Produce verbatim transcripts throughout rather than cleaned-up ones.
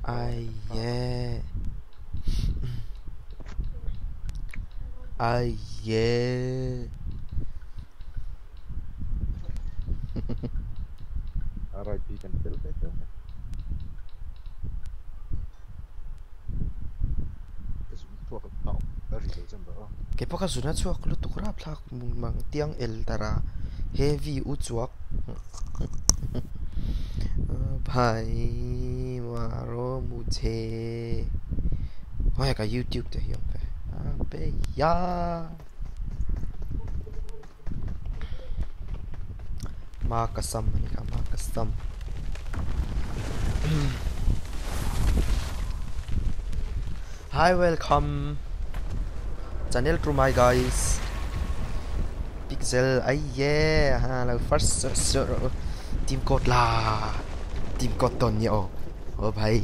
Ai yeah. Ai yeah. R I P cancel cái chỗ này. Cái số thuộc tàu ở gì trong đó. Cái bác cái nó chuộc lúc tụi rap lạc mang tiếng el tara heavy u chuộc. Bhai maro mujhe. Hoài cả YouTube để hiểu về. Abe ya. Ma kasam ni ka ma kasam. Hi, welcome channel to my guys. Pixel, ay yeah, ha, là first uh, uh, team code là team code ton nhiều, oh bhai.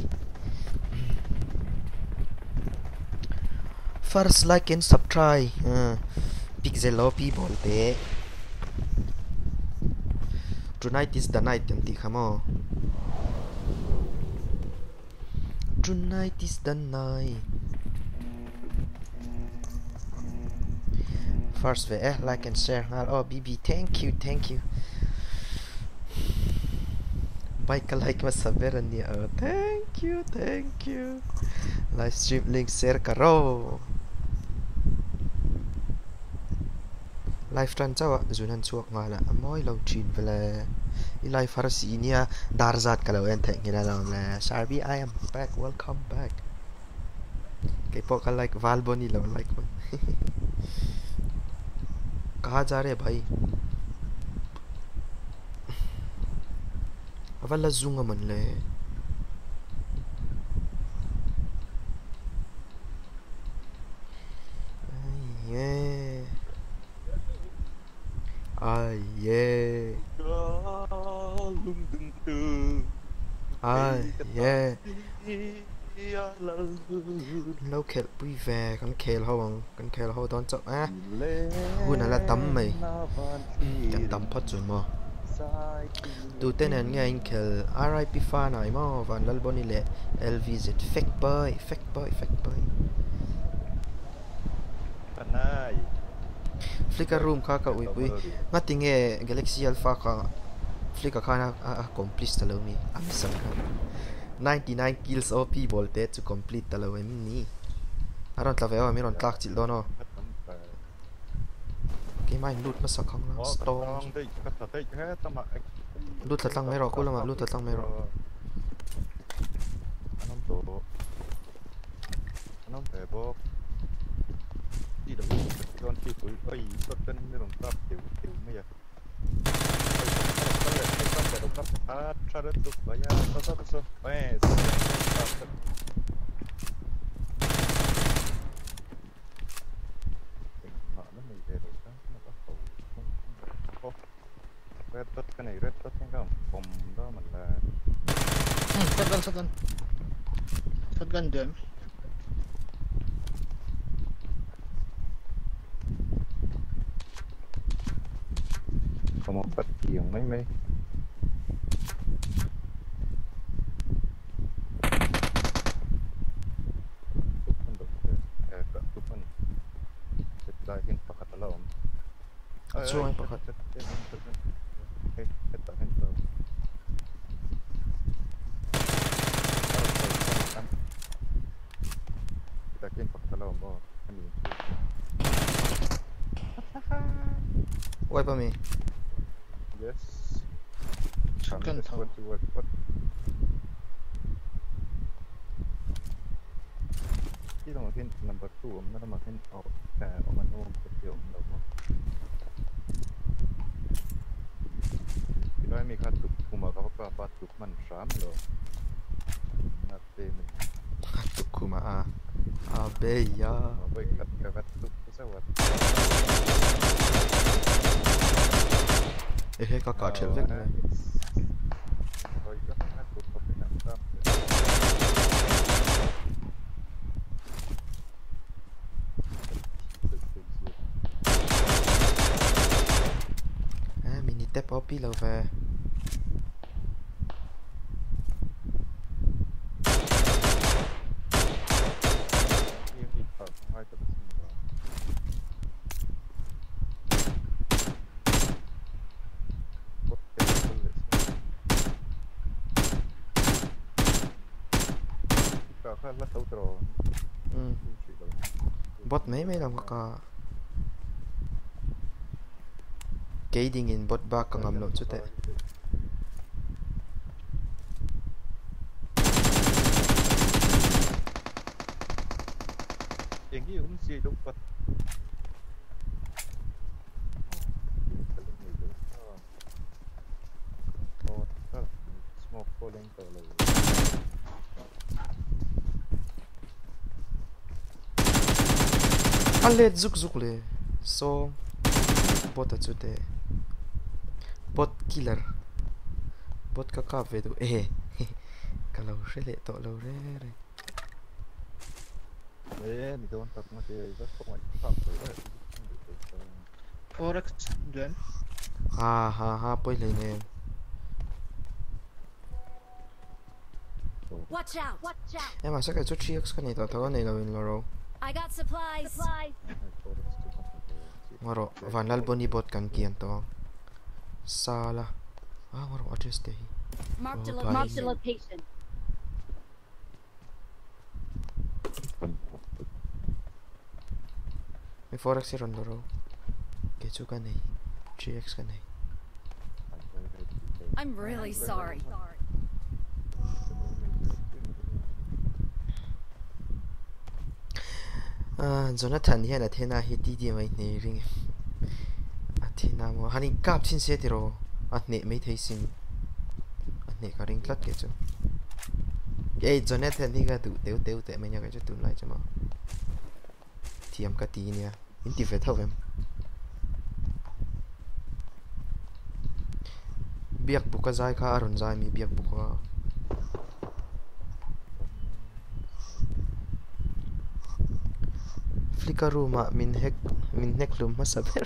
First like and subscribe, uh, Pixel O P bolte. Tonight is the night, yanti khamo. Tonight is the night. First về like and share ngal oh B B thank you thank you bike like mà saber anh oh thank you thank you livestream link share karo live tran chawa zunan chuak ngala moi lo chin vela I live farsi nia darzat kalau en theng ina lam la Sharbi I am back welcome back cái poka like valboni lo like one कहाँ जा रहे भाई अवला zunga man le yeah ai yeah ai yeah lâu kẹt vui vẻ con kẹt hậu bằng con kẹt hậu đón chậm á vui là tắm mày chẳng tắm phát chuẩn mà tụi tên này nghe anh kẹt R I P fan này mà và lần bữa này L V Z fake boy fake boy fake boy Flickr room kha ka ui ui nga tinge Galaxy Alpha ka Flickr kha na accomplish talo mi am sam ninety-nine kills O P voltage to complete talo em ni aron tlaveo mi ron tlak chil dono cái mai loot nó sakang na stone loot thật tăng mấy rồi cô là mà loot thật tăng mấy rồi anh tổ anh phải bố đi đâu con chỉ tuổi ơi xuất thân mới đồng tập tiểu tiểu mới vậy đồng tập à cha đất tục vậy à sao sao sao ê họ nó mình về rồi đó nó có khẩu red dot cái này red dot cái không phòng đó mình là shotgun shotgun shotgun điểm có một vật tiền mấy mấy so anh pakat kita kian pakat lawan bo kami oi pa mi yes shotgun thau ที่ตรงที่ number two ผมน่าจะมาที่ออกแต่ออกมาโน้มเดียวเราเนาะที่น้อยมีค่าตุกคุมาเขาก็ปาตุกมันสามโลนัดเต็ม tuh kuma a abe ya มาไปกัดกัดตุกสวัสดิ์เฮ้ยก็กอดเฉยเลย Poppy lâu về là là tàu trò ừ bot mấy mấy làm cả cái đi in bot ba càng ngầm lộ chút tệ อย่างนี้ผมสิดูปัดsmoke falling to low alle zuk zuk le so bot a chute bot killer bot ka ka ve do e ka lo shele to lo re re eh ni don tak ma te ga ko ma pa ko four x Duan. ha ha ha poi le ne Watch out! Watch out! em mà chắc cái chút three x cái này tao tao này là mình lo rồi I got supplies. Supplies. ngoro van lal boni bot kan kian to sala ah ngoro address te Mark the, Oh, lo- mark bye. the location. mi four x ron lo ke chu ka nei three x ka nei I'm really sorry. à Jonathan hian a thena hi ti ti mai nei ring a thena mo hani kap thin se ti ro a ne mai thei sin a ne ka ring tlat ke chu ei Jonathan hi ga du teu teu te mai nya ga chu tu lai chama thiam ka ti nia in ti ve thawem biak buka zai kha aron zai mi biak buka flicker room ah min hek min hek lum ma saber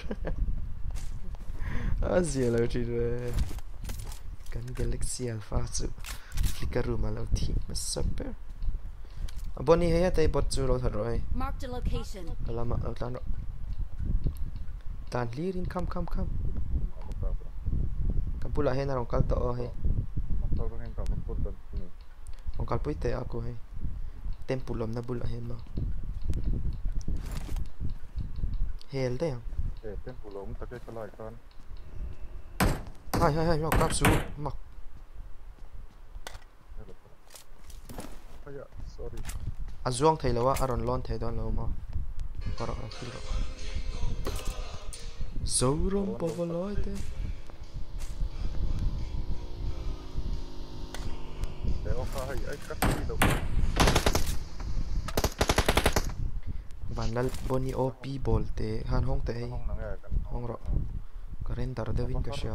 azia lo chi re kan galaxy alpha chu flicker room alo thi ma saber aboni he tai bot chu lo thar roi Mark the location. kalama lo tan ro tan lirin kam kam kam kapula he na rong kal to he tàu nó đang còn một con tàu rong kal pui te aku he tempulom na bula he ma hel te yang eh tên phụ lũng ta cái cái loại con hai hai hai mak kap su mak ây da sorry azuang thei lawa aron lon thei don lo ma karo a kilo Sauron pavaloi te để ông khai ấy cắt đi đâu van lal boni op bol te han hong te không nắng nghe cần hong ro karen dar de win ka sha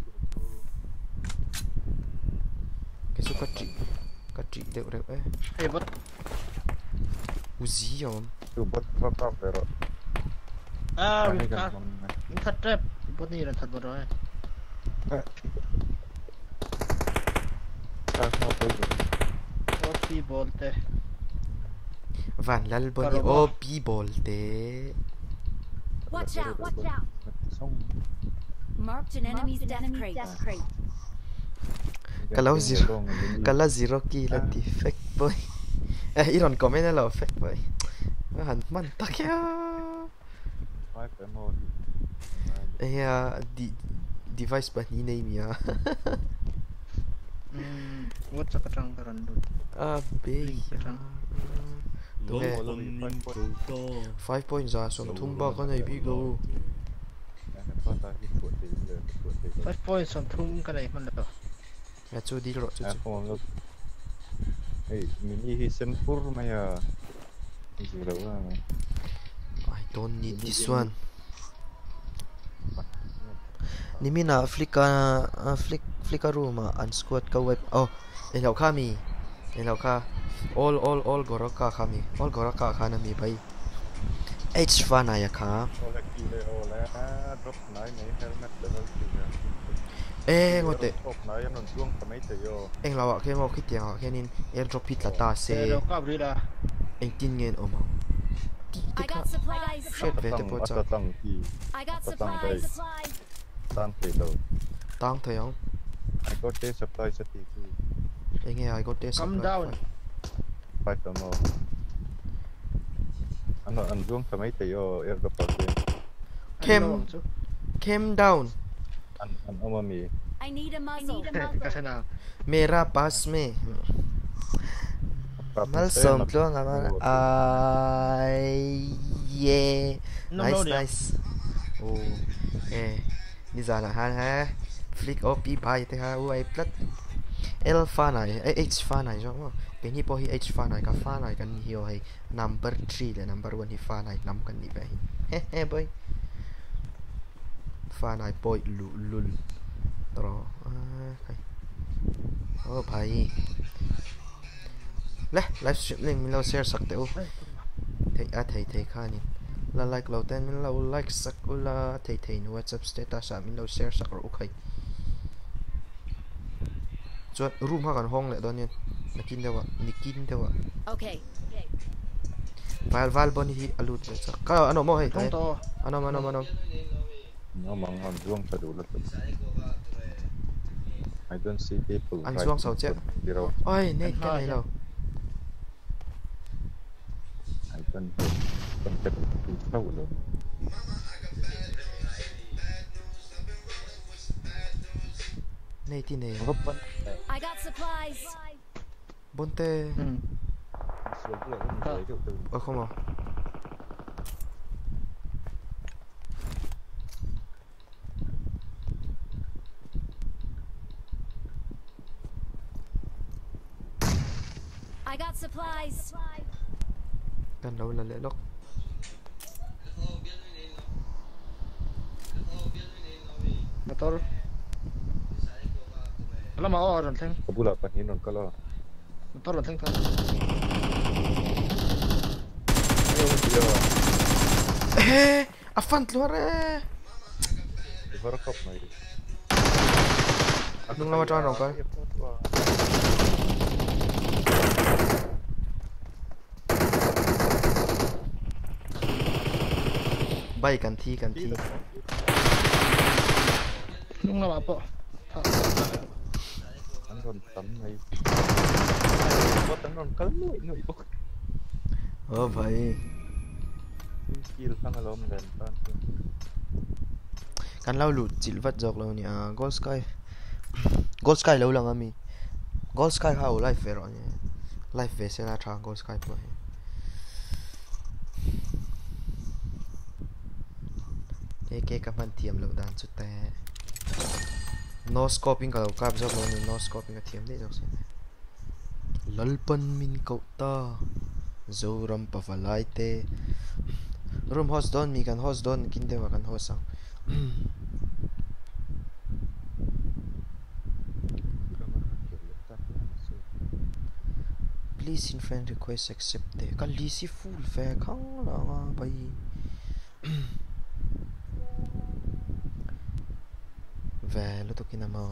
ke su ka tri ka tri de re e Hey, bot. uzi yom từ bớt bớt bớt về rồi Ah, Cái we này got. cần Mình thật trap. Bot ni ran thật bot rồi. ta sao tôi được O P ball te. van lal boni Karo ba? op bol te Watch out! Watch out! xong Marked an enemy's death crate. kalau zero kala zero ki la ti fake boy eh iron comment la fake boy han man takya hai cái mode eh di device ba ni nei mi a Hmm, what sa katang karan dun. a be ya tu he five points a so thumba ka nei bi go Phát ra cái chuột thì giờ chuột thì Five points on thum ka nai man lo. ya chu di ro chu à chu không được hey mình đi xin pur mà ya gì đâu à I don't need this one nimina flika flick flika room an squad ka web oh elo kami elo ka all all all goraka kami all goraka khana mi bai h fana ya kha Ola kile ola drop nai nei helmet level tiga. e ngote Drop nai anon tuang kamai te yo. eng lawa ke mo khitia khenin airdrop hit la ta se Pero ka bri da. eighteen ngen oma I got supplies. shit ve te po cha Atatang ki I got Patang supplies. guys. tan te lo. tang thayong I got day supply sa ti ki. eng e I got this Come down. five mo ano an zong sa may tayo air drop din Cam cam down an an umami I need a muzzle. Kasi na. मेरा पास में mal som tlo nga man ay yeah nice nice oh eh ni zala ha ha flick op pi bai te ha u ai plat l fa này h fa này cho mo bên hi po hi h fa này ka fa này kan hi ho hai number three le number one hi fa này nam kan ni ve he he boy fa này boy lu lul tro ai ô भाई ले live streaming मिलो शेयर सकते हो थे आ थे थे खानी ला लाइक लो टेन मिलो लाइक सक उला थे थे नो व्हाट्सएप स्टेटस आ मिलो शेयर सक रो खै जो रूम हा kan hong le don ni nakin dewa nikin dewa Okay. val val bon hi alut le sak ka ano mo hey Tong to. ano ano ano no mang an zong sa dulat I don't see people An zuang sao che biro oi nei cái này đâu I don't don't get to sâu luôn nei ti nei gấp vẫn I got supplies. bonte Ừ. xuống lại không thấy được từ ơ không à I got supplies. kan đâu là lẽ lóc Motor. Alam mo ako ron teng. kabula pa hinon kala Motor ron teng ta. eh afant luar eh Ibarakop na ito. Nung naman dyan ka bay kan thi kan thi Nung nawa po. Anh còn tắm này. Có tắm còn cấn nuôi nuôi bốc. ờ vậy Kill sang alom dan tan. kan lau lu chil vat jok lo ni a gold sky gold sky lo lang ami gold sky how life ve ro ni life ve se na tha gold sky po he ke ka man thiam lo dan chu te no scoping ka lo kap jok lo ni no scoping ka thiam de jok se lalpan min ko ta zoram pawalai te room host don mi kan host don kin dewa kan host sang please in friend request accepted kan lisi full fa khang la nga bai ve lo to kinama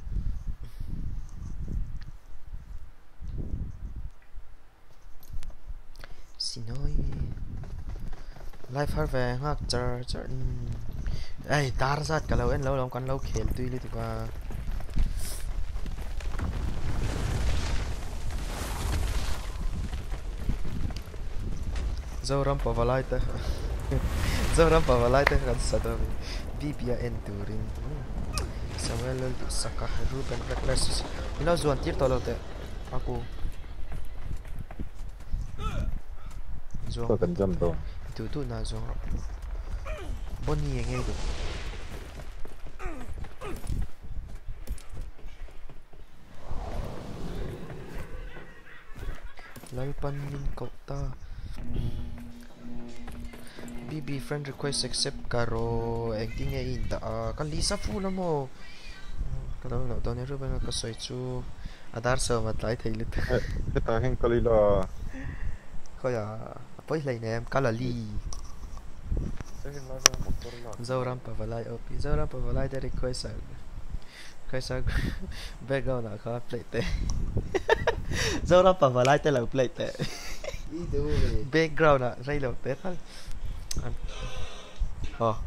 sinoi life har ve ngak char char ai tar sat ka lo en lo long kan lo khel tui li ti ka zoram pawalai ta zoram pawalai ta kan sado bibia en turin samuel lol sakar ruben reckless ilo zuan tir to lo te aku Có cần jump rồi. tu tu na zo boni ngai do lalpan min ko ta bb friend request accept karo acting e in ta kan lisa fu na mo kada no to ne ru ba ka soi chu adar so mat lai thei lit Cái ta hen kali la. ko ya poi lai nem kala li Cái hen la ra motor la. zoram pawalai op zoram pawalai de request sa request sa background na ka play te zoram pawalai te la play te background na rai lo te thal oh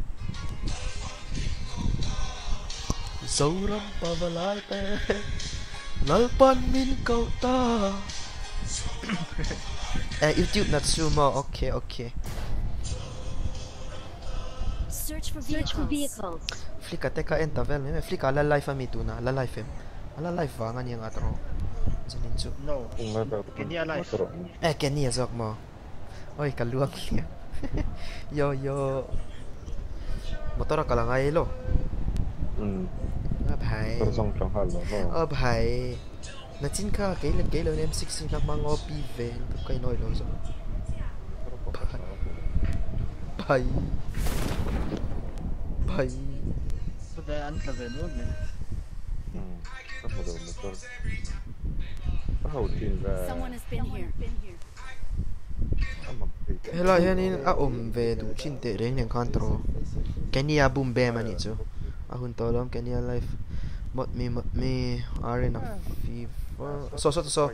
zoram pawalai te lalpan min ko ta Eh, YouTube Natsumo, okay, okay. Search for vehicles. Flika teka entavel, me flika la life ami tu na, la life em. Ala life va nga niyang atro. Zanin chu. No. Kung nga daw Kenya life. Eh, Kenya zok mo. Oi, kaluang liya. Yo, yo. Motor ka lang ay lo. Hmm. À भाई. Pero song trong hal lo. Ờ भाई. Na chin ka kay lên kay lên em sixteen các mang op về tập kay nói lo rồi. भाई. भाई. So they answer the no man. Hmm. Các bộ đồ motor. Các hậu tin ra. Someone has been here. Hello, yanin a om ve du chin te reng neng control. Kenya boom bam ani chu. A hun to lom Kenya life. Mot me mot me arena FIFA. So so so.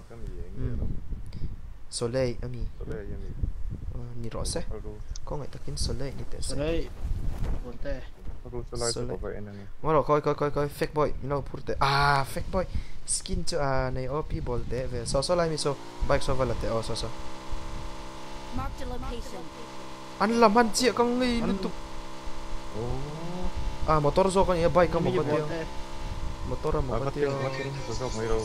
Soleil ami. Ni rõ se. Có ngày ta kín Soleil ni te So se. they want there. Mo lo coi coi coi coi fake boy, you know purte. Ah, fake boy. Skin chu a nei O P bol te ve. So so lai mi so bike so vala te o so so. Marked a location. An lam han chia kang ngi lutuk. Ah, motor zo kan ya bike ka mo Kami ba want there. motor mo ba Makin makin sosok Miro.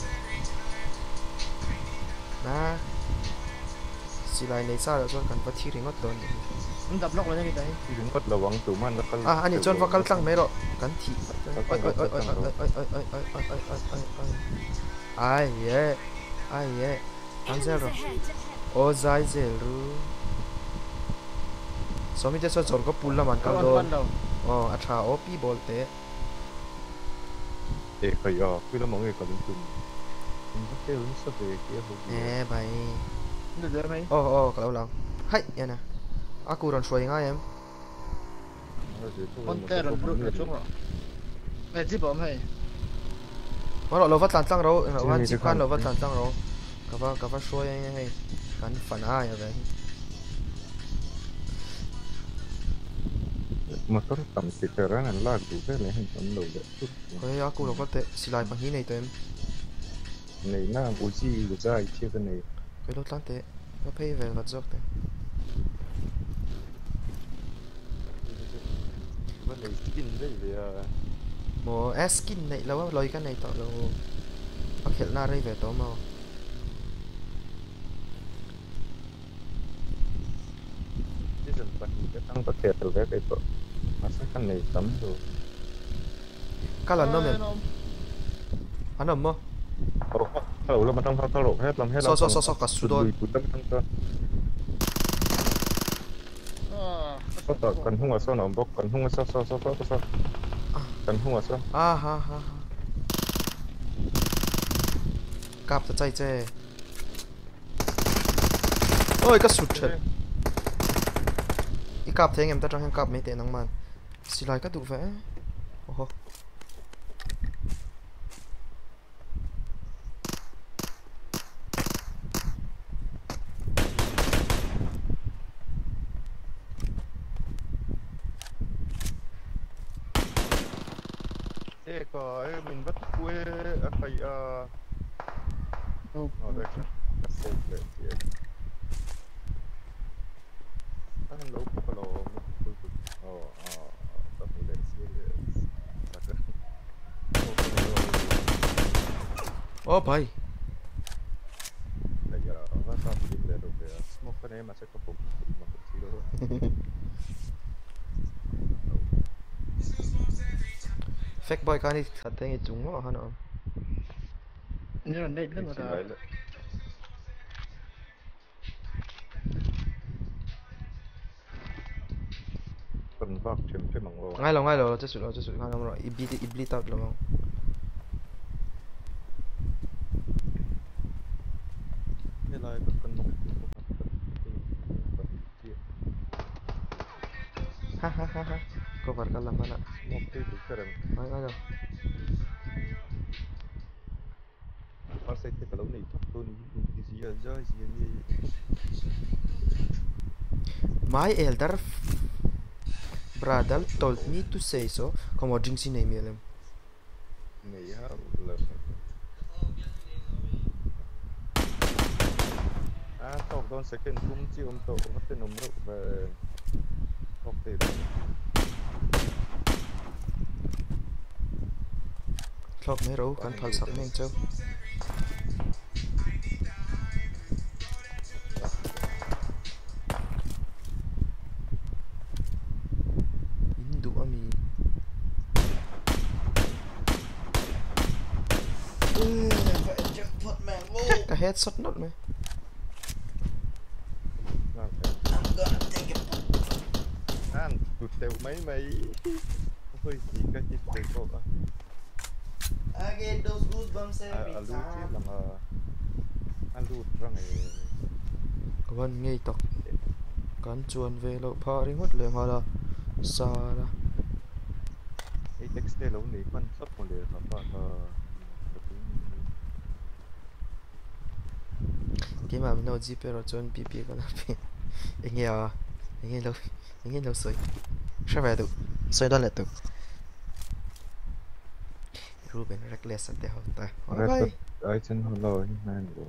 na sila nei sa zo kan pa thi ringot don. Ang dablok wala kita eh. Ringot lawang tuman nakal. Ah, ani chon vakal tlang mero kan thi. Oi oi oi oi oi oi oi oi oi oi oi oi oi oi. Ai ye. Ai ye. Ang Enemies zero. ahead. O zai zero. So mi te so zor ko pulla man kal Kawan do. pan daw. Oh, atha O P bol te. Eh kaya, pila mo ngi kalun tum. Hindi kayo sa be kaya ho. Eh, bhai. Hindi there may. Oh, oh, kalau lang. Hai, yan na. Aku ron shuai nga em. One there on blue na chung ro. Eh, chỉ bom hay. Mà lo lo vắt tàn tăng rồi, nó hoàn chỉ quan lo vắt tàn tăng rồi. Cả va cả va shuai ngay hay. Kan phần ai vậy? Motor tam titeran ang lagu ka le han tam lo de. Oi, aku lo vắt te silai pang hi nei tem. Nei na uji guzai che ka nei. Cái lo tàn te. Nó pay về vắt dọc te. Ba nei skin dei le. Mo skin nei lo loi cái này tao lo. Ak khel na rai về to mau. Chứ dần bắt cái tăng có thể từ cái cái tổ. Mà sao cái này tắm rồi. Cái lần nó men. Anh ẩm mo. Ồ, hello là mình trong thao lộ hết làm hết. So so so so cả su đôi. Cú tâm tăng tân. Ah. Có tờ cần không ở sau nó bốc cần không ở sau sau sau sau sau. Cần không ở sau. À ha ha ha. Cặpจะใจเจโอ้ยก็สุดเฉยอีกกับเทงเอ็มตะจังให้กับไม่เตะนังมันสิไลก็ดูแวะโอ้โห Thế có mình bắt quê phải ờ Oh. ở đây cắt sâu về phía các anh lỗ của lỗ ờ ờ tập luyện serious chắc Oh boy. là giờ nó tập luyện để được smoke cái này mà sẽ có phục mà phục gì đó Fake boy kan it kateng it chung mo hano. Ni ron date lang ata. Cần vác chém chém bằng lỗ Ngay lo ngay lo, just lo just kan lo ibli ibli tap lo mo. thế là cần cần Ha ha ha ha. Cover ka lang mana. smoke cái được cái này Ngay ngay lo. phát sinh cái lỗ này thấp hơn cái gì ở dưới gì như My elder brother told me to say so. Como jinxi name yelem. này á là Don second kum chi um to matte numro về học tế Clock mấy rau cần phật sập nhanh châu. In đủ ami. Cái headshot nốt mày. Anh tụt tèo mấy mấy hơi gì cái gì tèo cậu à? I get those goosebumps every À, lút time. chứ làm à, anh lút ra này. Còn ngay tóc. Còn chuồn về lộ phá đi mất liền họ là xa đó. Cái text lâu này con sắp một liền hợp vào Cái mà mình nói gì pero chuồn pi pi con pi. Anh nghe à? Anh nghe lâu, anh nghe lâu sôi. Sao vậy tụ? Sôi đó là tụ. Ruben reckless at the whole time. Alright. Ở trên hồ lô như này nữa.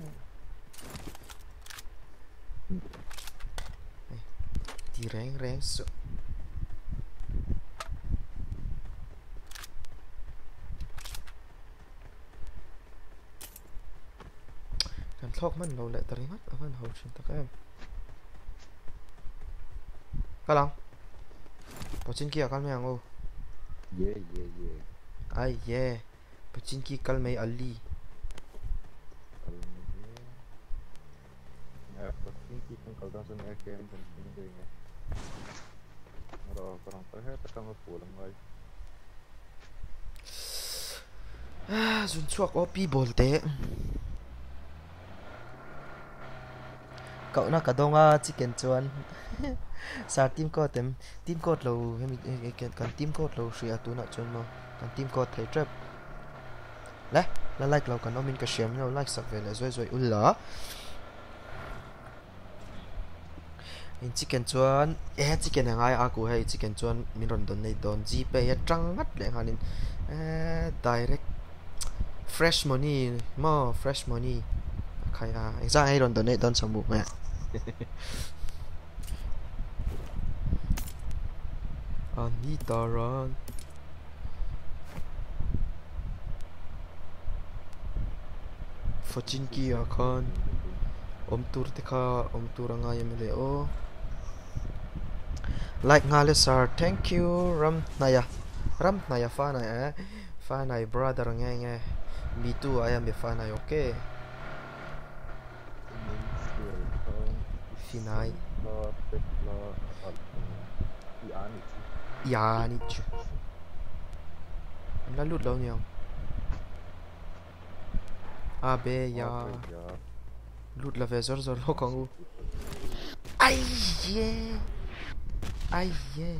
Thì ráng ráng sợ. Kan thok man lâu lại tari mắt ở bên hậu trên tắc em. Các lòng. Bỏ trên kia con mèo ngô. Yeah yeah yeah. Ai yeah. Bỏ trên kia con mèo Ali. Ya, pasti kita kalau langsung air game dan sebagainya. Kalau orang terakhir tekan pulang lagi. À, dùn chuộc ô pi bồn tế. Cậu nó cả đông à, chỉ kiện chuan. Sao team code tem, team code lâu, hay còn team code lâu sửa tụi nó chuan mà, còn team code thấy trap. Lẽ, là like lâu còn nó mình cái xem nhau like sắp về là rồi rồi ul lỡ. In chicken chuan, eh chicken hàng ai aku hay chicken chuan mình run don này don G Pay trăng mắt lại hanin, eh direct fresh money, more fresh money. Khai à, anh ra hay run don này don sắm bụng mẹ. Anita run. Fortune kia con. Om tur tika om tur nga yemile o. Like nga le sir, thank you Ram Naya. Ram Naya fan ay eh. Fan ay brother nga nga. Me too, I am a fan ay okay. Finai. Yanich. Anh đã lút lâu nhiều. A B ya. Lút là về rồi rồi lo con u. Ai yeah. Ai yeah.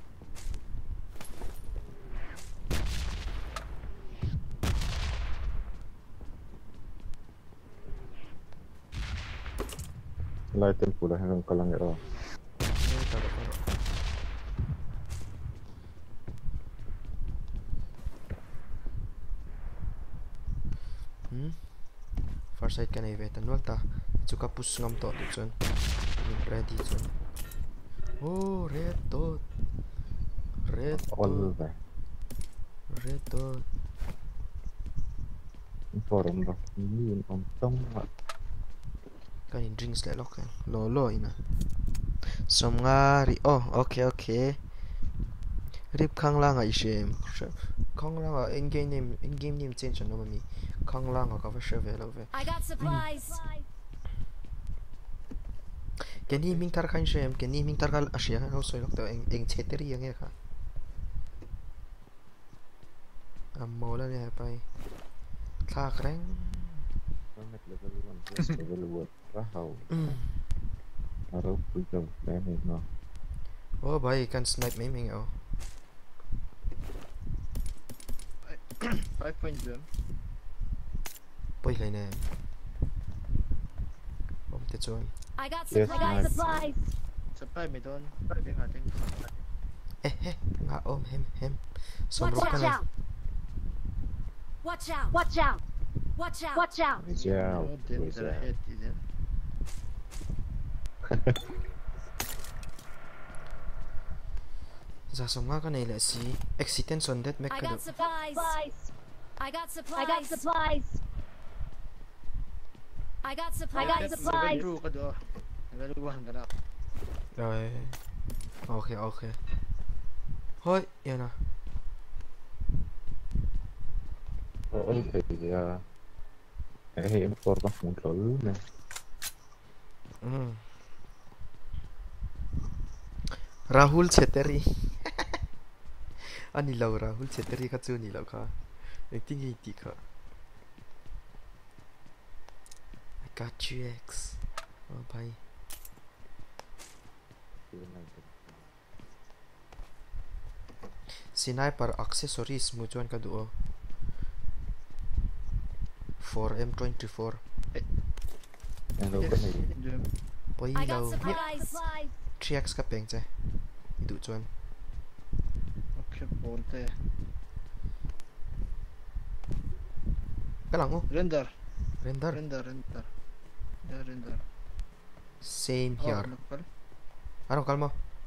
Lai tempo lah yang kalang era. Hmm. Far side ka na i-vet ang ta. Chuka push ngam to dito chun. Ready chun. Oh, red dot. Red All dot. the. Red dot. Forum dah. Ini om tong. Kanin drinks lại lock lo lo ina. Som nga ri oh okay okay. Rip khang lang ai shem. Khang lang a in game name in game name change no mami. Khang lang a cover share ve lo ve. I got supplies. Keni ming tar khan shem keni ming tar kal asya ho soi lok to eng eng cheteri yang e kha. Ammo la ne pai. Thak reng. Sangat level one, level one. Rahau. Arab punya plan ni no. Oh bhai kan snipe me ming oh. Five point zero. Poi lại nè. Bom te chuan. I got Yes, supplies. nice. supplies. Supply me don. Đi hạt đi. Eh eh nga om hem hem. Som Watch rok ka out. na. Watch out. Watch out. Watch out. Watch out. Yeah. Đến giờ hết thì thế. Za som nga ka naila si Exiten sondet mek I ka do. got supplies. I got supplies. I got supplies. I got I supplies. got supplies. Level two ka do. Level one ka na. Ay. Okay, okay. Hoy, yan na. Ôi thì uh, cái em có bắt một lưỡi nè. Mm. Rahul Cheteri. Ani lau Rahul Cheteri ka chu ni lau kha. Ek ting hi ti kha. I got you X. Oh bye. Sniper accessories mo chuan ka duo. four M twenty-four. Em đâu có này. Poi I lau. got supplies. three X ka peng che. Du chuan. Okay, ponte. Ka lang oh. Render. Render. Render, render. Yeah, render. Same Oh, here. nakal. Ano kalmo?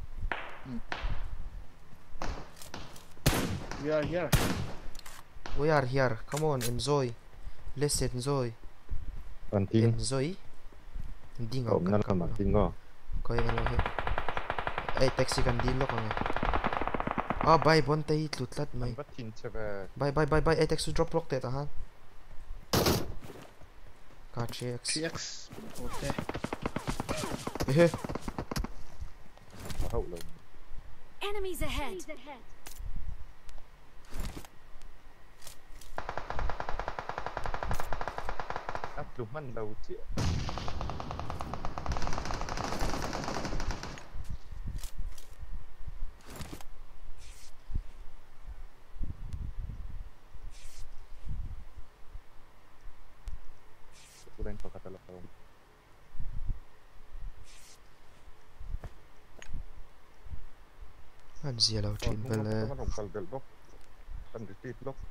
We are here. We are here. Come on, enjoy. Let's enjoy. Còn tin Enjoy. Hindi nga cậu nó là mặt tin ngò. Koi ano he. Ay taxi kan din lo kang. Ah bye bon tay tlutlat mai. Bắt tin cho về. Bye bye bye bye. Ay taxi drop rock te ta ha. Ka three X. three X. Ponte. Eh. Hậu lồng. Enemies ahead. Áp dụng ăn đầu chứ. Cô đang có cả là không. An zia lau thin Không bele. có đồng cầu del bốc. Cần được tít bốc.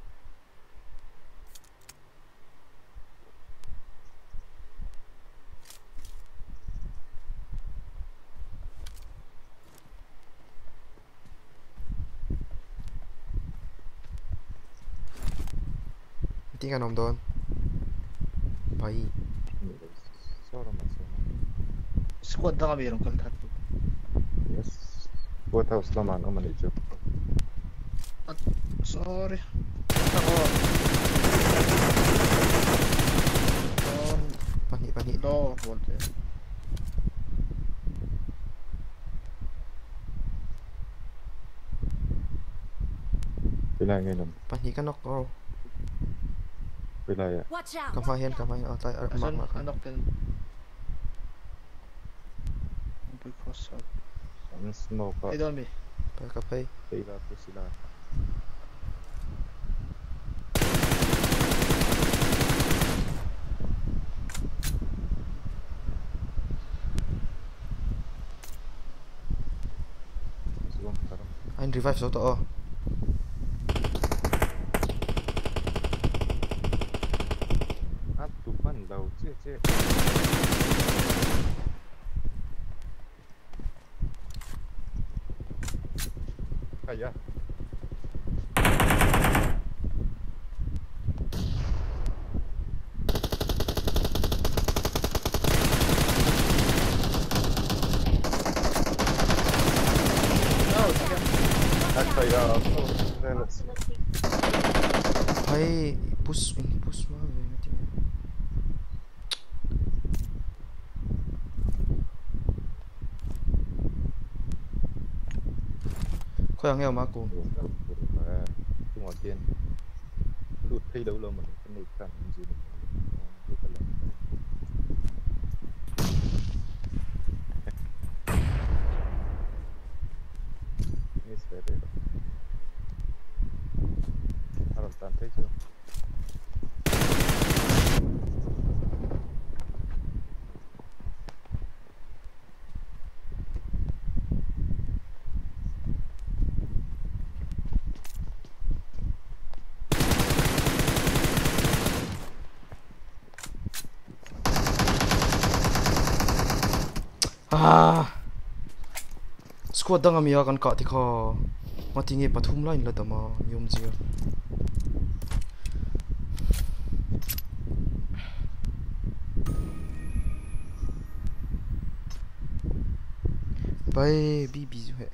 Tingnan om doon. Bye. Sao mà sao. Squad na kami yung kaltat. Yes. Buat house naman ang manager. Sorry. Ako. On. Pani pani. Low. Ponte. Pila ngayon. Pani ka nok oh. Pila ya. Watch out. Kam hian kam hian. Oh tay mak Asan? mak. Anok din. Because of... Ang smoke Hey, pa. don't be. Pa ka pay. Pila po sila. Suwang tarong. Ein revive so to oh. At tuman daw chứ chứ. Kaya. No, sige. At kaya. Relax. Ay push ini push ma. Ko yang heo ma ko. Và trung hòa tiên lụt thi đấu lâu mà cái này càng gì được. Nghe sẽ đây. Har tạm thấy chưa? à squad đang am ya kan ka thì kho mà thì nghe pathum line là tao mà nhom gì bay bi bi rồi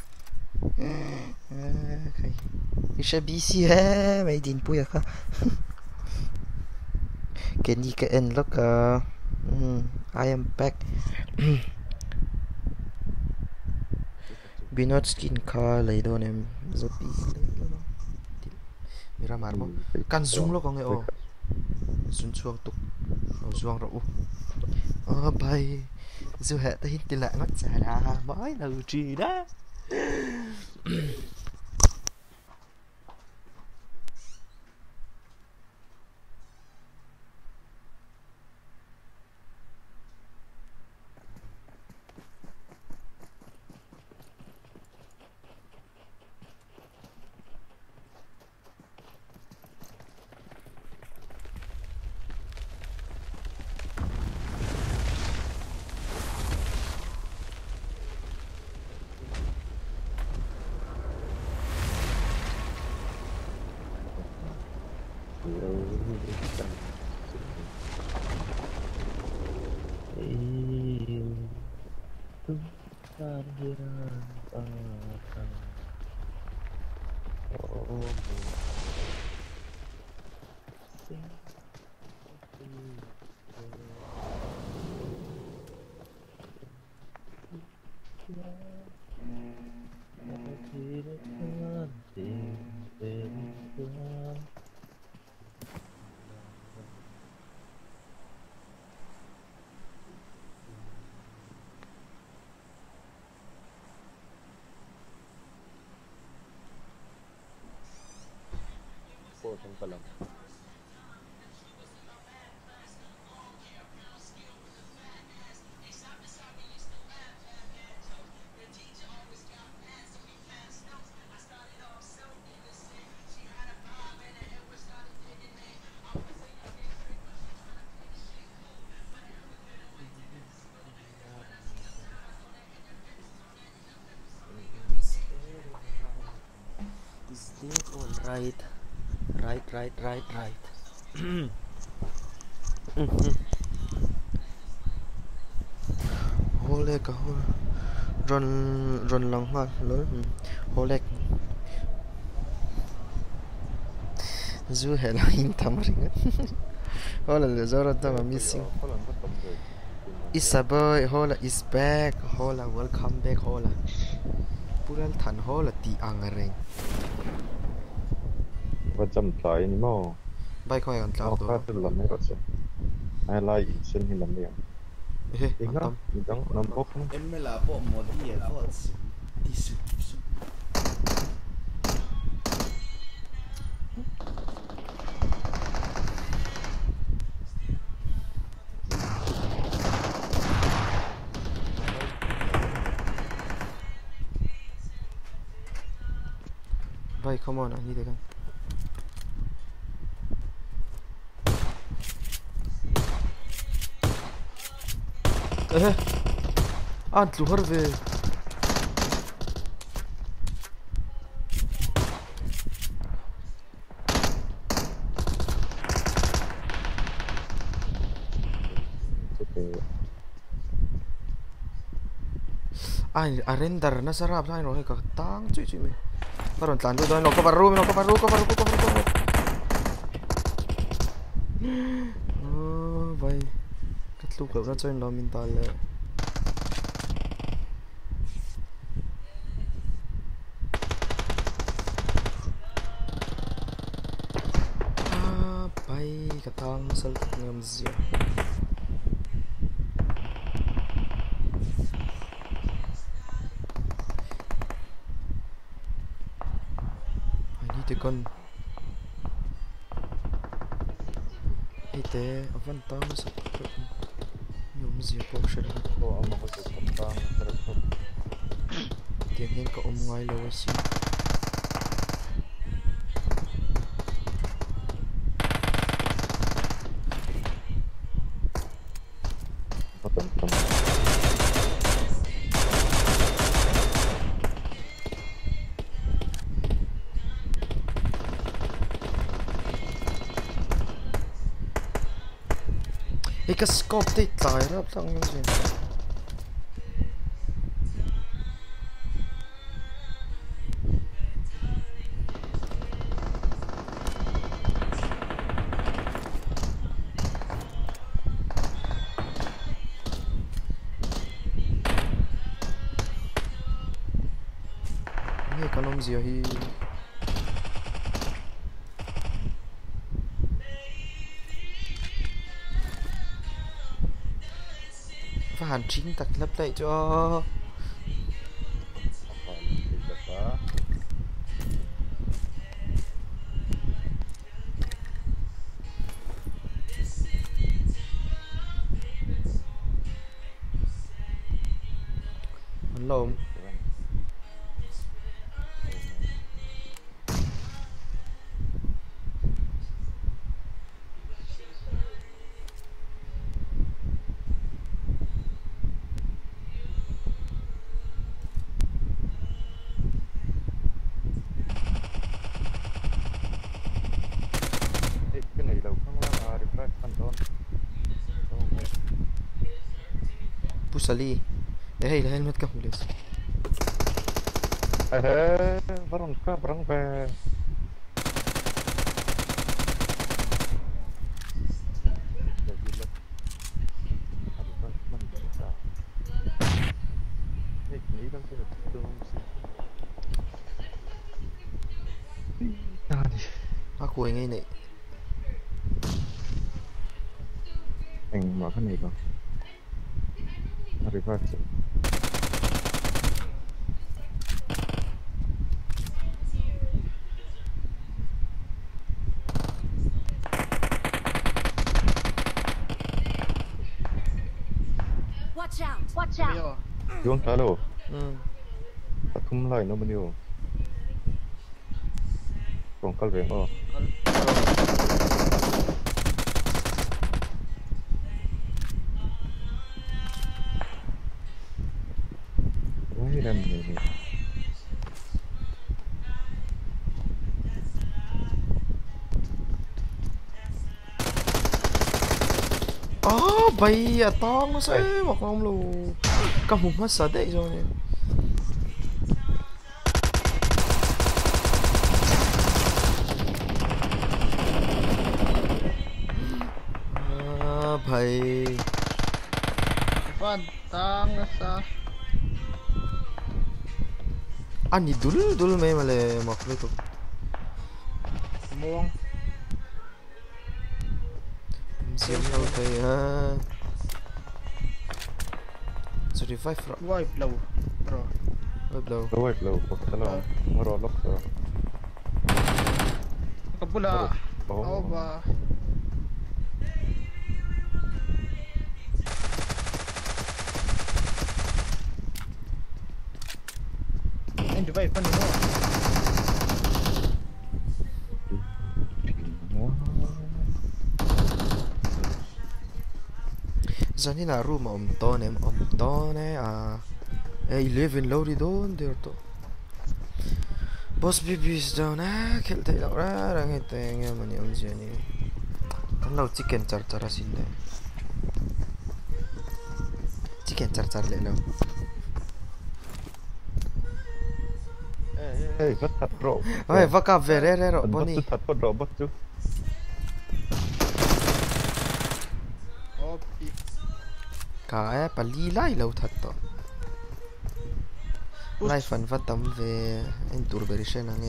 cái cái bi si ha mày din pu ya kha cái gì cái end look uh, I am back Binot skin car lấy đồ này rất bị mira mar mo kan zoom lo kong e o zoom chuang tuk o chuang ro o bay dù hệ tới thì lại ngắt xả ra mới là gì đó po pa lang. Is this all right? Right, right, right, right. Hole ka hole. Run, run lang ha. Lol. Hole. Zu hela in tamaringa. Hole le zora tama missing. Isaboy, hole is back. Hole welcome back. Hole. Pural than hole ti angareng. Và chăm tay ni mo bay coi gần tao tao khá là làm mấy rồi ai lại xin thì làm liền ê tiếng an đó tâm mình đóng năm phút em mới là bộ một đi là bộ đi xuống đi xuống bay come on anh đi đây con ê anh lũ hở về anh arrendar na sarap sa rồi ka tang chui chui me karon tlan do no cover room no cover room cover room cover room oh vai katlu ka na choin lo min tal le ah bai ka tang sal ngam zia thì con y tế ở văn tao nó sẽ có nhôm gì bộ sẽ là có ông có sự phân tăng rất không tiếng hiện có ông ngoài lâu xí có tầm tầm Hey, cái scope đấy tài lắm thằng như gì. Hey, cái ông gì hi. Và hành chính tật lấp lại cho. Mình lộn. Cái này đâu không là refresh phần đón. Pusali. Eh, hey, helmet ka pulis. Eh, barang ka, barang be. Aku yang ini. Anh mở cái này con. Refresh. Watch out! Watch out! Yo. Xuống ta đâu? Hmm. Ta thum lại nó bao nhiêu? Còn câu chuyện không? Wait a minute. Oh, bay à to nó sẽ một ông luôn. Cầm một mắt sợ đấy rồi. À, bay. Fan tang na sa. Ani dul dul may male makhluk tu. Muang. Siap đâu thấy ha. So revive rồi. Wipe low. Bro. Revive đâu. Đâu vậy lâu, có cái lâu, nó rồi lóc rồi. Kapula. Oh. Oh ba. Anh revive pa nimo. Zani na room om to ne om to ne à. eleven low đi đốn được to. Boss B B is down á, khel thấy đâu ra đang nghe tiếng nghe mà nhiều gì này. Thằng lâu chicken char char xin đấy. Chicken char char lại lâu. Ê, vất thật rộ. Ôi, vắt cặp về đây đây rồi, Bonnie. Vất thật vất rộ vất chứ. Opi. Cả ấy, bà lý lại lâu thật to. Lại phần vắt tấm về anh tụi beri sen nghe.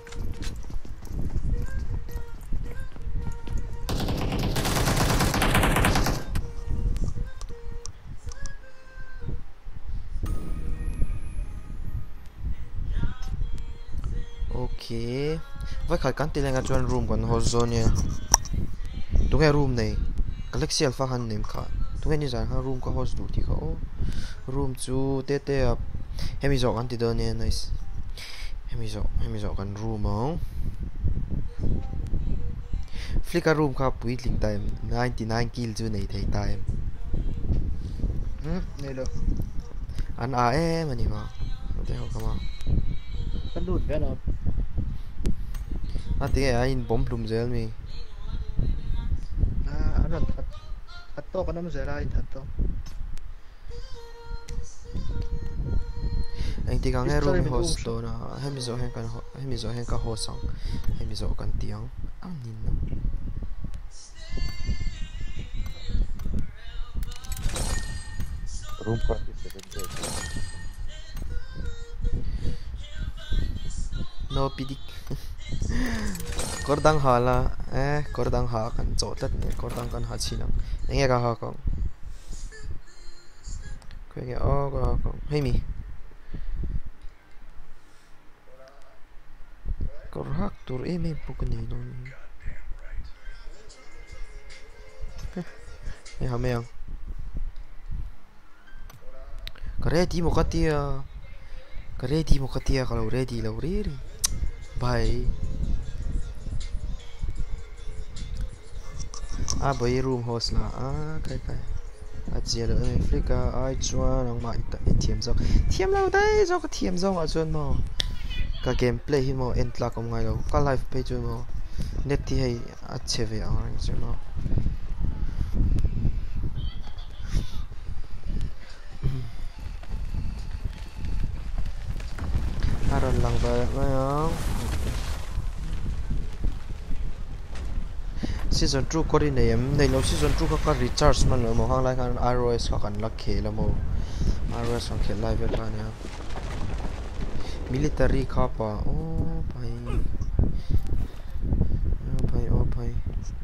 Ok. Với khởi cắn tiền nga chuan room còn hot zone nha. Tụi nghe room này. Galaxy Alpha han name kha. Tụi nghe như rằng ha room có host đủ thì có. Room chu tê tê up. Hemi zok anti don nha nice. Hemi zok, hemi zok kan room oh. Flicker room kha pui ling time ninety-nine kill chu nei thei time. Hmm, nilo. An a em ani ma. Te ho kama. Kan lut kan op. Ati ai in bomb plum zel mi. Ah, ano that? hạt to cái nó mới ra hạt to anh ti gang room host to na hemi zo hen kan hemi zo hen ka hosang hemi zo kan tiang an nin no room forty-seven no pidik kordang hala eh kordang ha kan chotlat ne kordang kan ha chinang enge ka ha kong kwege o ka kong hemi korhak tur eme pukni non ya hameang ready mo katia ready mo katia kalau ready lo ready bye ah boy room host la ah kai kai achia lo Africa ai chuan ang ma ta thiam zok thiam lo dai zok thiam zong a chuan mo ka gameplay hi mo end la kom ngai lo ka live page mo net ti hei a cheve ang rang chu mo aron lang ba ngayon season two ko rin em nei lo season two ka ka recharge man lo mo hang lai kan R O S ka kan lak khela mo R O S kan khel live ka nya military ka pa oh bhai oh bhai oh bhai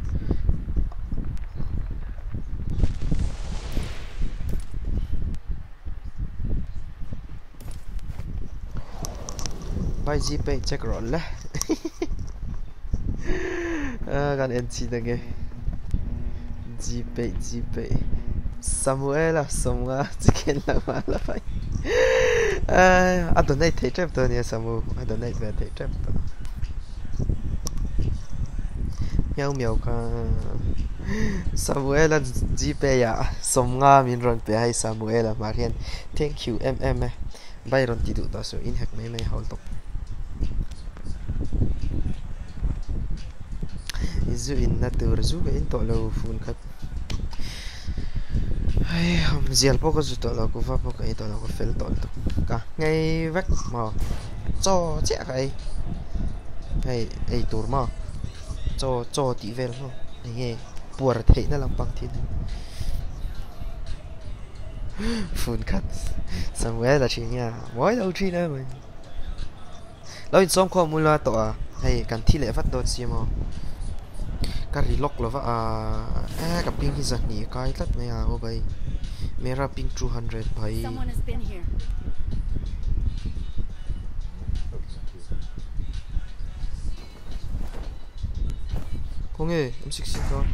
bhai gpay check roll le ah kan nc dage gpay gpay Samuela somga chicken la mala bhai ah I don't need trap to ne Samu I don't need bad trap to miao miao ka Samuela gpay ya somga min ron pe hai Samuela marian thank you mm eh bai ron ti du ta so in hack mai mai haul tok izu in na tur zu ga in to lo phun khat ai hom zial po ko zu to lo ko fa po ka to lo ko fel to to ka ngay vách mà cho che cái ai ai tur mà cho cho tí vel không nghe bùa thấy nó làm bằng thiên phun khát xong rồi là chị nha mỗi đầu chi nữa mình lâu in xong không muốn lo tọa hay cần thi lệ phát đột xí mà cái relock là vợ à gặp ping thì giật nhỉ cái tất này à ô bay mera ping two hundred bay không nghe em xích xích con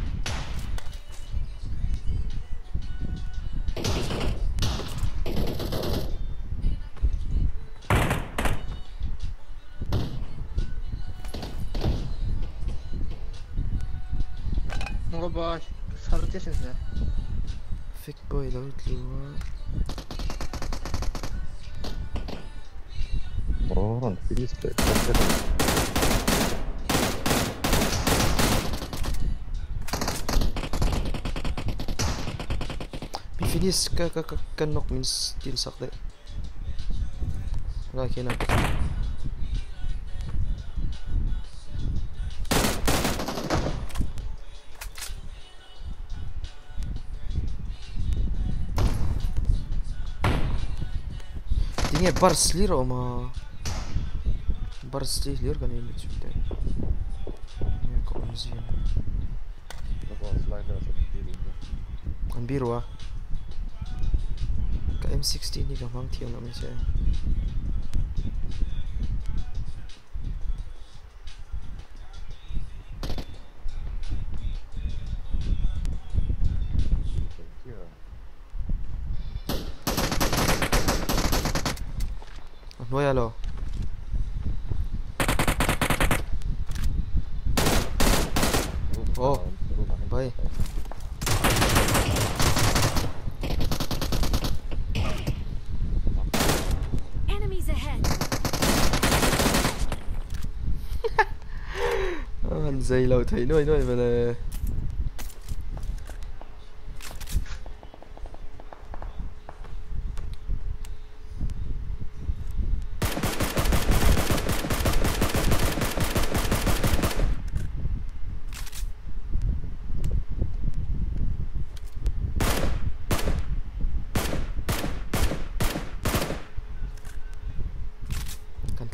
Mga boy, sarap siya siya. Fake boy daw luwa. Oh, finish it. Mi finish ka ka ka ka knock means tin sak de. Nga kina. Tinha barslir ama barslir kan ini juga. Ini kok masih. Kan biru ah. Ka M sixteen ni gampang tiang nak macam. Nuôi alo. Oh, bye. Enemies ahead. Anh dây lâu thấy nuôi nuôi mà là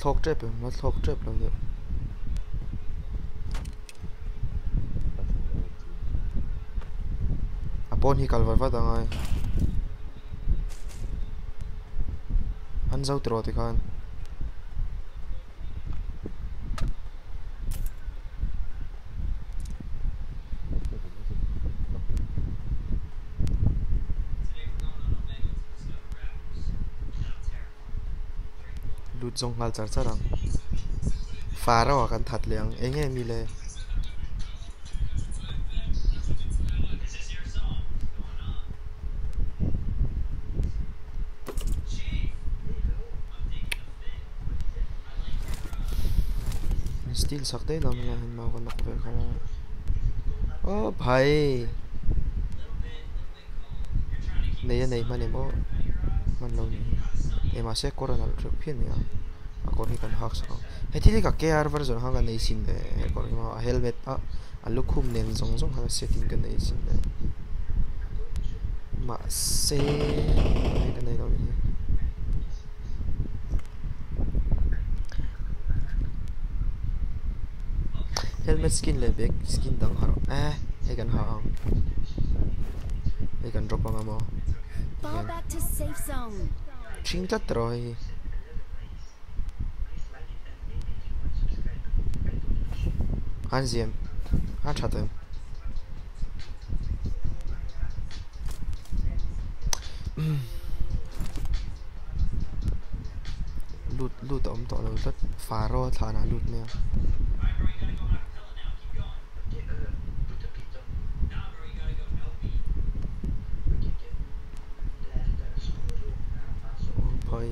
thok trep ma thok trep lo de apon hi kalvar va dangai an zau tro ti khan lut zong ngal char charang faro kan that liang enge mi le still sakte na mga hin ma ko nakwe khala oh bhai nei nei mane mo man lo ema se corona lo phin ya akor hi kan hak sa he thili ka care version ha ga nei sin de akor ma helmet a alu khum nen zong zong ha setting kan nei sin de ma se kan nei lo ni helmet skin le back skin dang haro eh he kan ha ang he kan drop ang mo Fall back to safe zone. ching ta troi han ziem han chatem lut lut om to lo tat faro thana lut ne boy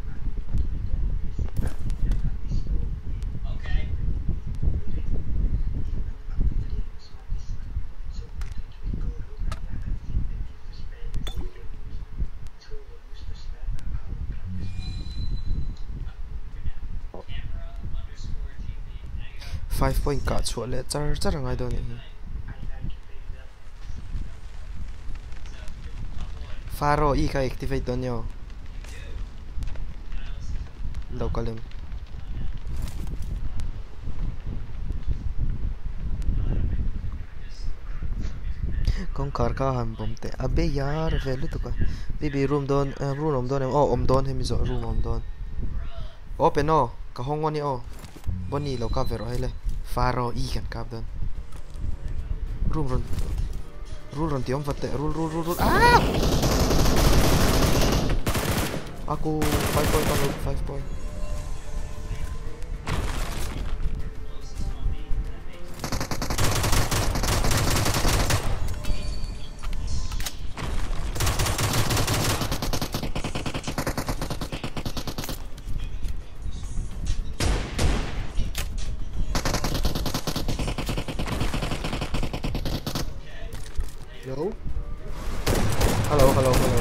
five point ka chua le char char ngai do ni faro i ka activate don yo localim con car ka ham bomte abe yar velu to ka bibi room don room om don oh om don hemi zo room om don open o ka hongoni o boni lo ka vero hele faro i kan kap don room run rule run tiom fatte rule rule rule rule ah aku five point kalau five point Hello. Hello, hello, hello.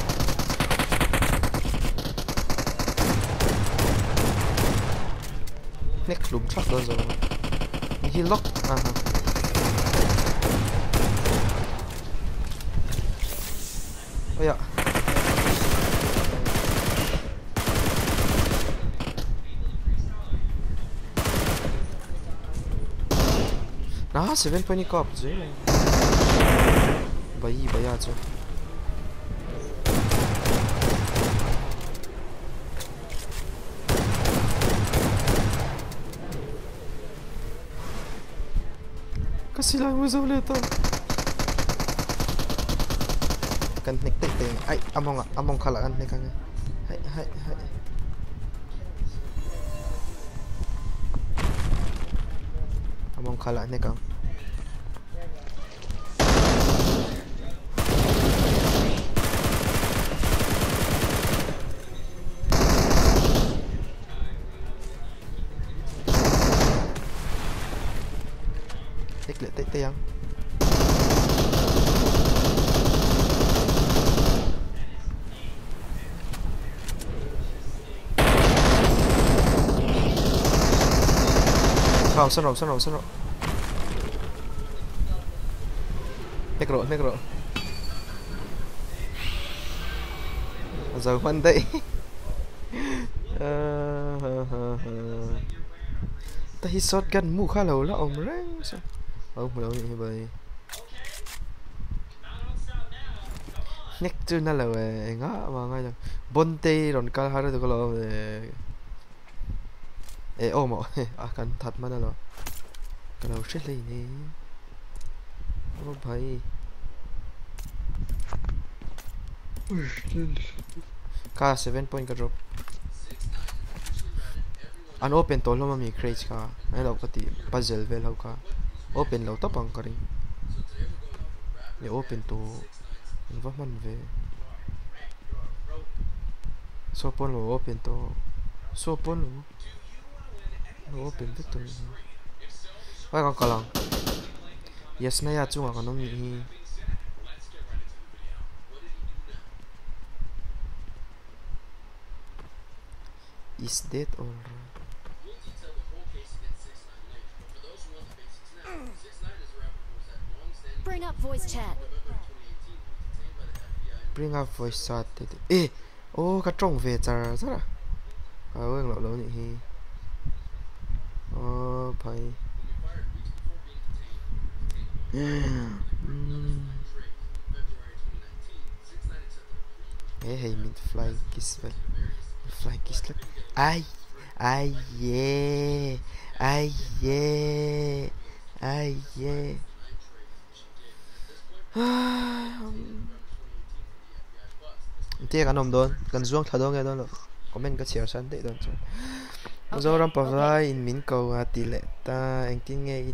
Nick lùm chắc rồi rồi. He lock. À. Ôi ạ. Nah, seven point cop chứ. Bảy bảy à chứ. Kasi lang mo sa ulit ito. Kan niktik ting. Ay, among among kalaan ni kanya. Hay hay hay. Among kalaan ni kang. Tik tik tik yang. Không, sân rồi, sân rồi, sân rồi. Nét rồi, nét rồi. Giờ khoan đấy. ta hi shotgun mu kha lo la om reng sa ông lo ni bai nek tu na lo e nga ma nga bonte ron kal har to lo e e o mo a kan that ma na lo ka lo shet le ni ô bhai ka seven point ka drop an open to lo ma mi crates ka ai lo ka ti puzzle vel ho ka open lo tapang ka ring ni open to va man ve so pon lo open to so pon lo lo open ve to vai con kalang yes na ya chunga ka nom ni is dead or Bring up voice chat. bring up voice chat ê ô cái trông về chả rất là à ơi lộ lộ nhỉ ô phải ê hay mình fly kiss vậy fly kiss lắm ai ai yeah ai yeah ai yeah tiếc anh ông đón gần xuống thở đón nghe đón rồi comment cái chiều sáng tệ đón rồi do ram pa vai in min cầu à tỷ lệ ta anh tin nghe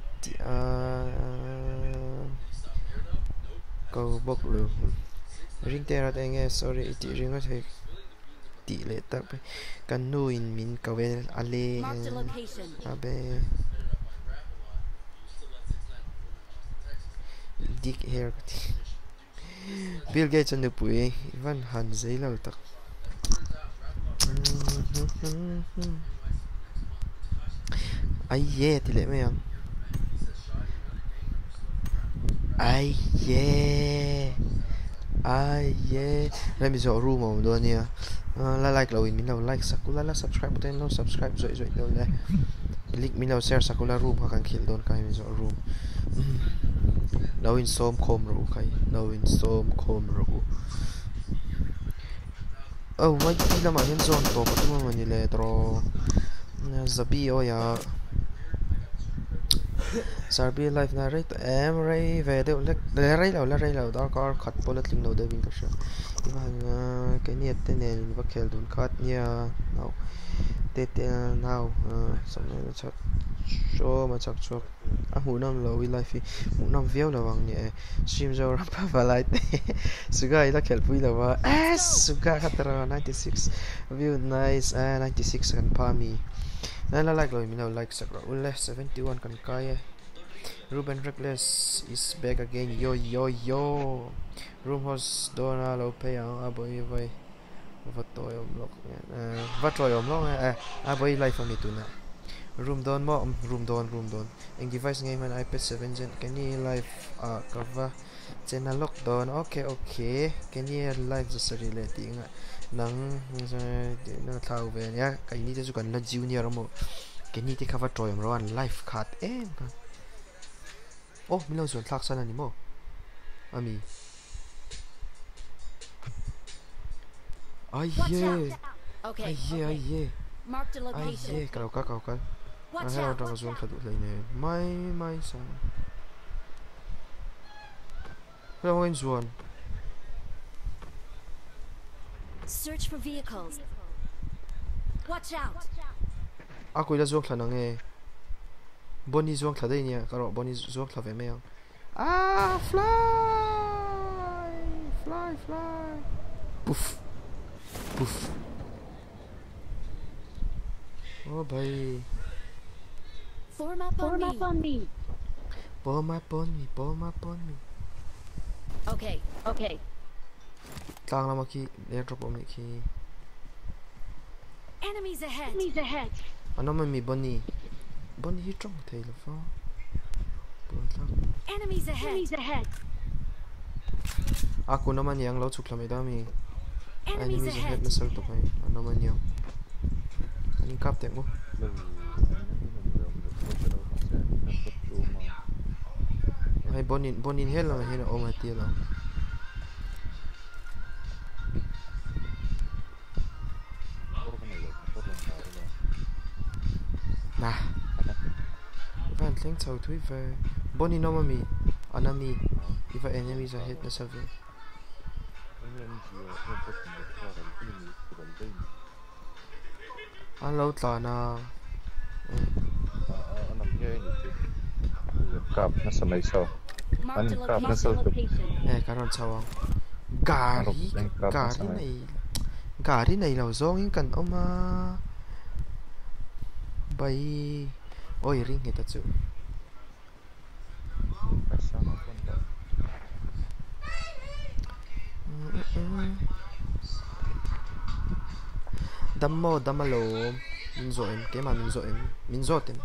cầu bốc luôn ring tê ra anh nghe sorry tỷ ring có thể tỷ lệ ta cần nuôi in min cầu về ale abe dick hair Bill Gates anh được bụi Ivan hàn giấy lâu tắc ai yeah tỷ lệ mấy anh ai yeah ai yeah đây mình dọn room mà đồ nha like like lâu mình lâu like sakula la subscribe button lâu subscribe rồi rồi đâu đây link mình lâu share sakula room hoặc kill don cái mình dọn room lâu in som com rồi cái lâu in som com rồi oh why đi làm anh zone to mà tụi mình như lệ tro zabi oya Sarbi life na rate em ray về đâu lek để ray lâu là ray lâu đó có khát bullet link lâu để bin cái ivan cái nhiệt tên này và kêu đun khát nha nào tết nào xong rồi chắc show mà chắc chọc à hú năm lâu life hú năm view là vàng nhẹ stream rồi rapa và lại suga ila kêu vui là va ah suga khatra ninety-six view nice ah ninety-six kan pa mi Nãy là like rồi mình nào like sạc rồi left seventy-one cần cái Ruben Reckless is back again yo yo yo room host Donna Lope ang aboy boy vật tôi om lok vật tôi om lok à aboy live from itu na room don mo room don room don ang device ngay man iPad seven gen kani live ah cover channel lock don okay okay kani live just relating nang nang thao về nhá cái này chỉ cần là junior mà cái này thì cover trôi mà rồi live card em oh mình lâu rồi thắc sao này mò ami ai ye ai ye ai ye ai ye kalau kau kau kan anh hay orang zoom satu lagi ni mai mai sang kalau orang zoom Search for vehicles. Watch out. Aku dah zoom thang nge. Bonnie zoom thang đây nha. Kalau Bonnie zoom thang về mấy ah fly fly fly. Puff puff. Oh bhai. Form up on me. Form up on me. Form up on me. Okay. Okay. Tang lama ki airdrop om ki Enemies ahead. Enemies ahead. Ano man mi Bonnie Bonnie hi trong thei la fa Enemies ahead. Enemies ahead. Aku naman yang lo chukla me dami Enemies ahead. Na sal to kai ano man yang ani kap te mo hay bonin bonin hết là hay là ôm hai tia rồi nè van tling chau thui ve bonin no mami anami if enemies are hit na save an lo tla na cặp nó sẽ mấy sao Marked a cặp nó location. sao eh karon chawang gari gari này gari này là zong in kan oma bay oi ring hita chu đâm mò đâm lỗ mình rồi em cái mà mình rồi em mình rồi em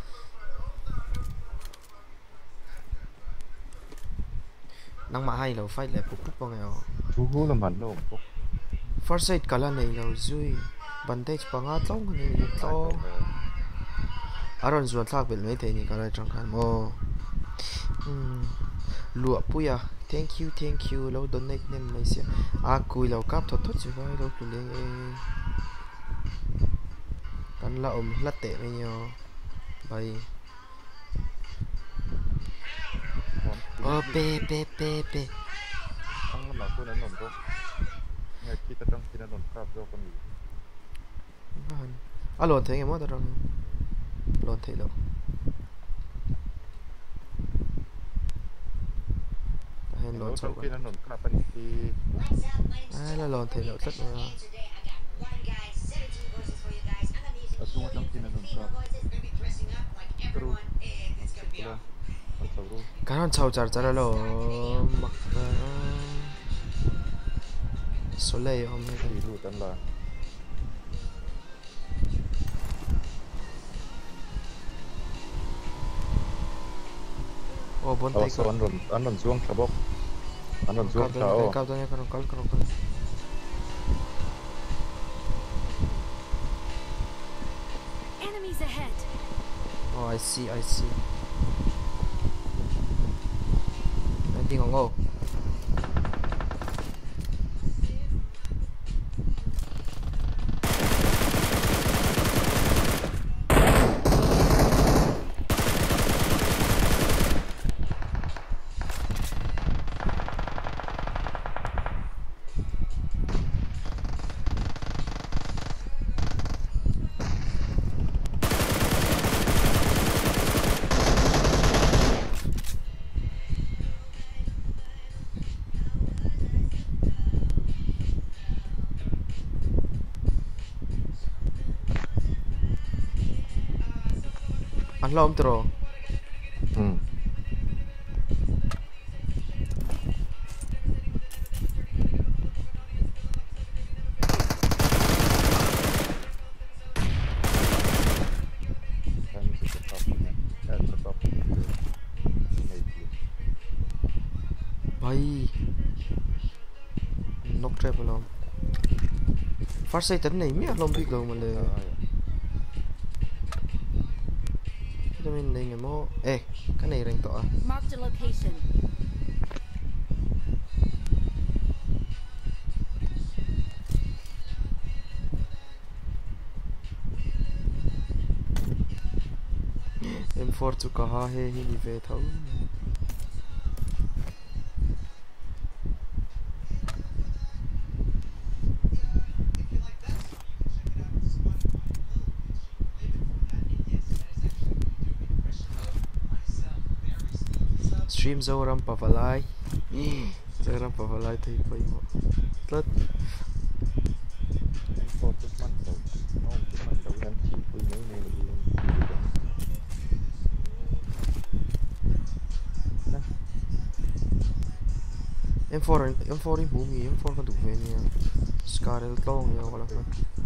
năng mà hay là phải lại phục phục bao nhiêu chú hú làm hẳn đâu first aid cả là này là duy bandage bằng át lông cái này to aron zuan thak bel mấy thế này cả là trong khăn mò lụa puya thank you thank you lâu donate nem mấy xe à cùi lâu cáp thuật thuật chứ phải lâu cùi lên căn là ôm lát tệ với nhau bay ô pe pe pe pe không là cô đánh nổn đâu ngày khi ta trong khi ta nổn cặp đâu con gì à lộn thế nghe mất rồi lộn thế đâu hen lộn sâu khi ta nổn cặp anh thì ai là lộn thế đâu rất là ở chung trong khi ta nổn cặp rồi cái con sâu chả chả là mặc số lệ hôm nay thì đủ tận là ô bốn tay tay anh run anh run xuống cả bốc anh run xuống cả ô cao tôi con con con con Enemies ahead. oh I see I see anh đi ngon ngô anh lo ông tro ừ bay nóc trap luôn phát xây tấn này miết lông bị gồng màเลยcho mình đây người mô ê cái này rành tỏ Marked a location. em for chu ka ha he hi ni ve thau stream zo ram pavalai zo ram pavalai thei pai mo tlat có chút mặn đầu nó chút mặn đầu ngắn chỉ với mấy này em for em for đi bù mi em for kan du ve ni scar el tong ya wala fa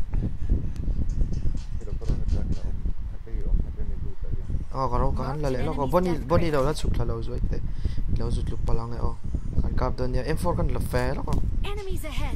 thì đâu có đâu hết là ông cái ông cái này đủ tại oh karo kan la le lo ko boni boni do la chuk la lo zo ite lo zut lu palang e o kan kap don ya em for kan la fe lo ko Enemies ahead.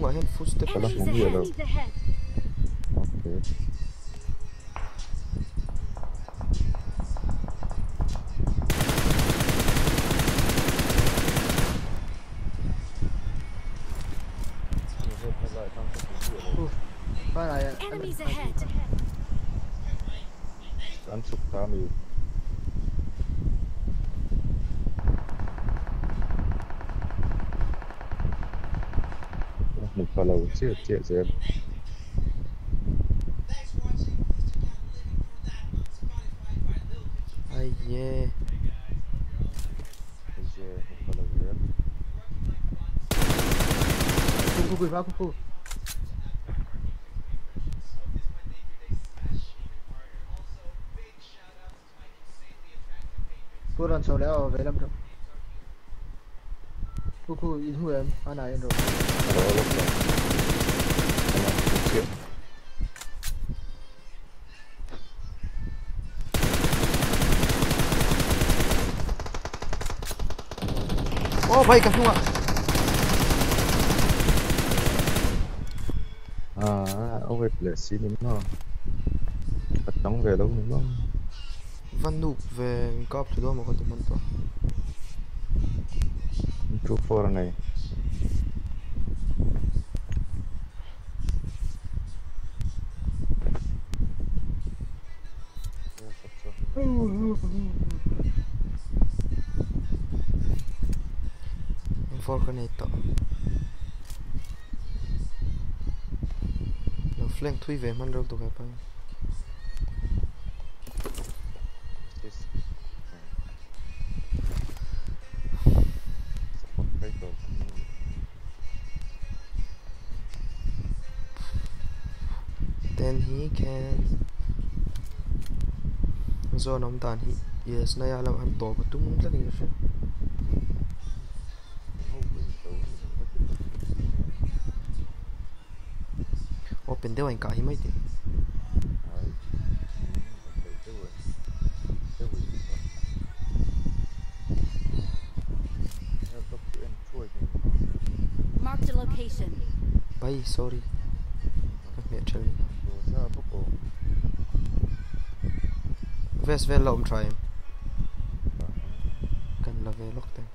ngoài hết footstep. Kalau Enemies mungkin ahead. ada. Enemies ahead. Okay. Qua lại. Enemies ahead. Anh sụp kami. Một kalau chia chia chia. Ai yeah. Chia một kalau dia. Cu cu vào cu cu. Cô đòn sầu léo về lâm rồi. Cu cu in hu em, anh này rồi. Kalau Allah lah. Kalau chia. Ô bay cầm không ạ. À, ông về lệ xí nín nó. Bắt đóng về đâu nín nó. Văn nụ về cọp từ đó mà có tụi mình to. Two four này. For cái này to. Nó flank thui về man đâu tụi cái bay. Then he can. Do nóng tàn hi. Yes, nay làm ăn tổ và tung rất nhiều chuyện. Open đeo anh cả hi mấy tiếng. Marked a location. Bay, sorry. Các mẹ chơi. Vest về lộn try em. Cần là về lock tên.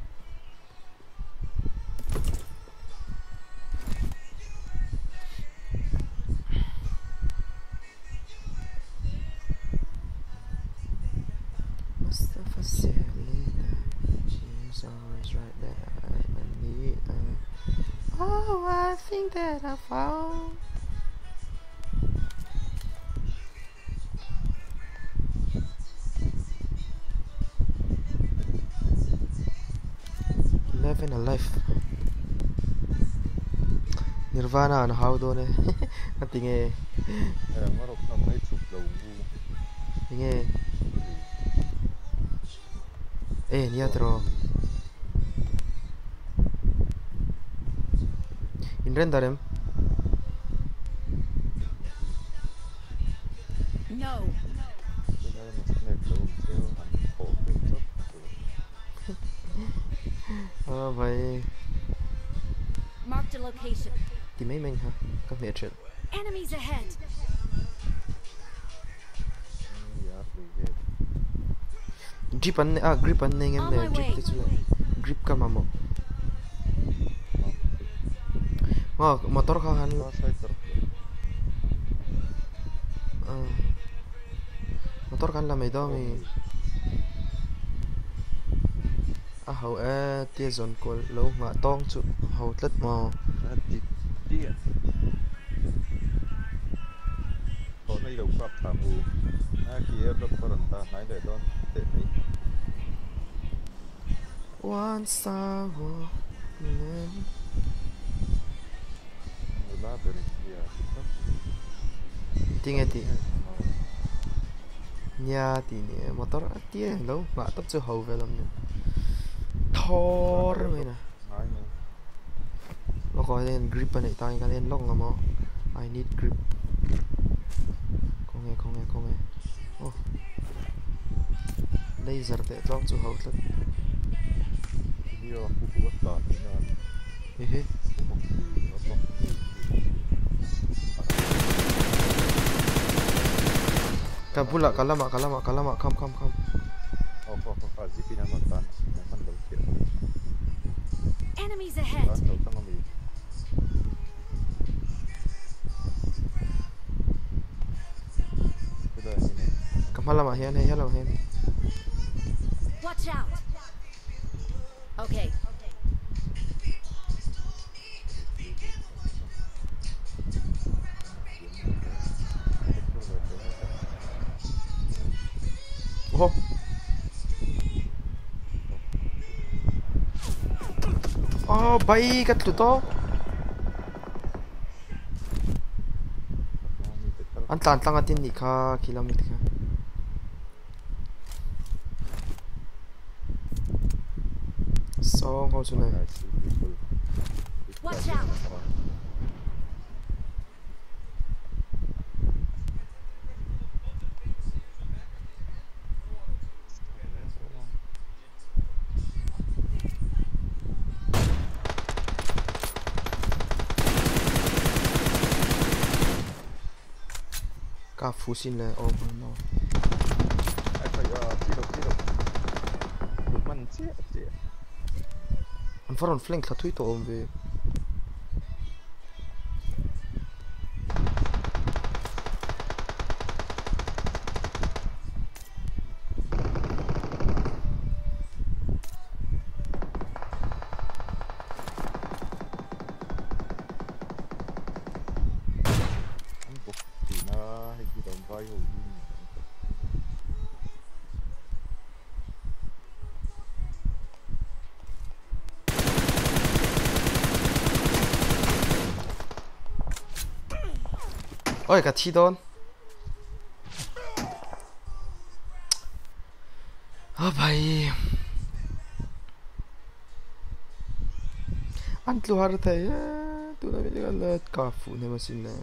Mustafa Selena, she's always right there. I need her. Oh, I think that I found. Eleven alive. Nirvana and how do ne? Nothing eh. Era marok na may chụp đầu ngu. Nghe. Eh, niatro. In renderem. No. Cái này mà snap đầu theo hẳn khổ được rất. À vậy. Marked a location. Thì mấy mình hả? Các mẹ chuyện. Enemies ahead. Grip anh à grip anh nên em On nè my way. grip thế chứ. Grip cả mà một. Ngờ motor kah han. À. Motor kan làm mấy đó mi. À hậu e tia zone của lâu ngã tông chút hậu tất mò. Tia. Có này đầu quạt thảm u. À kia đập vào ta hái để đón để đấy. Once I walk in. Là về kia. Tiếng nghe thì. Nhà thì nè motor tia lâu ngã tóc chưa hậu về làm nè. Thor mày nè. Lo coi lên grip này tay cái lên long mà. I need grip. Không nghe không nghe không nghe. Oh. Laser để cho chú hậu thật. Video aku buat tak dengan Hehe. Kabula kalama kalama kalama kam kam kam. Oh oh oh oh zipi naman tan. Naman daw siya. Enemies ahead. Tan daw tama mi. Sudah ini. Kamalama hiyan hiyan hiyan hiyan. Watch out. Okay. Oh. Oh, bay cái tụi to. Anh tàn tăng atin ni kha kilometer kha. Song ho chu này. Watch out. Cả phụ xin là over no. Ai phải ờ chi đâu chi đâu. Được mình chết chết. Anh phải on flank là thui to om về. Ôi cả chi đón. Ơ भाई. Anh keluar tadi ya. Tu nak bila galat kafu ni mesin na.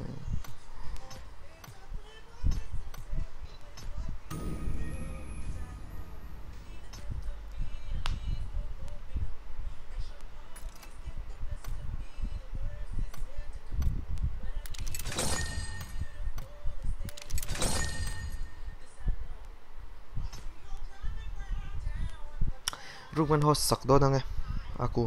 Rukman host sak do nang eh. Aku.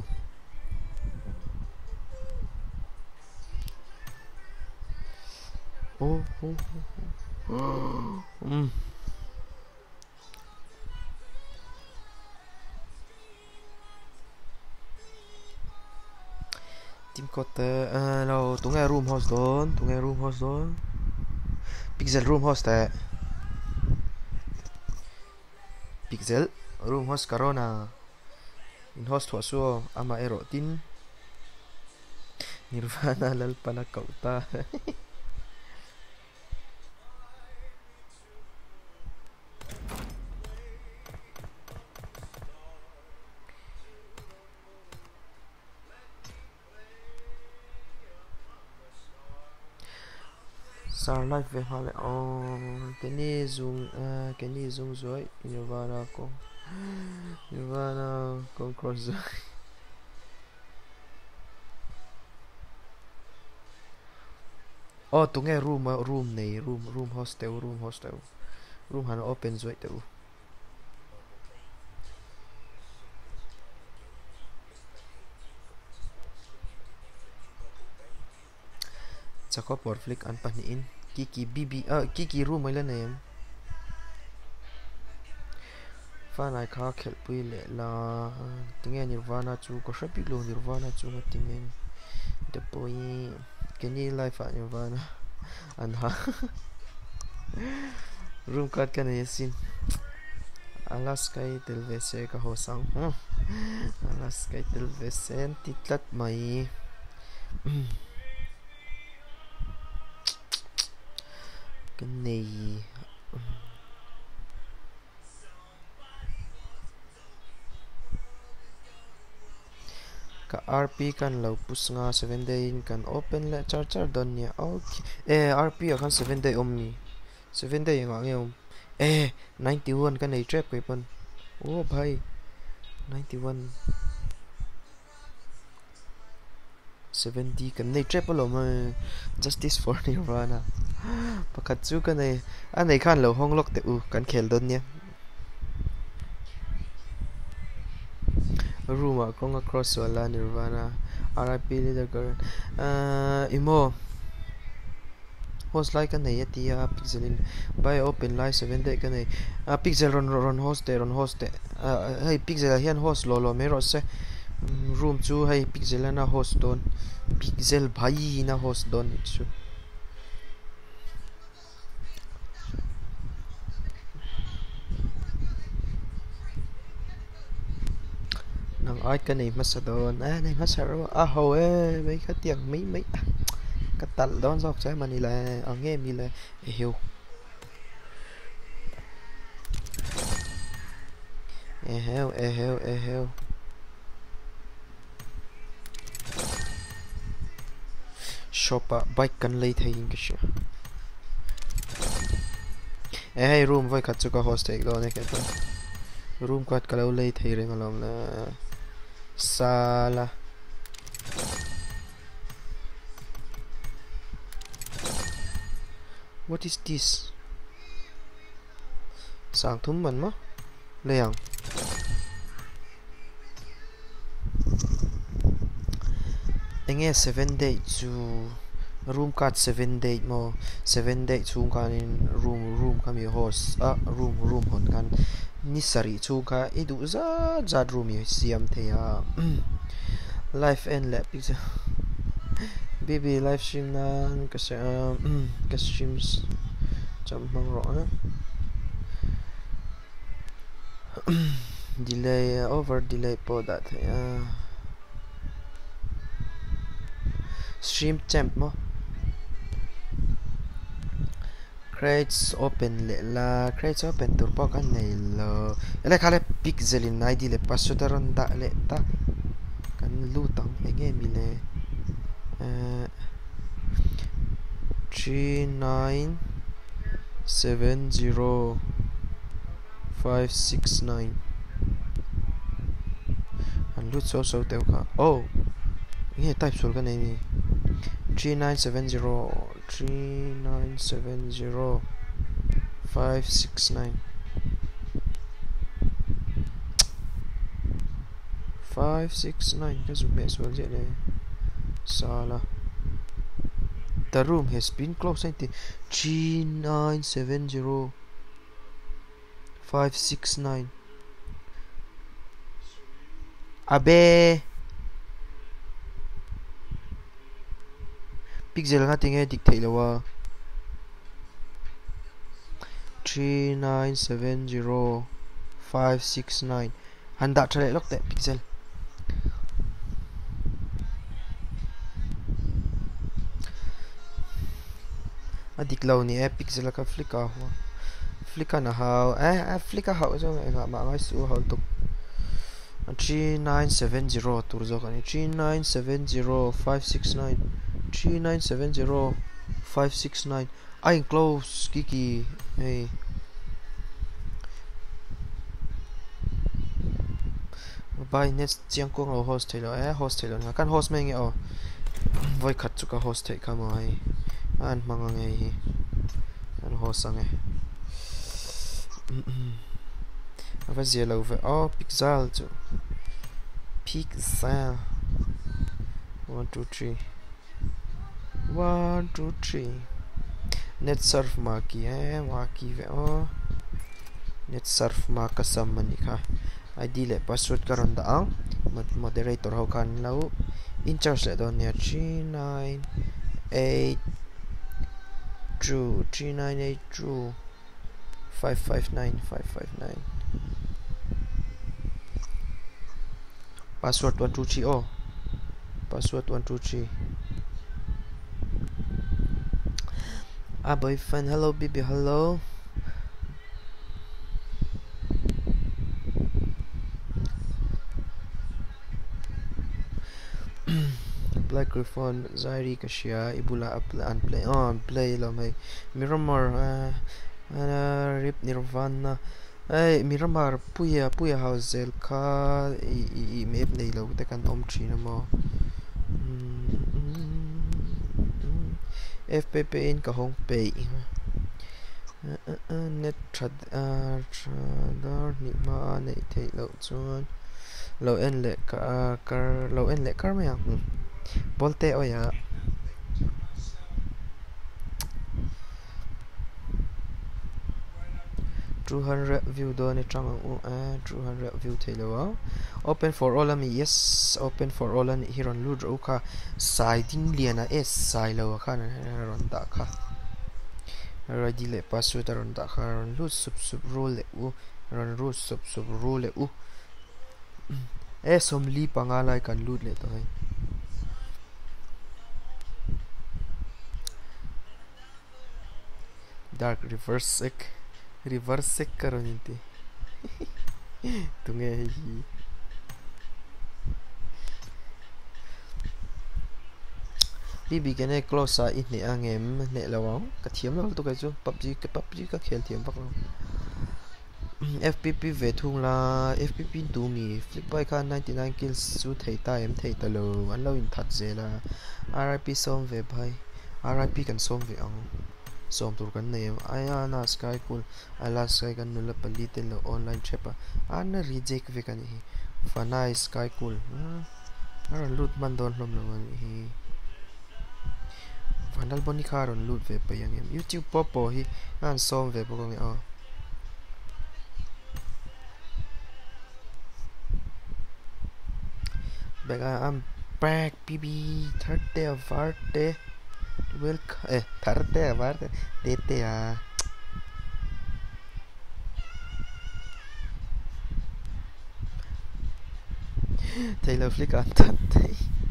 Oh, oh, oh. Hmm. Team kote, uh, lo tungai room host don, tungai room host don. Pixel room host eh. Pixel room host karona. In host wa suo ama ero tin. Nirvana lal pana kauta. Sar live về hoa lại oh cái này zoom à, cái này zoom rồi Nirvana con Nirvana con cross rồi oh tụi nghe room room này room room hostel room hostel room hắn open rồi tụi chắc có port flick an pan in kiki bb à kiki room mới lên em pha này khá khel pui lệ là tiếng nghe Nirvana chú có rất biết luôn Nirvana chú là tiếng nghe the boy cái này live phát Nirvana anh ha room card cái này xin Alaska televise ka ho sang Alaska televise titlat mai cái này ka R P kan lo pus nga seven day kan open le char char don nia okay eh R P kan seven day omni seven day nga ngeu eh ninety-one kan nei trap kai pon oh bhai ninety-one seventy kan nei trap lo ma justice for Nirvana pakhat chu kan nei an nei khan lo honglok te u kan khel don nia Ruma kong across wala Nirvana R I P leader current uh imo host like kan nei atia pixelin by open live seven day kan nei a pixel ron ron host te ron host te hey pixel hian host lo lo me ro se room chu hey pixel na host don pixel bhai na host don chu nang ai kan nei masadon a nei masaro a ho e mấy cái tiếng mấy mấy cái tal don dọc trái mà là ở nghe mi là hiểu e heo e heo e heo shopa bike kan lấy thấy cái gì e hey room voi khát chuka host ek do ne cái room quát kalau lấy thấy rồi mà lòng là sala what is this sang thum man ma leyang enge seven day to room card seven day mo seven day chung kan in room room kami host a room room hon kan nisari chu ka idu za za room yi siam the ya life and lap pizza baby live stream na ka um ka streams cham mang ro delay uh, over delay po that uh, stream temp mo crates open le la crates open tur po kan nei lo ele khale pixelin I D le pasudaron da le ta kan lutang enge mi le uh, three nine seven zero five six nine and lut so so teu ka oh nghe type sol ka nei mi three nine seven zero three nine seven zero five six nine five six nine cái zoom as well vậy đây sala the room has been closed three nine seven zero five six nine abe pixel nga tinge dik thei lawa three nine seven zero five six nine handa thale lok te pixel adik law ni e pixel ka flicker ho flicker na how eh flicker how so nga ma ngai su how to three nine seven zero tur zo kan three nine seven zero five six nine three nine seven zero five six nine I close kiki hey by next chiang ko ngo host thelo eh host thelo nga kan host meng o voi khat chu ka host thei kamai an manga nge hi an host ange ava zelo ve oh pixel chu pixel one two three one two three net surf maki eh maki ve oh net surf ma kasam mani kha I D le password karon da ang moderator ho kan lau in charge le don ne three nine eight two three nine eight two five five nine five five nine password one two three oh password one two three ah boyfriend hello baby hello Black Griffon Zairi Kashia Ibula and play on play lo mai Miramar uh, uh, Rip Nirvana ai Miramar puya puya house ka i i map nei lo te kan om china mo F P P in ka hong pay net trad tradar ni ma nei thei lo chuan lo en le ka kar lo en le kar me ya bolte oya two hundred view do ni chang u a two hundred view thei lo open for all ami yes open for all ani hiron lu ro kha siding liana s sai lo kha na ron da kha ready le password ron da kha ron lu sup sup rule u ron ru sup sup rule u e som li panga lai kan lut le to hai dark reverse sec reverse sec karon inte tunge hi bibi kene close a in ne angem ne lawang ka thiam lo to ka chu pubg ka pubg ka khel thiam pak lo F P P ve thung la F P P tu mi flip by kha ninety-nine kills chu thei ta em thei ta lo an lo in that je la R I P som ve bhai R I P kan som ve ang som tur kan ne aya na sky cool ala sky kan nula pali te lo online chepa an reject ve kan hi fana sky cool ar loot man don lom lo hi vandal boni kharon loot ve pa yang em YouTube popo hi an som ve bo nge a Bega am back baby thirty avarte welcome eh thirty avarte dete a Taylor flick an thirty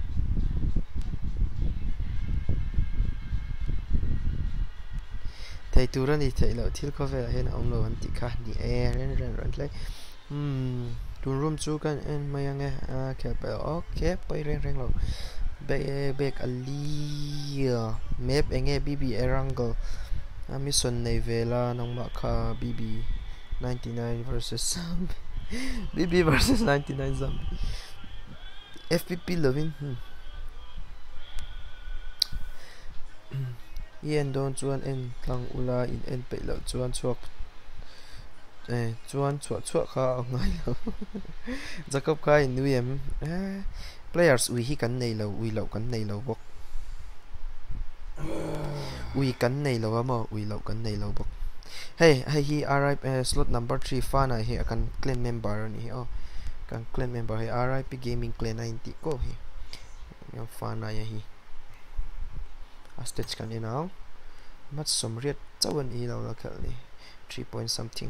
Tay turan ni Taylor thil ko ve hen om lo an ti kha ni e ren ren ren le hmm tun room chu kan en mayang e a ke pa okay pai reng reng lo be be ali map enge bb erangle ami son nei vela nong ma kha bb ninety-nine versus zombie bb versus ninety-nine zombie F P P loving hmm. yen don chuan en tlang ula in en pe lo chuan chuak eh chuan chuak chuak kha ngai lo Jacob khai nuem eh players ui hi kan nei lo ui lo kan nei lo bok ui kan nei lo ma ui lo kan nei lo bok hey hey hi R I P uh, slot number three fana hi kan claim member ni oh kan claim member hi R I P gaming clan ninety ko hi yang fana ya hi astage kan inau mat somriat chawan i lo la khal ni three point something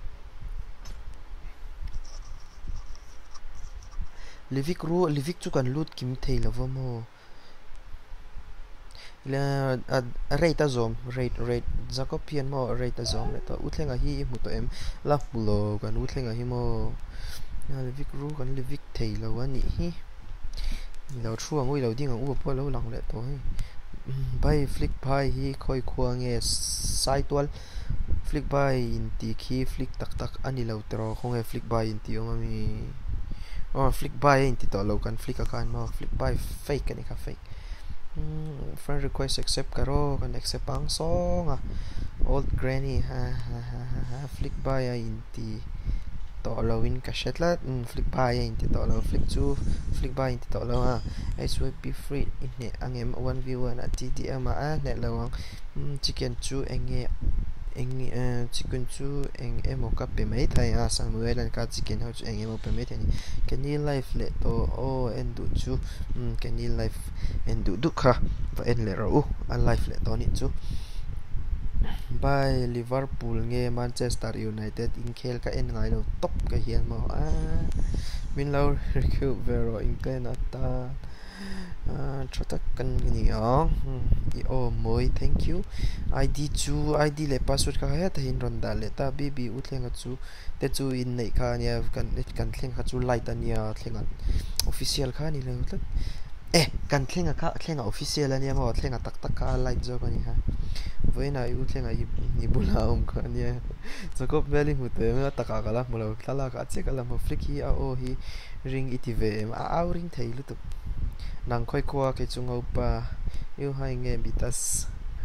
Livik ru Livik chu kan loot kim thei lova mo la rate azom rate rate Jacobian mo rate azom le to utlenga hi mu to em la bulo kan utlenga hi mo Livik ru kan Livik thei lo ani hi lo thuang ui lo ding ang u po lo lang le to hi bai flick bai hi khoi khuang e sai twal flick bai in ti khi flick tak tak ani lo tro khong e flick bai in ti ong ami oh flick by in tito lo kan flick akan mo flick by fake ani ka fake hmm, friend request accept karo kan accept ang song ah old granny ha ha ha ha flick by in ti to lo in ka shetla mm, flick by in ti to lo flick chu flick by in ti to lo ha I swipe be free in ne angem one v one at T D M a ne lo ang chicken chu enge eng chicken chu eng emo ka pe mai thai a samuel an ka chicken ho chu eng emo pe mai thani keni life le to o en du chu keni life en du du kha va en le ro a life le to ni chu by Liverpool nge Manchester United in khel ka en ngai lo top ka hian mo a min lo recover in ken ata Trata kan ni oh oh moi thank you I D chu I D le password ka ha ta hin ron dal le ta bb utlenga chu te chu in nei kha nia kan kan thleng kha chu light ania thlenga official kha ni le tlat eh kan thlenga kha thlenga official ania mo thlenga tak tak kha light zo kan ni ha voina u thlenga i ni bula om kha nia Jacob veli mu te ma taka kala mo lo tala ka che kala mo flicky a o hi ring itive a au ring thei lu tu nang khoi kwa ke chungo pa you hai nge bitas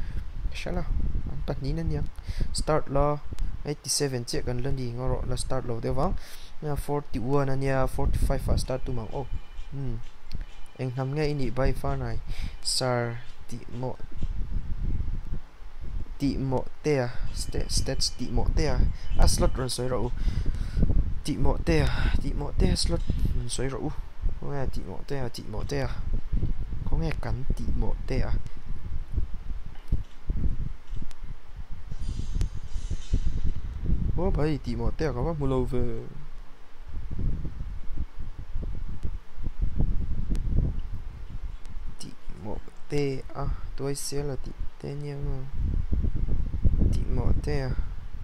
sao là bắt ní nên nhá start lo eighty-seven chiếc gần lên đi ngó là start lo tiêu vắng nha forty-one anh nha forty-five và start tu mang ô hmm anh nằm ngay ini bay pha này sar ti mo ti mo te stats ti mo te a slot run soi ro ti mo te ti mo te slot run soi ro nghe ti mo te ti mo te có nghe cắn ti mo te à ô ભાઈ ti mo te có bao lâu về ti mo te à tôi sẽ là ti te nhưng ti mo te à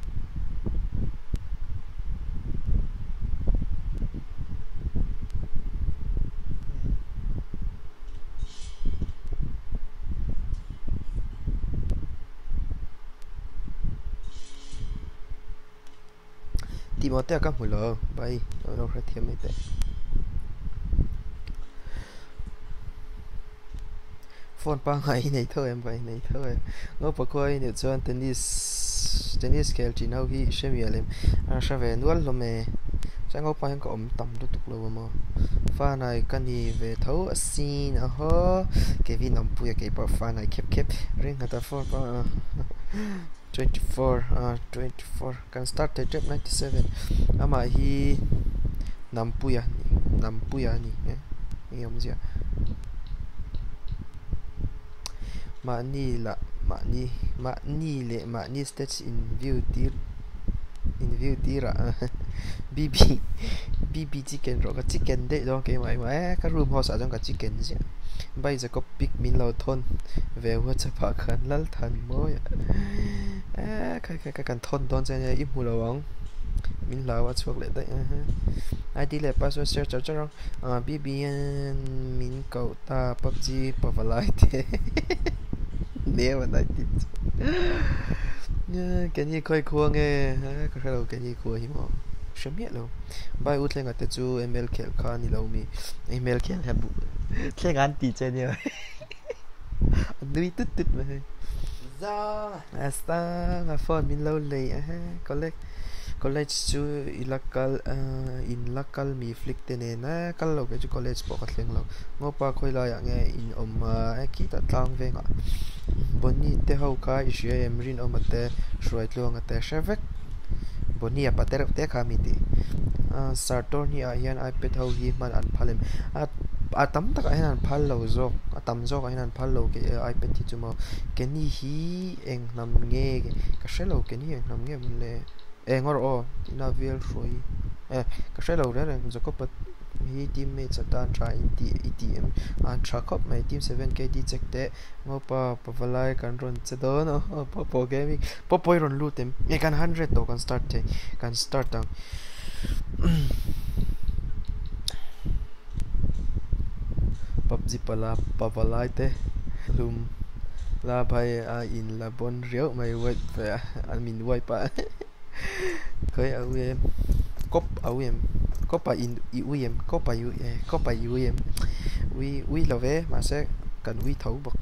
ti mo te các mùi lờ bay tôi đâu phải thêm mấy tệ phone pa ngày này thôi em vậy này thôi ngó bọc coi nếu cho tennis tennis scale chỉ nào khi xem nhiều em à sao về nuốt luôn mẹ chắc ngó pa có ẩm tầm đốt tục lâu mà pha này cần đi về thấu xin à ho cái vi nằm bùi cái bảo pha này khép khép riêng người ta phone pa twenty-four uh, twenty-four can start the trip ninety-seven ama hi nằm bùi à nằm bùi à nhỉ nghe không gì mà ni là mà ni mà ni lệ mà ni stage in view tir in view tira bb bb chicken rồi cái chicken đấy đó cái mày mà cái room house ở trong cái chicken chứ bây giờ có big min lâu thôn về hoa chấp phá khăn lal thần mới à cái cái cái cần thôn đón cho nên ít mù lâu bóng min lâu ở chuộc lại đấy ai đi lại password share cho cho à bb min cậu ta pubg pavlai thế nè mà nói tiếp cái gì coi cua nghe có thể đâu cái gì cua hiểm không sớm hết luôn bài út lên cái chú email kẹt khan đi lâu mi email kẹt là bu kẹt ăn tì chơi nhiều đuôi tít tít mà Ra à sao mà phone min lâu lì à có lẽ college chú ilakal in lakal mi flick tên này na kal lâu cái chú college bỏ cái lên lâu ngô pa khơi lại nghe in om kỹ thuật tăng về ngã bonni te hau ka issue em rin om te shroit luang te shavek bonni apa te te kha mi ti sartor ni a hian ipad hau hi man an phalem a a tam tak a hian phal lo zo a tam zo a hian phal lo ke ipad ti chuma ke ni hi eng nam nge ka shelo ke ni eng nam nge mun le eng or o na vel roi eh ka shelo re re zo ko pat hi teammates atan try ti etm an thakop mai team seven k d check te ngopa pavalai kan ron chedo no popo gaming popo ron lutem e kan one hundred to kan start te kan start down pubg pala pavalai te lum la bhai a in la bon riau mai wait ve an min wai pa khoi au em cop au em copa in uem copa u copa uem we we là vé mà sẽ cần we thấu bậc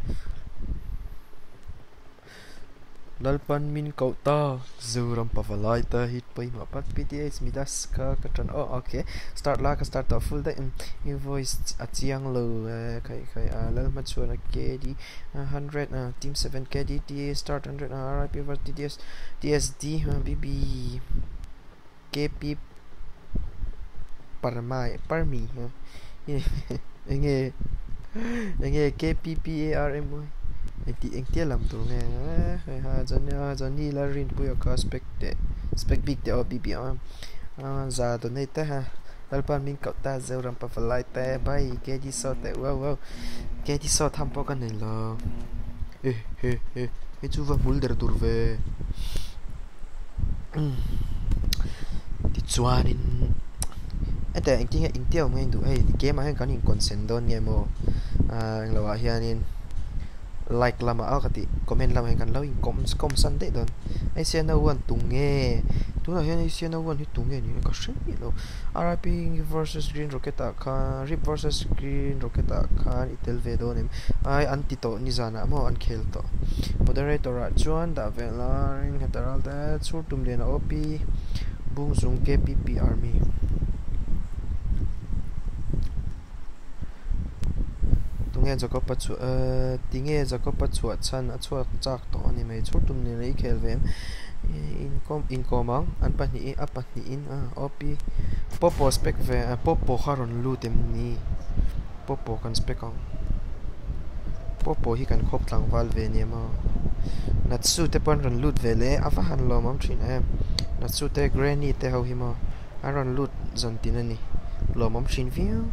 lalpan min cậu ta zuram pavalai ta hit pai ma pat pts midas ka ka tran oh okay start la ka start off full day invoice at chiang lo khai khai a lal ma chuan ke di one hundred team seven k d t start one hundred rip over tds tsd bb kp parmai parmi nghe nghe kpparm anh ti anh tiếc làm tụi nghe ha Johnny Johnny là rin bùi có spec de spec big de ở bb à giờ tụi này ta ha alpan min cậu ta gieo ram pa lại te bay cái đi so te wow wow cái đi so tham po cái này là ê ê ê cái chú va mulder dur về thì chuanin anh ta anh tiếng anh tiêu nghe đủ hay thì game anh có những consent don nghe mò à là vậy hianin like lama akati comment lama kan lawing com com san de don ai se na wan tung nge tu na hian Asian one hi tung nge ni ka hring ni lo R I P versus Green Rocket a kha Rip versus Green Rocket a khan itel ve do nem ai anti to ni zana mo an khel to moderator a chuan da ve la ring hetaral ta chu tum le na O P bung sung K P P army tunge jaka pachu uh tinge jaka pachu chan a chuak chak to ani mai chu tum ni rei khel ve income income an pa ni a pa ni in a O P popo spec ve popo kharon lutem ni popo kan spec ang popo hi kan khop tlang wal ve ni ma natsu te pon ron lut ve le afa han lo mam thin em natsu te granny te ho hi ma aron lut zon tin ani lo mam thin viu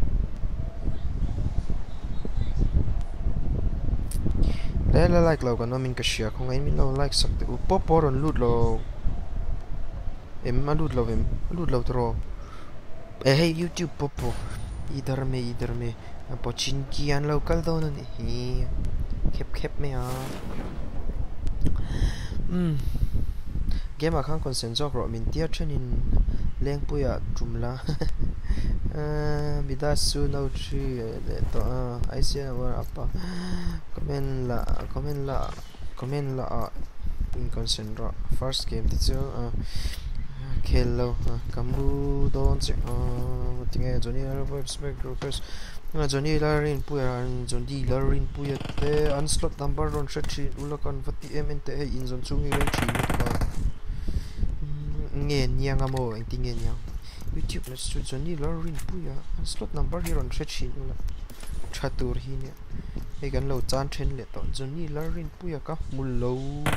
le la like lo kan min ka share khong ai min lo like sak te u popo ron lut lo em ma lut lo em lut lo tro e hey YouTube popo idhar me idhar me pochin ki an local do na ni khep khep me a um game a khang consent jok ro min tia thenin leng puya tumla uh bidasu no tri to I see war apa comment la comment la comment la in consent ro first game to uh kello kamu don che uh tinga Johnny Robert Spectacles nga Johnny Larin puya an Johnny Larin puya te an slot number ron threthi ulakan vati M te in zon chungi ren thi ni ka nge nyang amo eng tinge nyang YouTube na stu Johnny Larin puya an slot number hi ron threthi ula chatur hi ne e gan lo chan then le to Johnny Larin puya ka mullo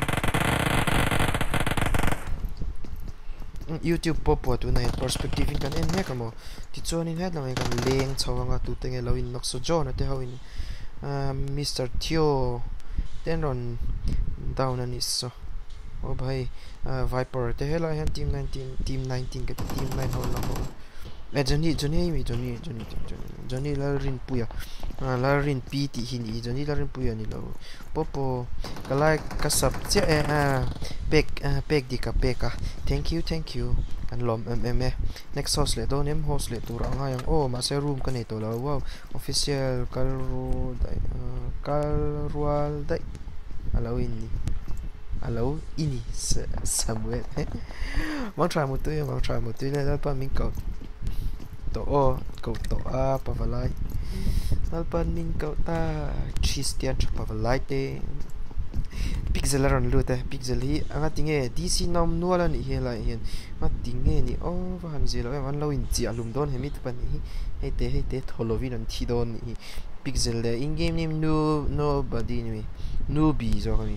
YouTube popo tu na perspective in kan en he kamo ti chon in head la mai kan leng chawanga tu tenge lo in nok so jo na te ho in Mister Tio tenron down an is so oh bhai Viper te hela han team nineteen team nineteen ke team nine ho la ho me Johnny Johnny mi Johnny Johnny Johnny Larin puya Larin P ti hin i Johnny Larin puya ni lo popo kalai kasap che e a pek pek di ka peka thank you thank you kan lom mm next host le don em host le tur anga yang oh ma se room kan to la wow official kalru dai kalrual dai alo ini alo ini Samuel mang try một tuổi mang try một tuổi này đã pa min cầu to o cầu to a pa valai al pan min cầu ta Christian pa valai te pixel ron lute pixel hi anga tinge D C nom nuala ni hela hian ma tinge ni o van zelo man lo in chi alum don hemit pan hi he te he te tholovin an thi don ni pixel le in game name no nobody ni newbie zo kami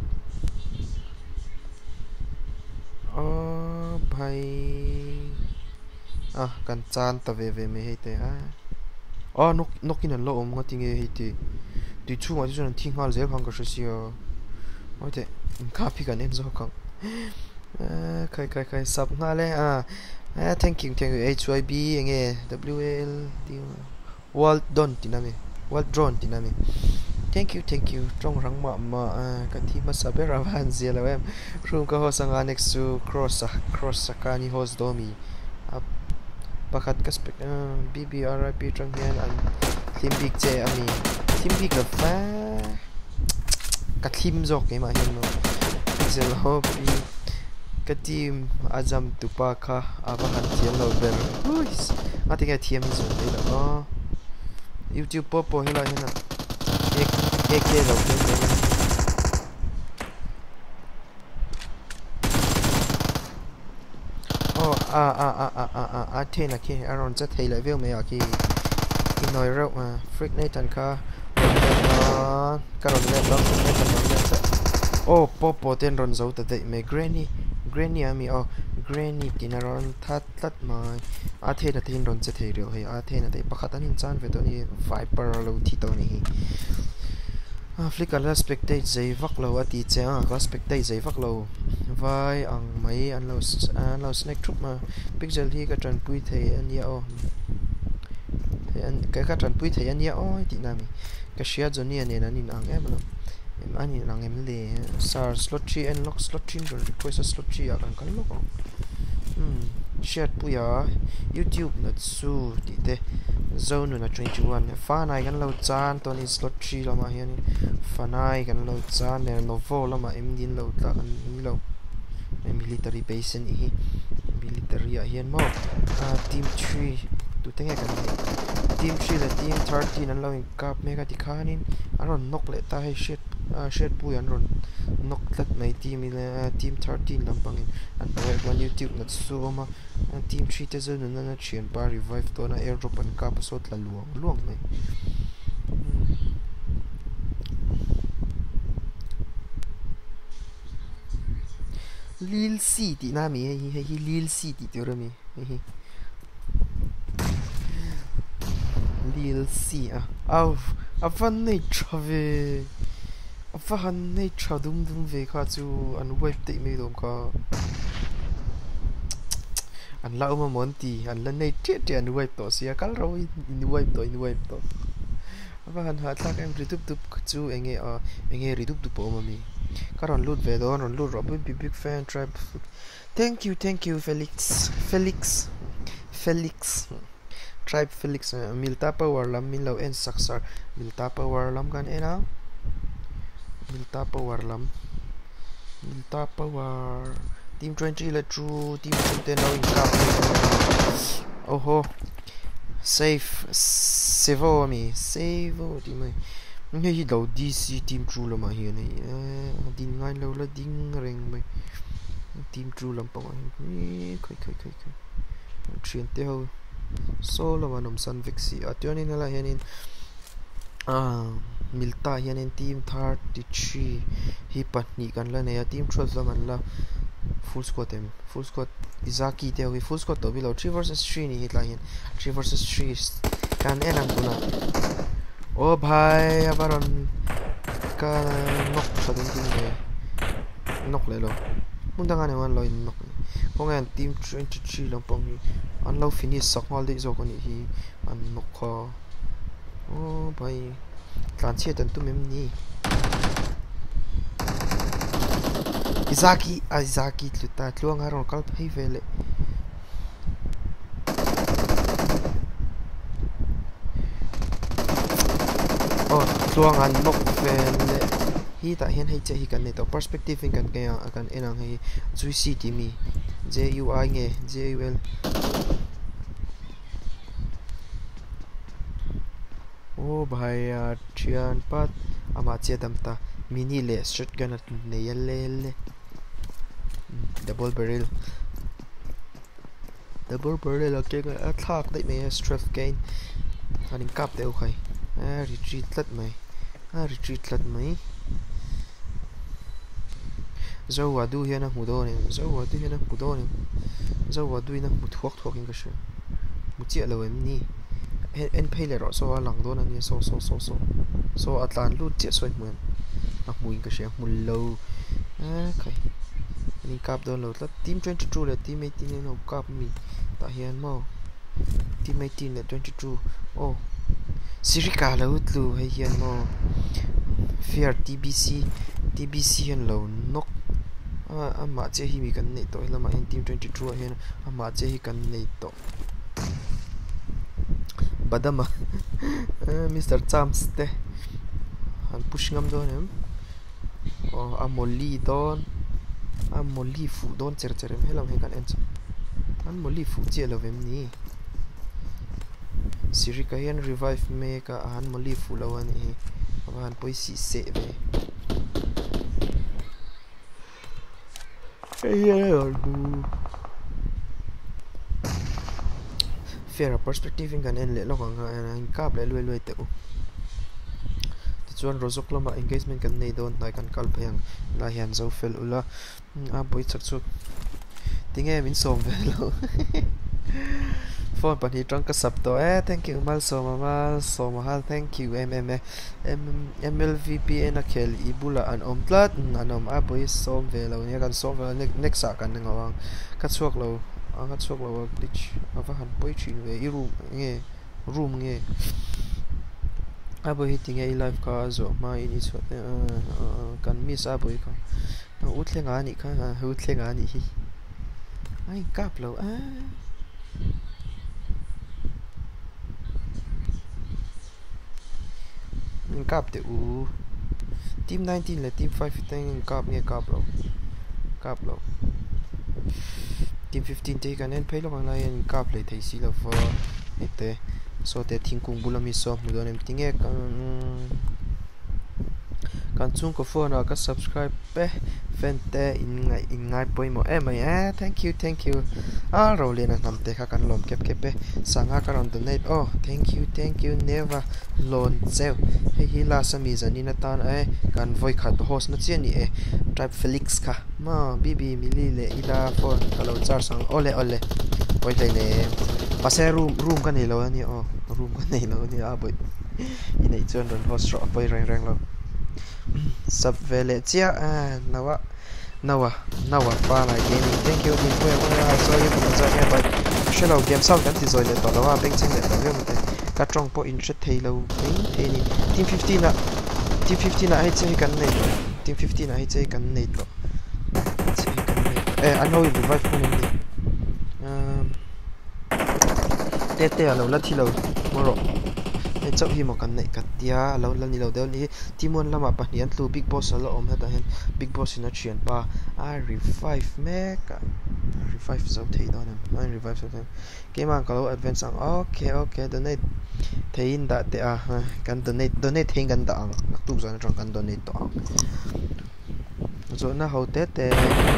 oh bhai ah kan chan ta ve ve me he te a oh nok nokin an lo om nga tinge he te tu chu ma chu an thing hal zel khang ka shio ote copy kan em zo kang kai kai kai sub nga le ah thank you thank you H Y B nge W L D Walt Don tiname Walt Drone tiname thank you thank you trong rang ma ma ka thi ma sabe ravan zela wem room ka ho sanga next to cross cross sakani host domi pakhat ka spec B B R I P trong hian an thim big che ami thim big la fa ka thim jok ke ma hian no zel ho pi ka team azam tupa kha aba han thiam lo ber uis ati ka thiam zo le la YouTube popo hela hena ek ek ke lo ke oh a a a a a a a the na ke aron cha thei la vel me a ki inoi ro ma freak Nathan kha karon le lo ne kan le sa oh popo ten ron zo ta de me granny granny ami oh granny tinaron that that mai a the na tin ron cha thei ro he a the na te pakhat an in chan ve to ni Viper lo thi to ni ah flicker la spectate zai vak lo ati che a ka spectate zai vak lo vai ang mai an lo an lo snack trup ma pixel hi ka tran pui thei an ya o an ka ka tran pui thei an ya o ti na mi ka shia Johnny an en an in ang em lo ani nang em le sar slot three unlock slot three rồi request slot three akan kan lo ko hmm share puya YouTube na su ti te zone na twenty-one fa nai kan lo chan to ni slot three lama hian fa nai kan lo chan ne novo lama em din lo ta kan lo military base ni hi military a hian mo team three tu tenge kan team three la team thirteen an lo in kap mega tikhanin aron nok le ta he shit shit pu an ron nok tat mai team ile team thirteen lampangin an web on YouTube na so ma team three te zon na na chian pa revive to na airdrop an kap so tla luang luang mai Lil City na mi hi hi Lil City te ro mi hi Lil C à ao à văn này cho về à văn này cho đúng đúng về cả chú anh web tị mấy đồng cả anh lão mà muốn tì anh lần này chết thì anh web tổ xia cả rồi anh web tổ anh web tổ và anh hát là em YouTube tụp chú anh nghe à anh nghe YouTube tụp bộ mà mi các bạn lút về đó rồi lút rồi big big fan tribe thank you thank you Felix Felix Felix Tribe Felix milta power lam min lo en saksar milta power lam kan ena milta power lam milta power team twenty la true team ten lo in cup oho safe save mi save di mai nge hi lo D C team true lo ma hi nei din ngai lo la ding reng mai team true lam pa ni khoi khoi khoi khoi train te ho solo manom san vixi atyon in la hianin ah milta hianin team thirty-three hi patni kan la ne team twelve la man la full squad em full squad izaki te wi full squad to below three versus three ni hit la hian three versus three kan enang tuna oh bhai abaron ka nok sadin tin de nok le lo mundanga ne wan lo in nok kongan team twenty-three lampang ni an lo finish sakmal de zo kani hi an nokha oh bhai tlan che tan tu mem ni izaki izaki tluta tluang haron kal phei vele oh tluang an nok vele hi ta hian hei che hi kan ne to perspective in kan kaya akan enang hei juicy ti mi J U I nge J U L oh bhai chian pat ama che dam ta mini le shotgun at ne yelle double barrel double barrel okay a thak dai me strength gain anin kap deu khai a retreat lat mai a retreat lat mai zo wa du hian a hmudo ne zo wa du hian a hmudo ne zo wa du na hmu thuak thuak in ka hre mu che lo em ni en phaile ro so lang do na ni so so so so so atlan lut che soi hmuan a hmu in ka hre hmu lo a khai ni kap do lo la team twenty-two le team eighteen no kap mi ta hian mo team eighteen le twenty-two oh sirika lo tlu hei hian mo fear T B C T B C hian lo nok a ma che hi mi kan nei to lama in team twenty-two hian a ma che hi kan nei to badama Mister Chams te an push ngam do nem oh a molly don a molly fu don cher cher em helam he kan en an molly fu che lo vem ni sirika hian revive me ka an molly fu lo ani aban poi si se ve yeah fair perspective in kan en le lo kan an kap le loi loi te u chuan rozok lama engagement kan nei don nai kan kal pheng la hian zo fel ula a boi chak chu tinge min som ve lo phone pani trunk ka sap to eh thank you mal so mal so mal thank you mm m l v p n a khel ibula an omtlat anom a boi som ve lo ne kan som ve next sa kan ngawang ka chuak lo a ka chuak lo dich ava han boi chin ve i room nge room nge abo hitting a live ka zo ma ini so kan miss abo ka utlenga ni ka utlenga ni hi ai kap lo a kap te u team nineteen le team five ten kap nge kap lo kap lo team fifteen te kan en pay lo kan la en kap le thei si lo for ete so te thing kung bulami so mu don em tinge kan kan chung ko phone ka subscribe pe fan te in ngai in ngai poi mo em ai thank you thank you a ro le na nam te kha kan lom kep kep pe sanga ka on donate oh thank you thank you never lon zeu he hi la sami zani na tan ai kan voi khat host na chen ni e tribe felix kha ma bibi mili le ila phone kalo char sang ole ole oi dai le pase room room kan nei lo ani oh room kan nei lo ni a boy inei chon ron host ro boy rang rang lo sub vele chia ah nawa nawa nawa pa la gaming thank you din ko ko ya so you ko za ya ba shelo game sound kan ti zoi le to lawa beng ching le to yo mate ka trong po in shit thei lo beng the ni team fifteen na team fifteen na ai che kan nei team fifteen na ai che kan nei to che kan nei eh I know you revive ko ni um te te lo la thi lo moro e chau hi mo kan nei katia lo la ni lo del ni timon lama pa hian tlu big boss lo om heta hen big boss in a chian pa I revive me ka revive so thei don em I revive so them game an kalo advance ang okay okay donate thein da te a kan donate donate thing kan da ang tu zan trong kan donate to ang zo na ho te te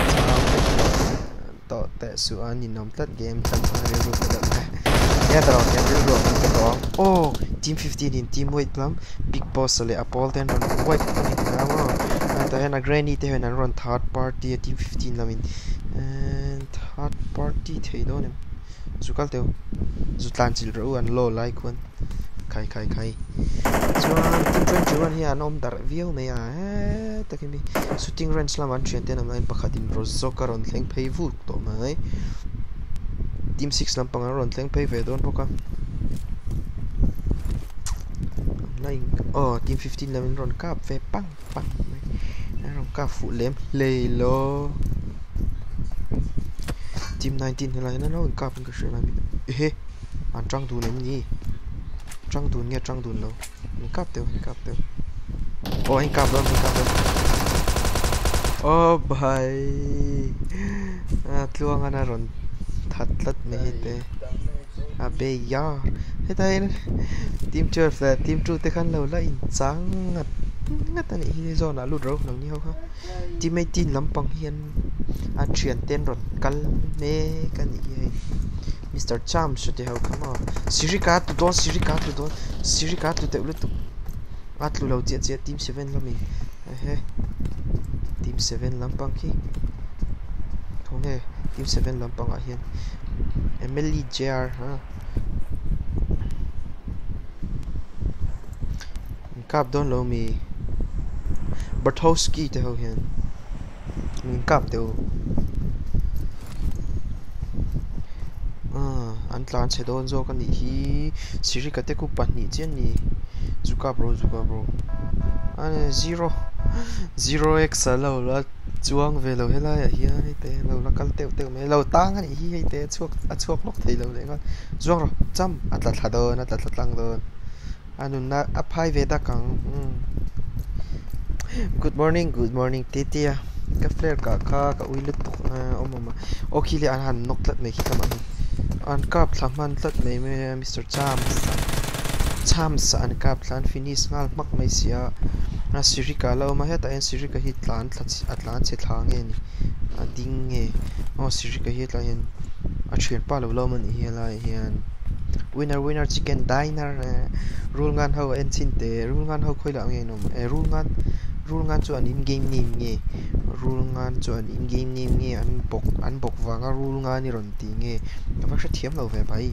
to te su an ni nom tat game chan pa re ru da ya da ya ru ru da oh team fifteen in team weight plum big boss le apol ten run white na mo and then a granny te hen run third party team fifteen lamin and third party thei don em zukal teu zutlan chil ro an low like one khai khai khai chuan team twenty-one hi anom dar view me a takimi shooting range lam an chen ten am in pakhatin ro zoka ron thleng phei vu to mai team six lam pang ron thleng phei ve don poka like oh team fifteen lam ron kap ve pang pang ron kap fu lem le lo team nineteen la na no kap ka shela mi he an chang du nem ni chang du nge chang du lo ni kap teu ni kap teu oh anh kap lo anh kap lo oh bhai a tluang ana ron that lat me te abe yar hetain team twelve là team two te khan lo la in chang ngat ngat ani hi zona lu ro lo ni ho kha team eighteen lampang hian a thian ten ron kal me kan hi Mister Cham should have come on sirika tu don sirika tu don sirika tu te lu tu atlu lo che che team seven lo mi he team seven lampang ki thong he team seven lampang a hian Emily Jar ha kap don lo mi Bartowski te ho hian min kap te ah an tlan che don zo kan ni hi siri ka te ku pan ni chen ni zuka bro zuka bro ane zero zero x lo la chuang ve lo hela ya hi ani te lo la kal te te me lo tang ani hi te chuak a chuak lok thei lo le ngon zuang ro cham atla thla don atla thlang don anu na aphai ve da kang good morning good morning titia ka flare ka kha ka uilut to omama okhile an han nok lat me khitama an kap thlaman lat me me Mister Cham Cham sa an kap tlan finish ngal mak mai sia a sirika lo ma heta en sirika hi tlan thlat atlan che thlange ni a ding nge o sirika hi tla hen a thian pa lo lo man hi la hian winner winner chicken diner rule ngan ho en chin te rule ngan ho khoi la nge nom e rule ngan rule ngan chu an in game name nge rule ngan chu an in game name nge an bok an bok wanga rule ngan ni ron ti nge ka fa thiam lo ve bai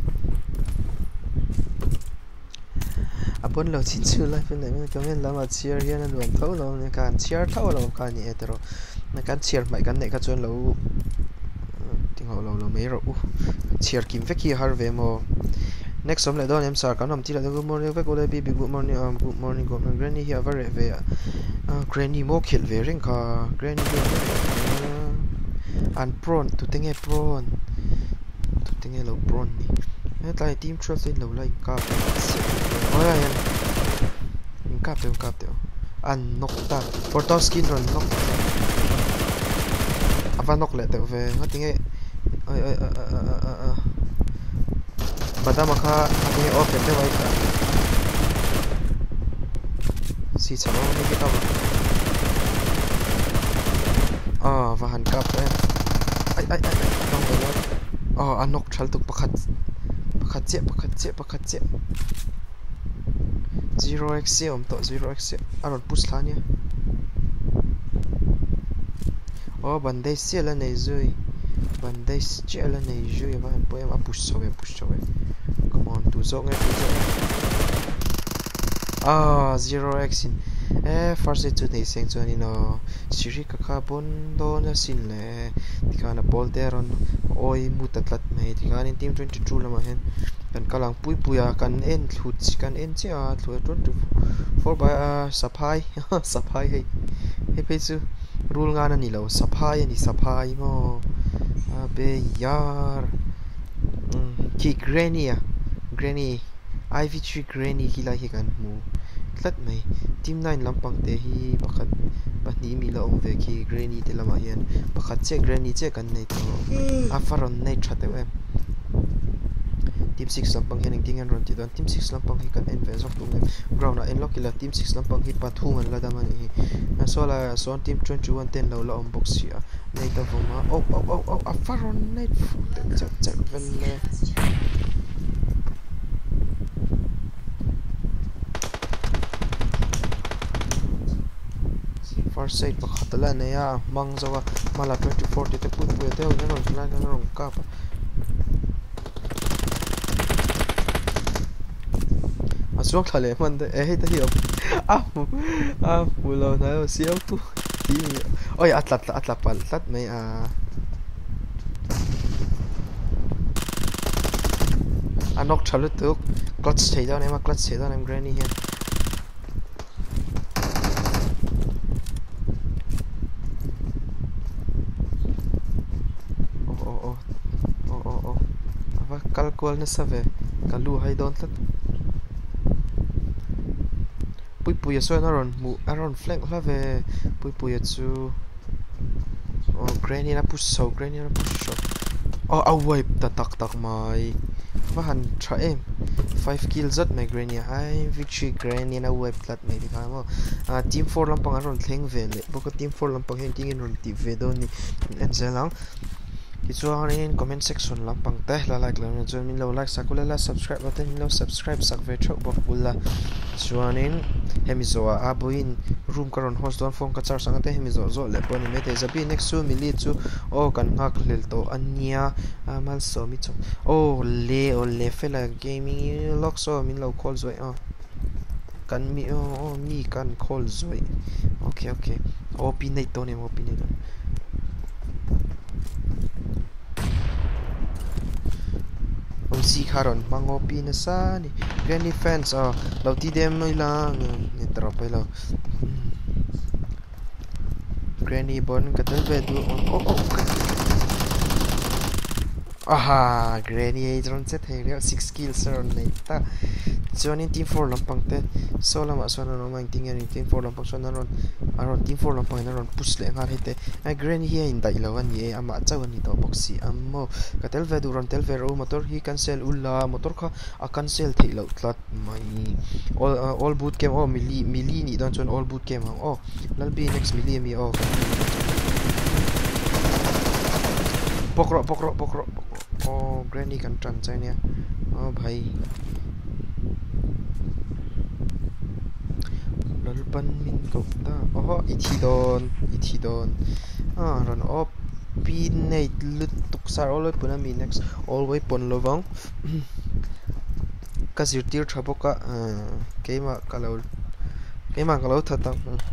apon lo chin chu la fen le ka men lama cheer hian an ron tho lo ne kan cheer tho lo ka ni etero na kan cheer mai kan ne ka chon lo ting ho lo lo me ro cheer kim ve ki har ve mo next some lại đó em sar kan hom ti la good morning ve ko le bi good morning um good morning good morning granny here very ve granny mo khil ve ring kha granny an prawn tu tenge prawn tu tenge lo prawn ni he tlai team trust in lo lai ka oi ai in kap te kap te an nok ta for top skin ron nok ava nok le te ve nga tinge oi oi a bada makha ati off te wai ka si chalo ni ki ta ah va han kap te ai ai ai dong de ah anok thal tuk pakhat pakhat che pakhat che pakhat che zero x om to zero x aron push la nia oh bandai se la nei zui bandai che la nei zui va han poem a push so push so come on tu zo ngai tu zo ah zero x in eh first it to nei seng chuan in no siri ka kha bon do na sin le tikana bol there on oi mutatlat mai tikana team twenty-two lama hen kan kalang pui puya kan en thut kan en che a thlu twenty-four by a saphai saphai hei he pe chu rule nga na ni lo saphai ni saphai mo abe yar ki granny a granny ivy tree granny hi la hi kan mu tlat mai team nine lampang te hi pakhat pahni mi la ong ve ki granny te lama hian pakhat che granny che kan nei to afaron nei thate em team six lampang hian engting an ron ti don team six lampang hi kan en ve zok tu ground a en lock ila team six lampang hi pathum an la dam ani hi so la so team twenty-one ten lo la on box hi nei ta voma oh oh oh oh afaron nei chak chak vel far side pakhatala ne ya mang zawa mala twenty-four te put pu te ne ron plan kan ron ka pa asok thale man de eh ta hi a a pulo na siau tu ti oi atlat atlat pal tat mai a anok chalu tu clutch thei da ne ma clutch thei da nem granny here kalkual na save kalu hai don tat pui pui so na ron mu aron flank la ve pui pui chu oh granny na push so granny na push so oh a wipe ta tak tak mai va han tra em five kills at my granny ai victory granny na wipe lat mai di mo a team four lampang aron thleng ve le boko team four lampang hen ting in ron ti ve don ni en zelang chuan in comment section lampang te la like la chuan min lo like sakula la subscribe button min lo subscribe sak ve thok bok bulla chuan in hemizoa abuin room karon host don phone ka char sanga te hemizo zo le poni me te zabi next to mili chu o kan ngak lel to ania amal so mi chu o le o le fela gaming lock so min lo call zoi a kan mi o mi kan call zoi okay okay op nei to ne op nei to si karon mango pina sa ni granny fans oh lo ti dem noi lang ni drop ai lo granny bon katal ve du oh oh aha granny ai dron set hai re six kills ron nei ta chuanin team four lampang te so lama so na no mang ting ani team four lampang so na ron aron team four lampang na ron push le ngar hete ai granny hi in dai lawan ye ama chawan ni to boxi ammo katel ve du ron tel ve ro motor hi cancel ulla motor kha a cancel thei lo tlat mai all uh, all boot game oh mili mili ni don chon all boot game oh lalbi next mili mi oh pokro pokro pokro oh granny kan tran chai ne oh bhai lolpan min ko ta oh ithi don ithi don ah ron op pin nei lut tuk sar all puna mi next always pon lovang ka zirtir thaboka keima kalol keima kalol thata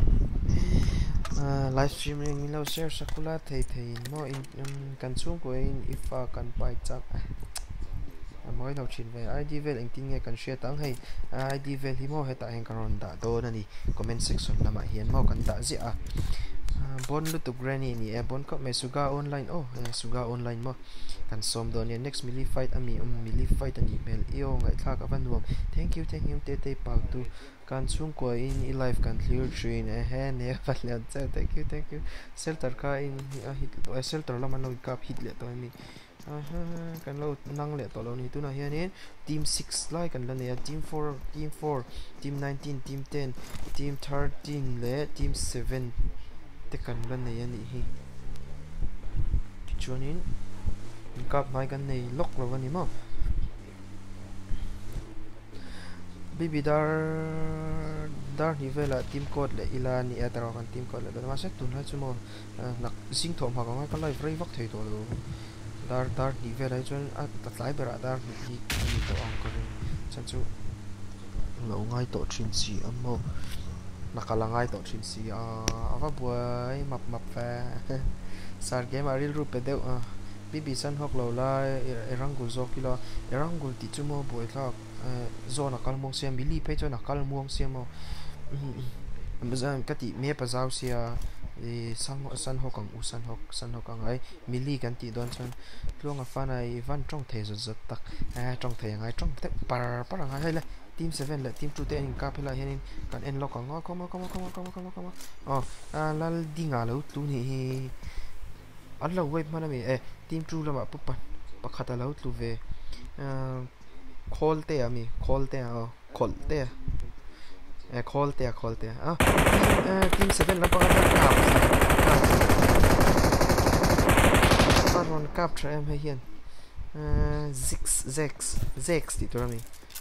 live streaming mi lo share sakula thei thei mo in kan chung ko in ifa kan pai chak mới đầu chín về i d về anh tin nghe cần share tăng hay i d về thì mau hay tại hàng còn đã đô nè đi comment section là mà hiền mau cần đã gì à bon lu tu granny ni e bon ko me suga online oh suga online mo kan som don ye next mili fight ami um mili fight ani mel io ngai thak avan nuam thank you thank you te te pal tu kan chung ko in i life kan clear train e he ne patlan cha thank you thank you shelter ka in hit shelter la man kap hit le to mi aha kan lo nang le to lo ni tu na hian team six lai kan la ne team four team four team nineteen team ten team thirteen le team seven te kan la nei ani hi chuanin kap mai kan nei lok lo ani mo bibi dar dar ni vela team code le ila ni ataro kan team code le ma sek tun ha chumo nak sing thom ha ka lai vrei vak thei to lo dar dar ni vela chuan a tatlai bera dar ni ni to ang ko chan chu lo ngai to thin si amo nakalangai to thin si a ava buai map map fa sar game a ril ru pe deu a bibi san hok lo la erangul zo kilo erangul ti chumo boi thak zo na kalmong siam bili pe cho na kalmong siam mo amazan kati me pa zau sia e sang san hok ang usan hok san hok ang ai mili kan ti don chan tlong a fan ai van trong the zo zat tak a trong the ngai trong te par par ngai la team seven le team two te in ka phela hianin kan en lock ang koma koma koma koma koma koma oh a lal dinga lo tu ni allo web mana me e team two lama pupan pakhata lo tu ve call te ami call te a call te e call te call te ah team seven la pa ka paron capture em hian six six six ti torami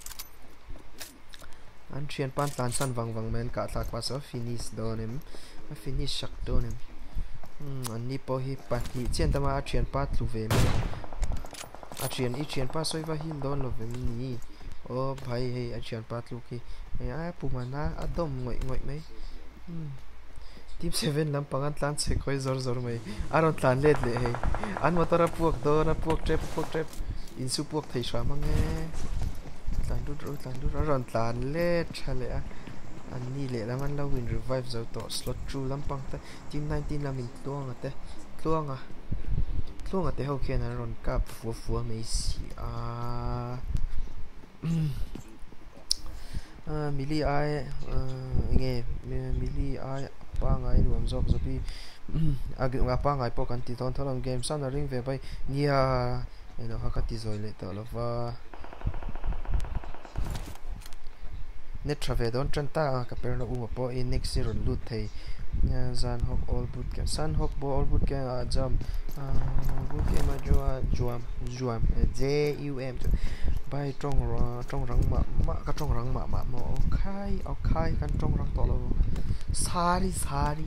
an thian pan tlan san wang wang men ka thak pa so finish donem finish shak donem an ni po hi pa hi chen tama a thian pa tlu ve me a thian i thian pa soi va hil don lo ve ni o bhai hei a thian pa tlu ki a pumana adom ngoi ngoi mai team seven lam pangan tlan se koi zor zor mai aron tlan let le hei an motora puak do na puak trap puak trap in su puak thei sha mange tlan du ru tlan du ron tlan le chale a an ni le la man la win revive zo to slot two lampang ta team nineteen la min tuang ate tuang a tuang ate ho khen an ron kap fu fu mai si a a mili ai nge mili ai pa ngai nuam zok zopi a ga pa ngai po kan ti ton tholom game san ring ve bai nia eno hakati zoi le to lova net travel don tranta ka perno uma po in next zero loot thei zan hok all boot ke san hok bo all boot ke jam boot ke ma jo juam juam j u m bai trong trong rang ma ma ka trong rang ma ma mo khai au khai kan trong rang to lo sari sari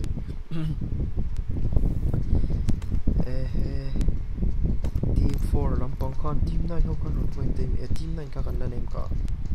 eh team four lampang khan team nine hok kan ron team team nine ka kan la nem ka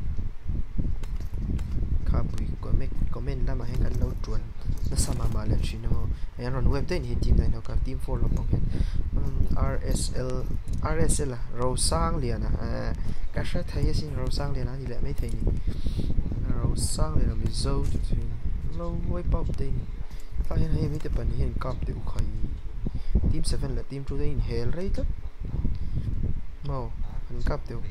kabui comment comment lama hen kan lo tuan na sama mala chino en ron web ten hi team nine ka team four lo pong hen rsl rsl ro sang liana ka sha thai sin ro sang liana ni le mai thai ni ro sang liana mi zo tu lo wai pop te ni ta hen hi mi te pan hen kap te u khai team seven la team two te in hell right mo han kap te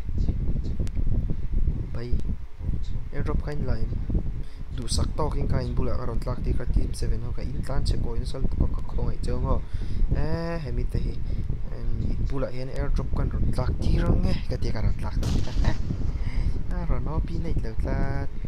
bai airdrop kain line du sak to king kain bula aron tlak ti ka team seven ho ka in tlan che coin sal ko ka khong ai chong ho eh hemi te hi in bula hian airdrop kan ron tlak ti rong nge ka ti ka ron tlak a ron no pi nei tlak la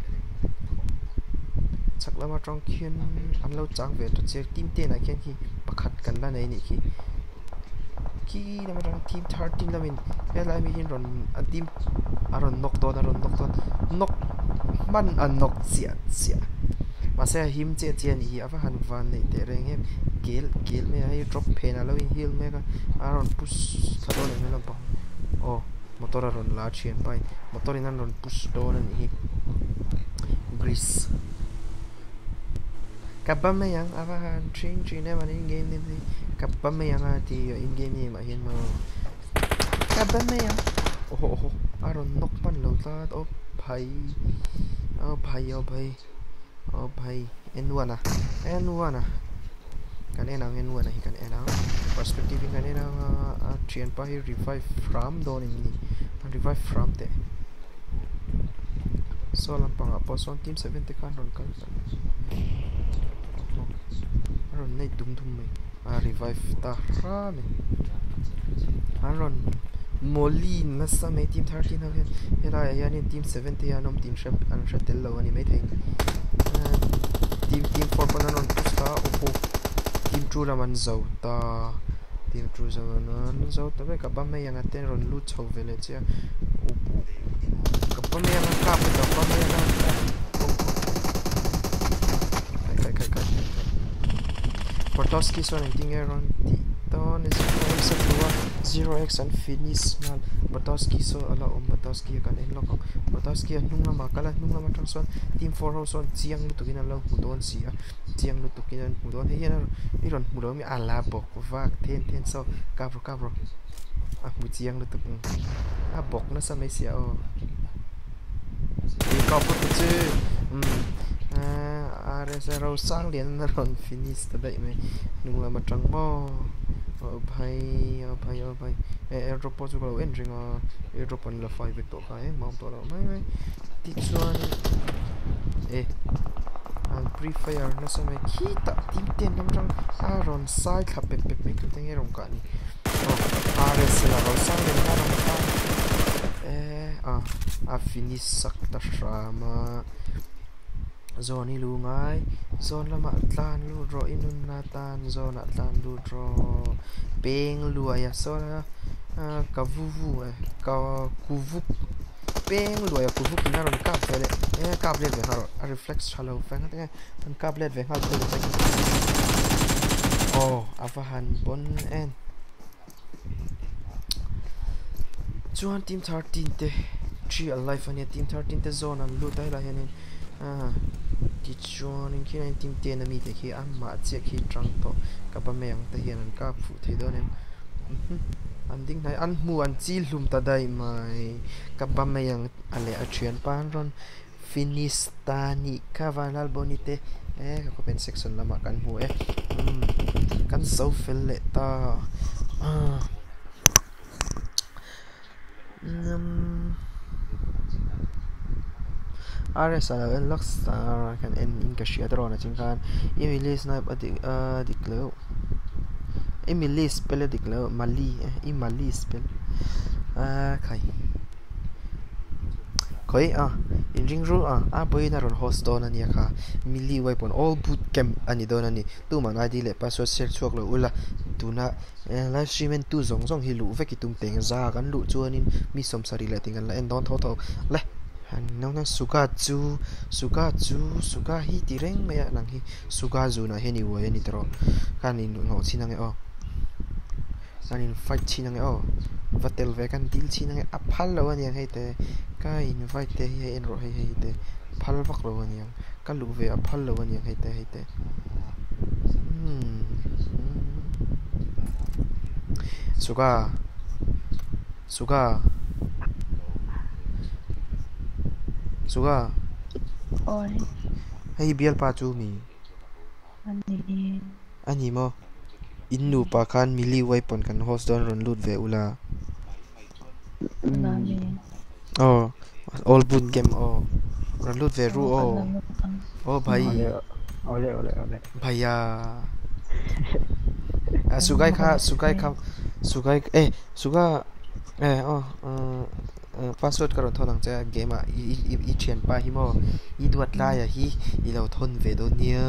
chak lama tong khian an lo chang ve to che team te na khian ki pakhat kan la nei ni ki ki na ma team thirteen la min he lai mi hin ron a team aron nok to na ron nok to nok man an nok sia sia ma se him che chen hi ava han van nei te reng he gel gel me ai drop pen alo in heal me ka aron push thado le me pa oh motor aron la chen pai motor in aron push do na ni grease kabam me yang ava han train train ne man in game ni kabam me yang ati in game ni ma hin mo kabam me yang oh oh aron nok pan lo ta o phai o phai o phai o phai en wana en wana kan enang en wana hi kan enang perspective kan enang a trian pa hi revive from don in ni revive from te so lam pang apo son team seventy kan ron kan aron nei dum dum mai a revive ta ha me aron Molly nasa may team thirteen hagen hela yan in team seventy anom team shep an shatel lo ani mai thei team team four pa nanon pusta opo team two la man zo ta team two zo nan zo ta be ka ba mai yang aten ron lu chho vele che opo ka ba mai yang ka pa ta ba mai yang kai kai kai kai Portoski so an ting ron ti ton is zero x and finish ngal Portoski so ala om Portoski kan en lok Portoski nung lama kala nung lama transfer team four house on chiang lu tukin lo hudon sia chiang lu tukin hudon he yana iron mudo mi ala bok vak ten ten so kabro kabro ah mu chiang lu tuk a bok na sa mai sia o ka po tu um a re sa ro sang lian na ron finish ta dai mai nung lama trang mo oh bhai oh bhai oh bhai airdrop po chu lo entering a airdrop an la five to ka e mount to lo mai mai ti chuan e an pre fire na sa mai khita tim ten nam rang a ron sai kha pe pe pe tu teng e ron ka ni oh rs la ro sang le na ron ka e a a finish sak ta shrama zone lu ngai zone lama tlan lu ro inun na tan zone atlan lu ro peng lu aya so na ka vu vu ka ku vu peng lu aya ku vu kina ron ka vele e ka blade ve haro a reflex chalo fa nga te an ka blade ve hal te oh avahan bon en chuan team thirteen te three alive ani team thirteen te zone an lu tai la hianin ah ti chuan in khi team ten ami te khi an ma che khi trang to ka pa meng te hian an ka phu thei don em an ding nai an mu an chi hlum ta dai mai ka pa meng ale a thian pan ron finistani kavanal bonite eh ka pen section lama kan mu e kan so fel le ta ah um rs ala unlock star kan en in ka shia drona chingkan emily snipe adik diklo emily spell diklo mali e mali spell a khai koi a in ring ru a a boy na ron host don ani kha mili weapon all boot camp ani don ani tu ma ngai di le password share chuak lo ula tuna live stream en tu zong zong hi lu ve ki tum teng za kan lu chuanin mi som sari la tingan la en don tho tho le nong nang suka chu suka chu suka hi tireng me nang hi suka zu na he ni wo ni tro kan in ngo chinang e o kan in fight chinang e o vatel ve kan dil chinang e aphal lo ani he te ka invite te he en ro he he te phal vak lo ani ka lu ve aphal lo ani he te he te hmm suka suka suga oi hey bial pa chu mi ani ani mo innu pa khan mili weapon kan host don ron loot ve ula nami oh all boot game oh ron loot ve ru oh oh bhai ole ole ole bhaiya a sugai kha sugai kha sugai eh suga eh oh password karon thonang cha game a i i thian pa hi mo i duat la ya hi i lo thon ve do nia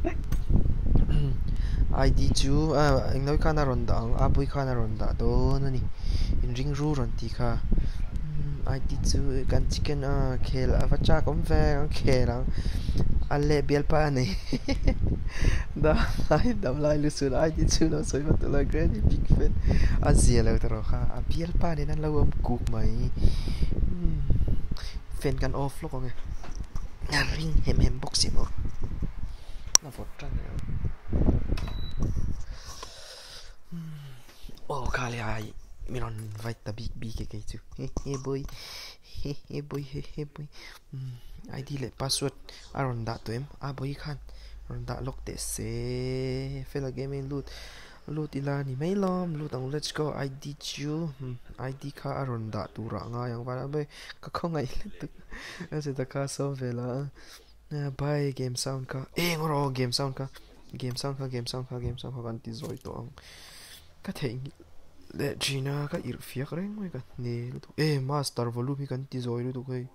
id chu a engnoi khana ron da a bui khana ron da do nani in ring ru ron ti kha id chu kan chicken a khel a vacha kom ve khelang alle bial pa nei da lai dam lai lu su id chu no soi ma to la granny big fan a zia lo tro kha a bial pa ne nan lo om cook mai fan kan off lo ko nge na ring hem hem box mo na fot tran oh kali ai mình on invite ta big big cái chứ hey boy hey boy hey boy I D le password aron da to em a boy khan ron da lock te se fela game loot loot ila ni mai lom loot ang let's go I D chu I D kha aron da tu ra nga yang wala be ka khong ai tu ase ta ka so vela bye game sound ka e ngoro game sound ka game sound ka game sound ka game sound ka kan ti zoi to ang ka thei le Gina ka ir fiak reng mai ka ne lu e master volume kan ti zoi lu tu kai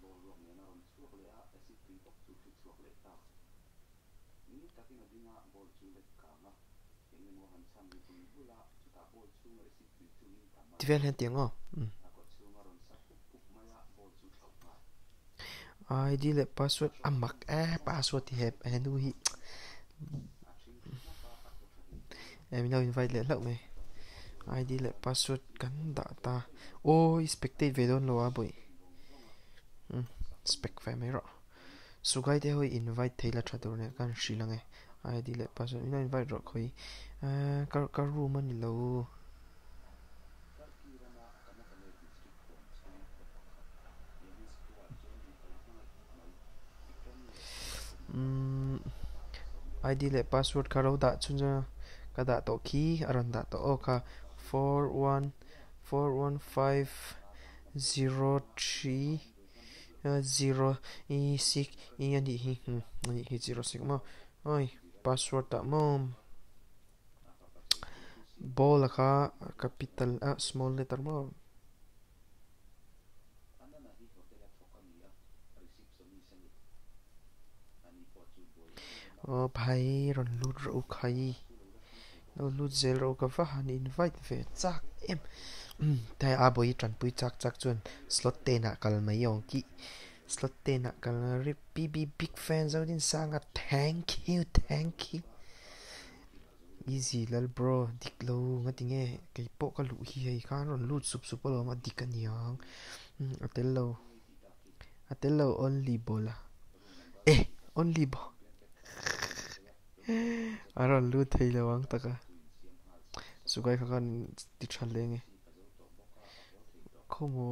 ti vel hen tiếng à I D le password amak eh password thì hẹp anh nuôi hi em nào invite le lậu mày I D le password cắn đã ta ôi spectate về đâu lo à boy spec phải mấy rõ số cái thế hồi invite thấy là trả đồ này can xí là nghe I D le password nó invite rõ khơi à cái cái room anh lâu um I D le password karo da chunja kada to key aron da to oka four one four one five zero three zero e six e ani hi ani hi zero six mo oi password ta mom bol kha capital a small letter mo oh bhai ron lut ro khai no lut zel ro ka fa han invite ve chak em tai a boi tran pui chak chak chun slot te na kal mai yong ki slot te na kal ri bb big fans out in sanga thank you thank you easy lal bro diklo ngatinge kai po ka lu hi hei khan ron lut sup sup lo ma dikaniang atello atello only bola eh only bo aron lu thei lawang taka sugai khakan ti than lenge khomo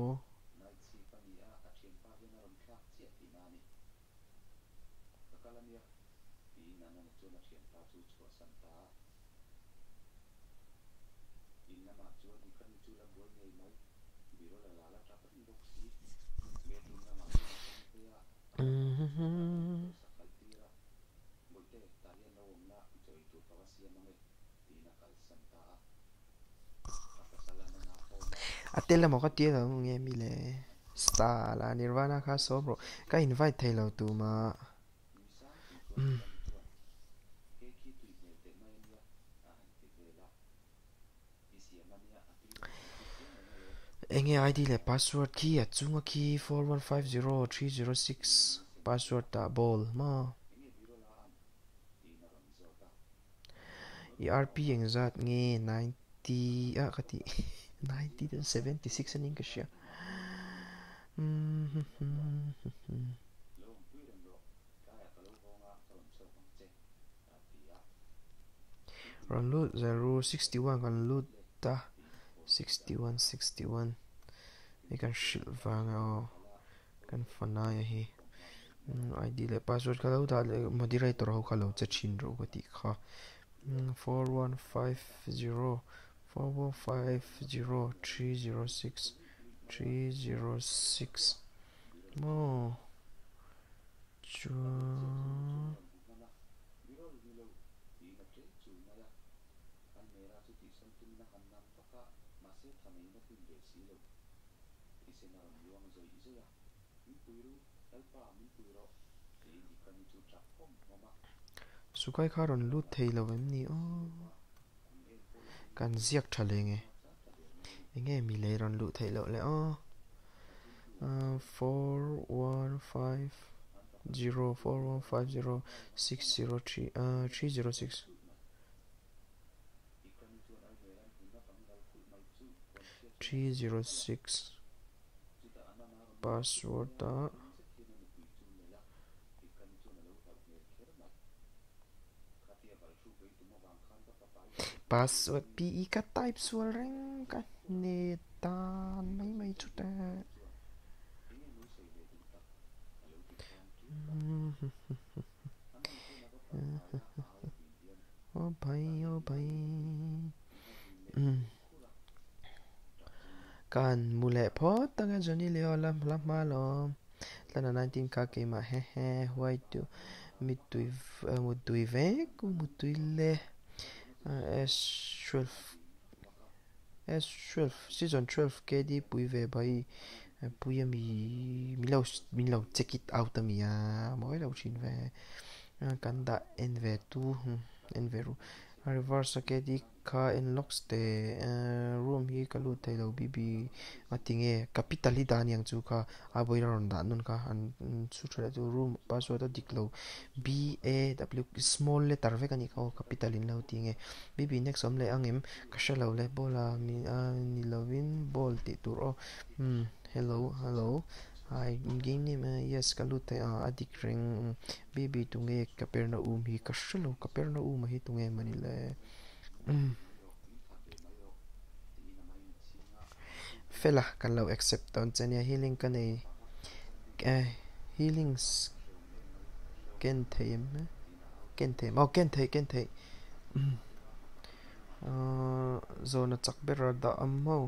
atela mo ka tia la nge mi le star la nirvana kha so bro ka invite thai lo tu ma enge I D le password ki achunga ki four one five zero three zero six password ta ball ma E R P engzat nge ninety a kati ninety to seventy-six an English ya ron loot zero sixty-one kan loot ta sixty-one sixty-one ni kan shil vanga o kan fana ya hi I D le password ka lo da le moderator ho ka lo chachin ro ko ti kha four one five zero four one five zero three zero six three zero six mo chu sukai kharon lut thei lo em ni o kan ziak thalenge enge mi le ron lut thei lo le o four one five zero four one five zero six zero three uh three zero six three zero six password ta password P E ka type sual reng kan nê tan mấy mấy chút ta ô bay ô bay kan mule pho tanga joni leo lam lam ma lo lana nineteen ka ke ma he he why to mit tu mu tu ve ku mu tu le s twelve s twelve season twelve ke di pui ve bai pui mi mi lo mi lo check it out mi a moi lo chin ve kan da en ve tu en veru reverse ke di ka in locks te room hi ka lu te lo bibi atinge capital hi dan yang chu ka a boira ron da nun ka an chu thra tu room password a diklo b a w small letter ve kani ka capital in lo tinge bibi next om le angem ka shalo le bola mi ni lovin bol ti tur o hello hello ai game name yes ka lu te a adik ring bibi tunge kaperna um hi ka shalo kaperna um hi tunge manile fela kan lo accept don chania healing kan ei eh healings ken them ken them oh ken the ken the uh zona chakbera da ammo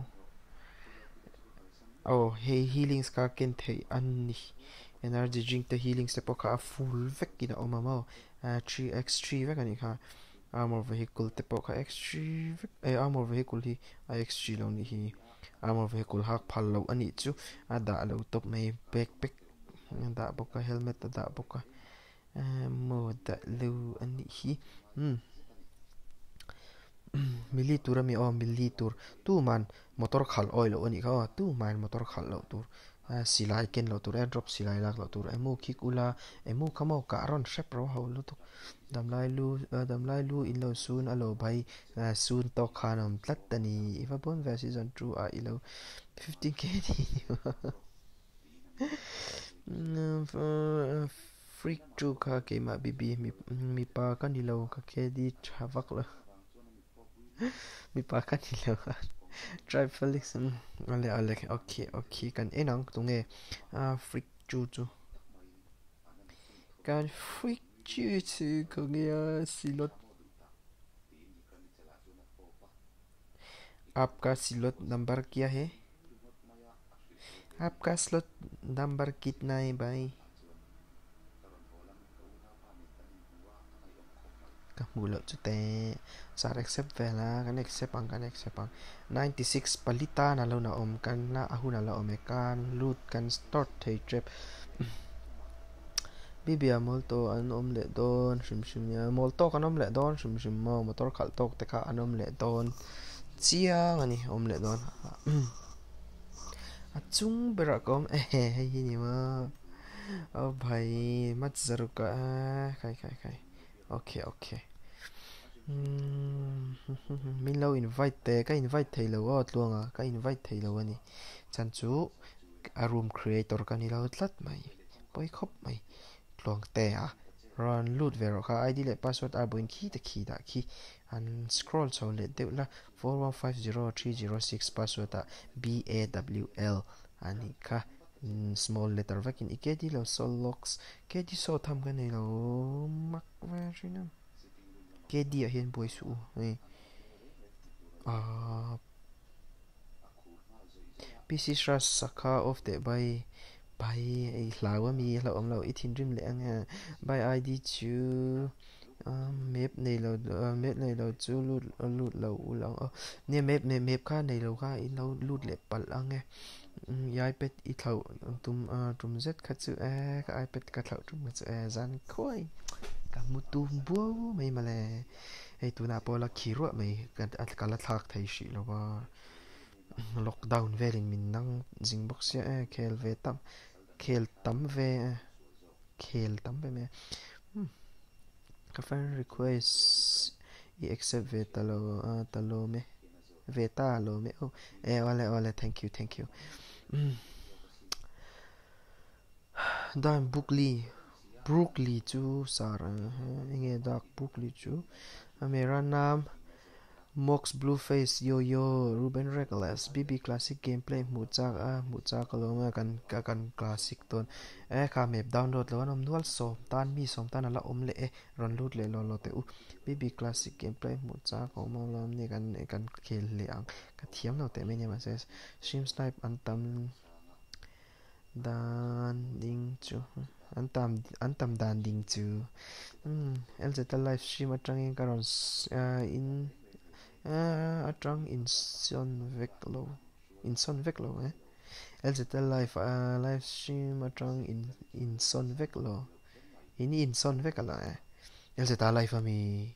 oh hey healings ka ken the anni energy drink the healings te poka full vekina omamo three x three vekani ka armor vehicle te poka x three eh armor vehicle hi x three lo ni hi armor vehicle hak phal lo ani chu ada lo top mai backpack da boka helmet da boka mo da lo ani hi hm militur mi o militur tu man motor khal oil lo ani ka tu man motor khal lo tur silai ken lo tur drop silai lak lo tur emu khik ula emu khamo ka ron shep ro ho lo tu damlai lu damlai lu in lo sun alo bai sun to khanom tlat tani ifa bon ve season two a ilo fifteen k freak two ka ke ma bibi mi mi pa kan ilo ka ke di chavak lo mi pa kan ilo drive felix ale ale okay okay kan enang tunge a freak two chu kan freak two chu ko ngia silot आपका slot number क्या है आपका slot number कितना है भाई kamulo chute sar accept vela kan accept ang kan accept ang ninety-six palita na lo na om kan na ahuna la om kan loot kan start thei trap bibia molto an om le don shim shim ya molto kan om le don shim shim mo motor khal tok te ka an om le don chiang ani om le don achung berakom eh hey ni ma oh bhai mat zaruka khai khai khai okay okay min lo invite te ka invite thei lo ot luanga ka invite thei lo ani chan chu a room creator ka ni lo tlat mai poi khop mai tlong te a run loot vero ka id le password a boin ki te ki da ki an scroll so le de la four one five zero three zero six password a b a w l ani ka small letter vakin ikedi lo sol locks kedi so tham ka nei lo mak version kedi a hian boy su ei a pc shras saka of the by by ei hlawa mi hlo om lo ithin rim le anga by id chu map nei lo map nei lo chu lut lut lo ulang ne map ne map kha nei lo kha in lo lut le pal anga ipad i thau tum tum zet kha chu a ka ipad ka thau tum chu a zan khoi ka mutum bu mai male ei tu na pola khiro mai kan at kala thak thai shi lo ba lockdown velin min nang jingbox ya khel ve tam khel tam ve khel tam ve me ka friend request i accept ve talo talo me ve ta lo me oh eh ole ole thank you thank you dan bookly brookly chu sar nge dak bookly chu amera nam Mox Blueface Yo Yo Ruben Reckless B B Classic Gameplay Muchak a Muchak kalonga kan kan classic ton e kha map download lo nom dual so tan mi som tan ala om le e ron loot le lo lo te u B B Classic Gameplay Muchak ko mo lom ni kan kan khel le ang ka thiam lo te me ne ma ses stream snipe antam dan ding chu antam antam dan ding chu um elzeta live stream atangin karon in Uh, atrang in son veklo in son veklo eh elzeta live uh, live stream atrang in in son veklo in in son vekala eh elzeta live ami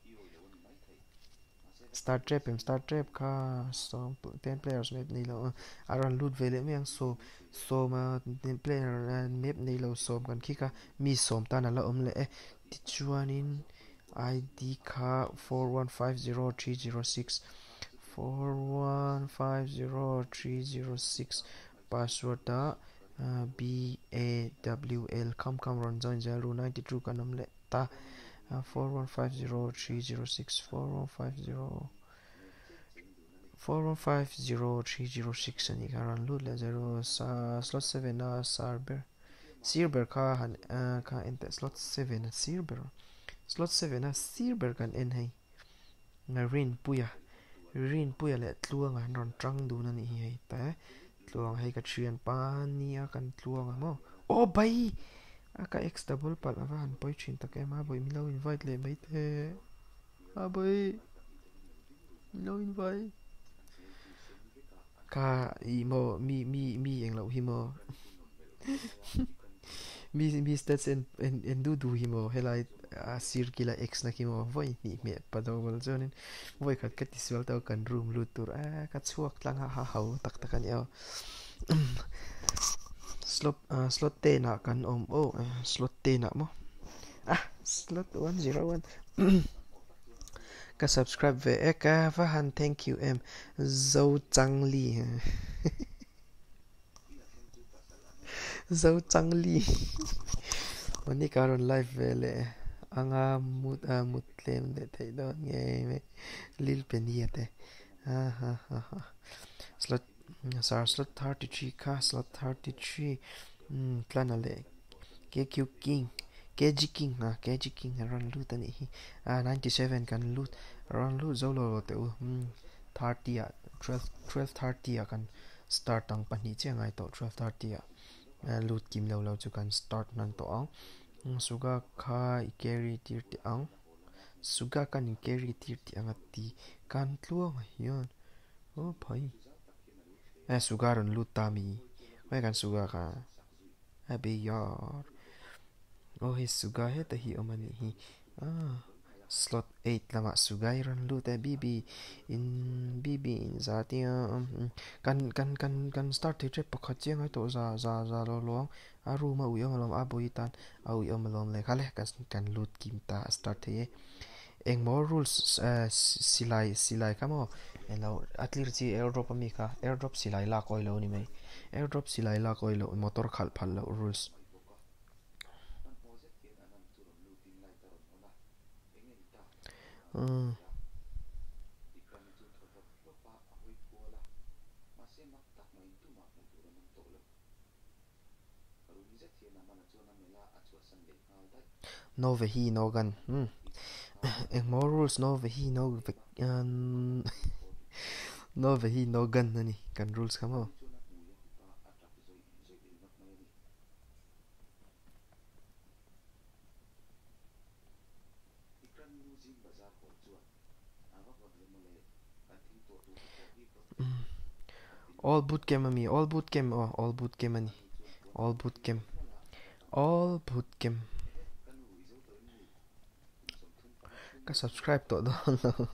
start trap em start trap ka so ten players map ni lo aran loot vele me ang so so ma ten player map ni lo so kan khika mi som tan ala om le eh tichuanin I D ka four one five zero three zero six four one five zero three zero six password da uh, B A W L kam kam ron join zero ninety two kanam le ta uh, four one five zero three zero six four one five zero four one five zero three zero six ani karan lu le zero sa slot seven na sarber sirber ka han uh, ka ente slot seven sirber slot seven a silver kan en hai na rin puya rin puya le tluang an ron trang du na ni hei ta tluang hei ka trian pa ni a kan tluang mo o bai aka x double pal avan poi chin ta ke ma boy milo invite le mai te a boy milo invite ka i mo mi mi mi eng lo hi mo mi mi stats en en en du du hi mo helai a circular x na kimo voi ni me padawal zonin voi khat kat tiswal taw kan room lutur a ka chuak tlang ha ha hau tak tak an yo slot slot te na kan om o slot te na mo ah slot one zero one ka subscribe ve e ka va han thank you em zo chang li zo chang li oni karon live vele anga mut a mutlem de te do nge me lil peniate ha ha ha slot sar slot thirty-three ka slot thirty-three um plan ale ke q king kg king ha kg king ran loot ani a ninety-seven kan loot ran loot zolo te u thirty a twelve twelve thirty a kan start ang pani chengai to twelve thirty a loot kim lo lo chu kan start nan to ang suga kha carry tir ti ang suga kan carry tir ti angati kan tluang hian o phai a suga ron lutami mai kan suga kha abi yar o hi suga he ta hi omani hi ah slot eight lama suga ron luta bb in bb in zatia kan kan kan kan start te pakhat chengai to za za za lo long aru ma uyom lom aboitan au yom lom le khale kan kan lut kim ta start the eng more rules silai silai kamo elo atlir chi airdrop mi kha airdrop silai la koi lo ni mai airdrop silai la koi lo motor khal phal lo rules uh. No vehi no gun hmm and more rules no vehi no um, no vehi no gun nani kan rules kamo all boot camp ami all boot camp oh all boot camp ani all boot camp all boot camp ka subscribe to do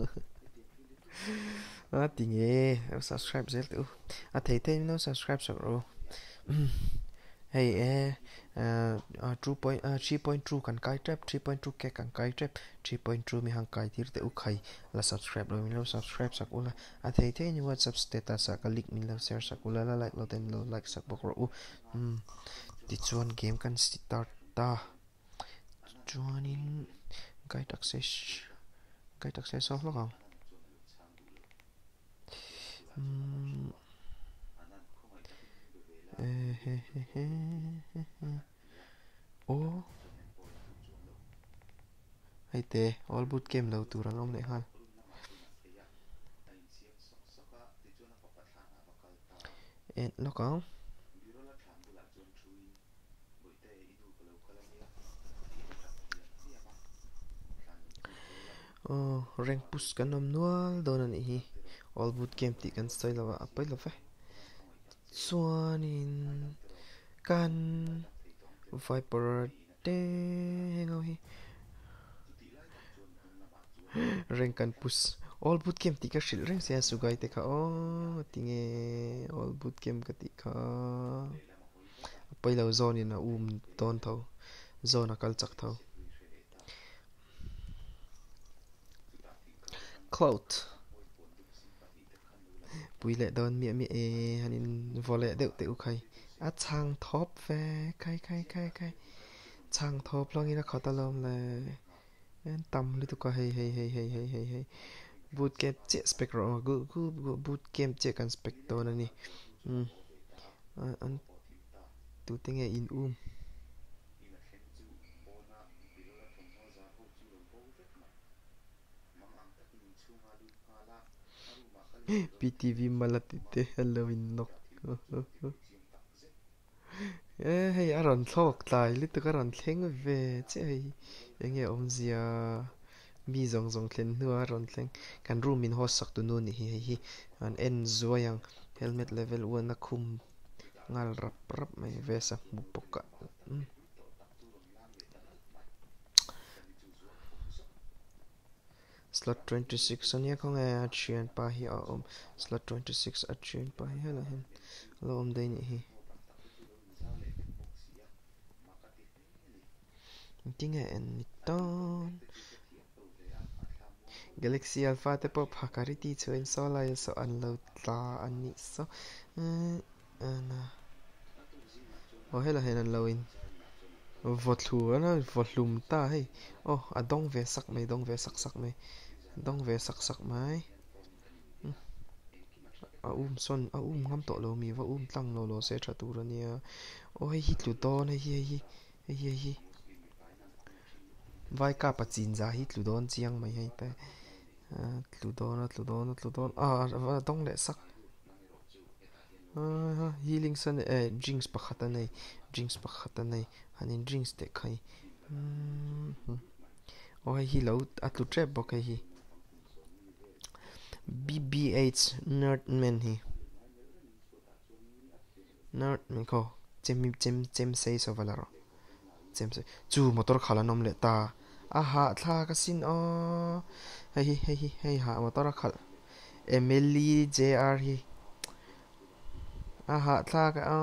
a tinge subscribe zel tu a thei thei no subscribe so ro hey eh uh two point uh three point two kan kai trap three point two ke kan kai trap three point two mi hang kai tir te u khai la subscribe lo mi lo subscribe sakula a thei thei ni whatsapp status sa ka link mi lo share sakula la like lo ten lo like sak bok ro u um ti chuan game kan start ta chuanin guide access guide access off lo um, eh, he, he, he, he, he. Oh hay tệ all boot game đầu tu rang om này hal en nó có oh rank push kan om nual don ani hi all boot game ti kan style lawa apai lawa chuan in kan viper te hengo hi rank kan push all boot game ti ka shil rank sia sugai te kha o tinge all boot game ka ti kha apai lo zone in a um ton tho zone a kal chak tho cloud puile don mi mi e hanin vole deu teu khai a chang top ve khai khai khai khai chang top long ina khatalom le en tam li tu ka hey hey hey hey hey hey hey boot camp che spec ro gu gu boot camp che kan spec to na ni um an tu tinge in um P T V malatite Halloween nok eh hey aron thok tlai li tu karon thleng ve che hey enge omzia mi zong zong thlen nu aron thleng kan room in host sak tu nu ni hi hi an en zoyang helmet level one na khum ngal rap rap mai ve sa mu poka slot twenty-six ania kong a chian pa hi a om slot twenty-six a chian pa hi hala hen lo om dei ni hi tinga en ton Galaxy Alpha te pop hakariti chuin sola so an lo tla ani so ana o hela hen an lo in votlu ana votlum ta hei oh adong ve sak mai dong ve sak sak mai dong ve sak sak mai a um son a um ngam to lo mi wa um tlang lo lo se tha tur ania o hei hi tlu ton hei hi hei hi hi vai ka pa chin za hi tlu don chiang mai hei te tlu don tlu don tlu don a dong le sak healing san eh jinx pakhata nei jinx pakhata nei hanin jinx te khai o hi lo atlu trap bok hi B B H nerdman hi nerdman ko chem chem chem sei so valaro chem sei chu motor khala nom le ta a ha thla ka sin o hei hei hei ha motor khal Emily J R hi a ha thla ka a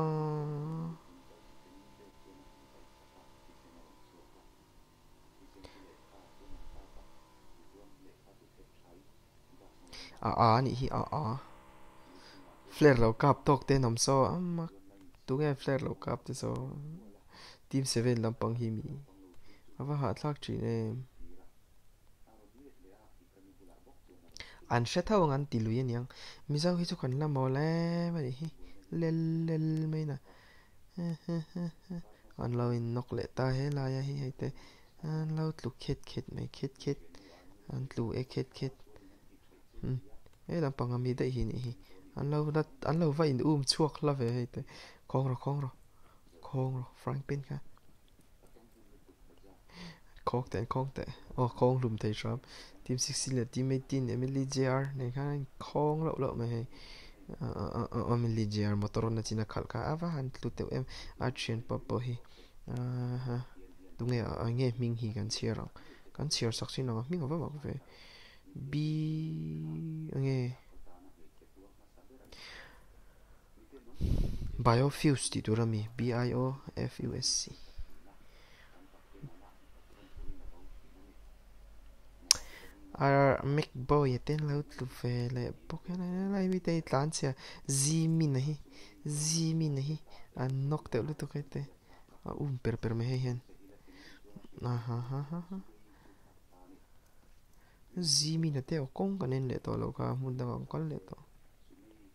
a a ni hi a a flare lo kap tok te nom so amma tu nge flare lo kap te so team seven lampang hi mi ava ha thlak chi ne an sha thawng an tilu yan yang mi zau hi chu kan la mo le mari hi lel lel mai na an lo in nok le ta he la ya hi te an lo tlu khet khet mai khet khet an tlu e khet khet hm e lampang ami dai hi ni hi an lo dat an lo va in um chuak la ve he te khong ro khong ro khong ro frank pin ka khok te khong te o khong lum te tram team sixteen le team eighteen Emily J R ne khan khong lo lo me he Emily J R motor na china khal ka ava han tlu te em a chen pa po hi ha tu nge a nge ming hi kan chiar kan chiar sak sin na ming ava ba ve b nge biofuse ti durami B I O F U S C ar make boy ten laut lu fe le pokena lai mi te tlan sia zi mi nahi zi mi nahi an nok te lu to kete a um per per me hen aha ha ha ha zi mi na te o kong kanen le to lo ka mun da kol le to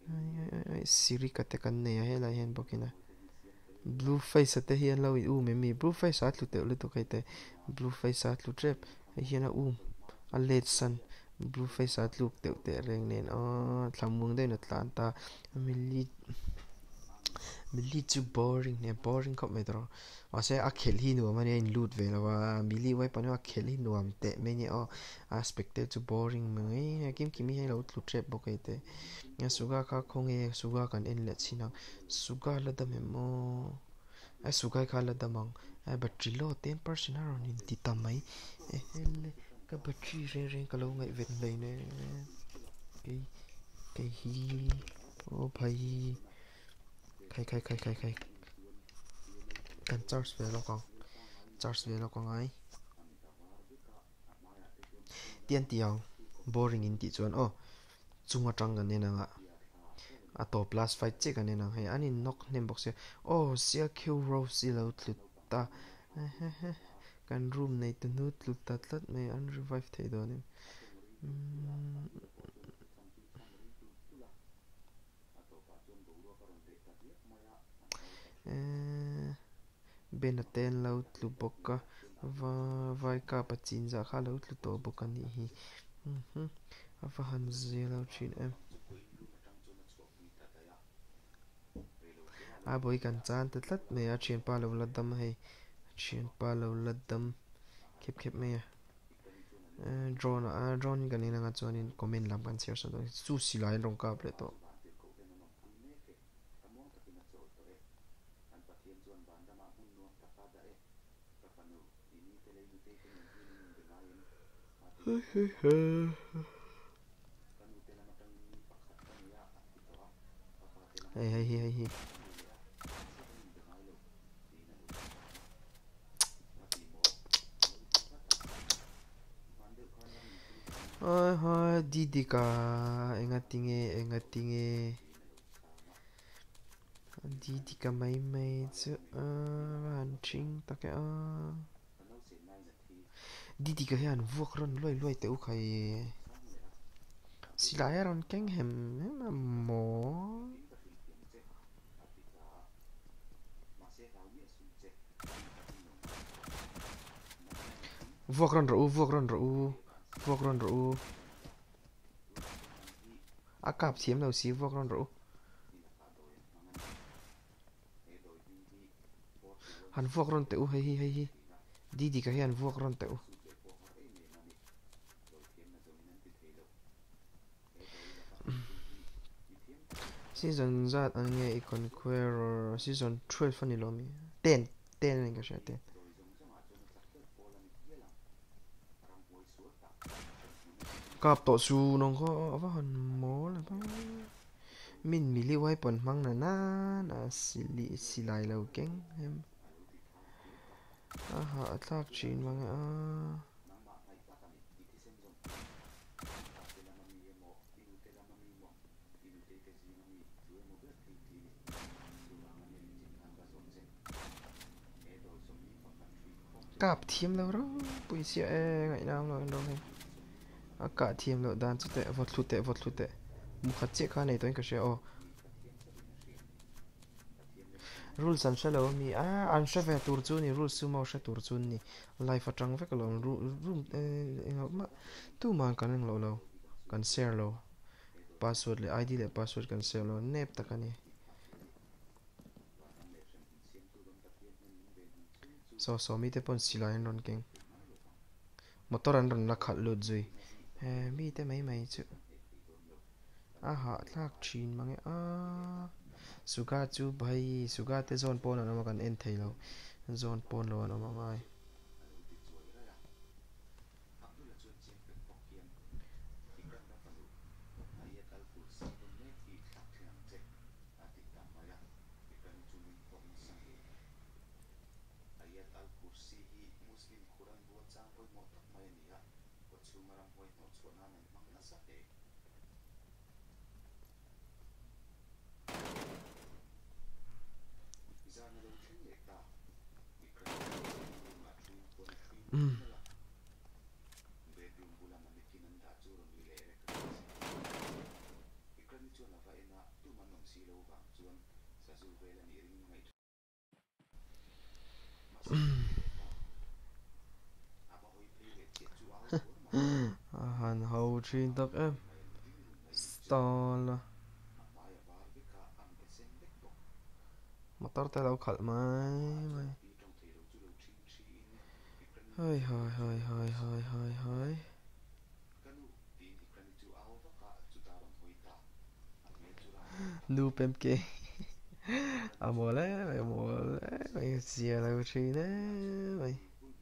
Siri ka te kan nei he la hen bokina blue face te hian lo u me mi blue face at lu te lu to kai te blue face at lu trep hian a um a let san blue face at lu te te reng nen a thamung de na tlan ta mi li mi li chu boring ne boring khop me dro a se a khel hi nu mani in loot ve la wa mi li wai pa no a khel hi nuam te me ni o aspect te chu boring mai kim kim hi lo lu trep bokai te ya suga ka khong e suga kan en le china suga la da me mo a suga ka la da mang a battery lo ten percent a ron in ti tamai e hele ka battery re re ka lo ngai ven lei ne ke ke hi o bhai khai khai khai khai khai kan charge ve lo kong charge ve lo kong ai tian tiao boring in ti chuan o chunga tang kan ne na nga a to plus five che kan ne na he ani nok nem box se o sia q row si lo tlut ta kan room nei tu nu tlut ta tlat me an revive thei do ni benaten lo tlu boka va vai ka pachin za kha lo tlu to boka ni hi ava han zero chin em a boy kan chan te tlat me a chen pa lo ladam hei chen pa lo ladam khep khep me a drone a drone kan ina nga chuan in comment lam kan share so chu silai rong ka ple to hey hey hey hey ôi thôi đi đi cả anh ngắt tiếng nghe anh ngắt tiếng nghe đi đi cả mấy mấy chứ hành trình ta cái đi đi cái hành vuông ron lôi lôi tiểu khai xí lại ron cánh hẻm mà mỏ vuông ron rủ vuông ron rủ vuông ron rủ à cặp xiêm đầu xí vuông ron rủ hành vuông ron tiểu hay hay hay đi đi cái hành vuông ron tiểu season that anh nghe icon queer season twelve funny lo mi ten ten anh cái gì ten cặp tổ su nó có vắt hòn mỏ là bao mình mì li quay bẩn măng là na là xì li xì lại lâu kén em à họ thắc chuyện mà à cặp thiêm lâu đó bùi xịa ngày nào rồi đâu này à cả thiêm lâu đàn chút tệ vọt lụt tệ vọt lụt tệ một khát chiếc khá này tôi cái xe ô rules an shalo mi a an shave tur chu ni rules sumo sha tur chu ni life atang ve kalon room e ma tu man kan lo lo kan share lo password le id le password kan share lo nep takani so so mi te pon sila en ron keng motor an ron la khat lo zui e mi te mai mai chu a ha thak chin mange a suga chu bhai suga te zone pon na ma kan en thailo zone pon lo na ma mai Mm. hàn hậu truyền tắc em stall motor tay đâu khẩn mày mày hơi hơi hơi hơi hơi hơi hơi nu pem kê à mùa đấy mày mùa đấy mày xìa đâu chi đấy mày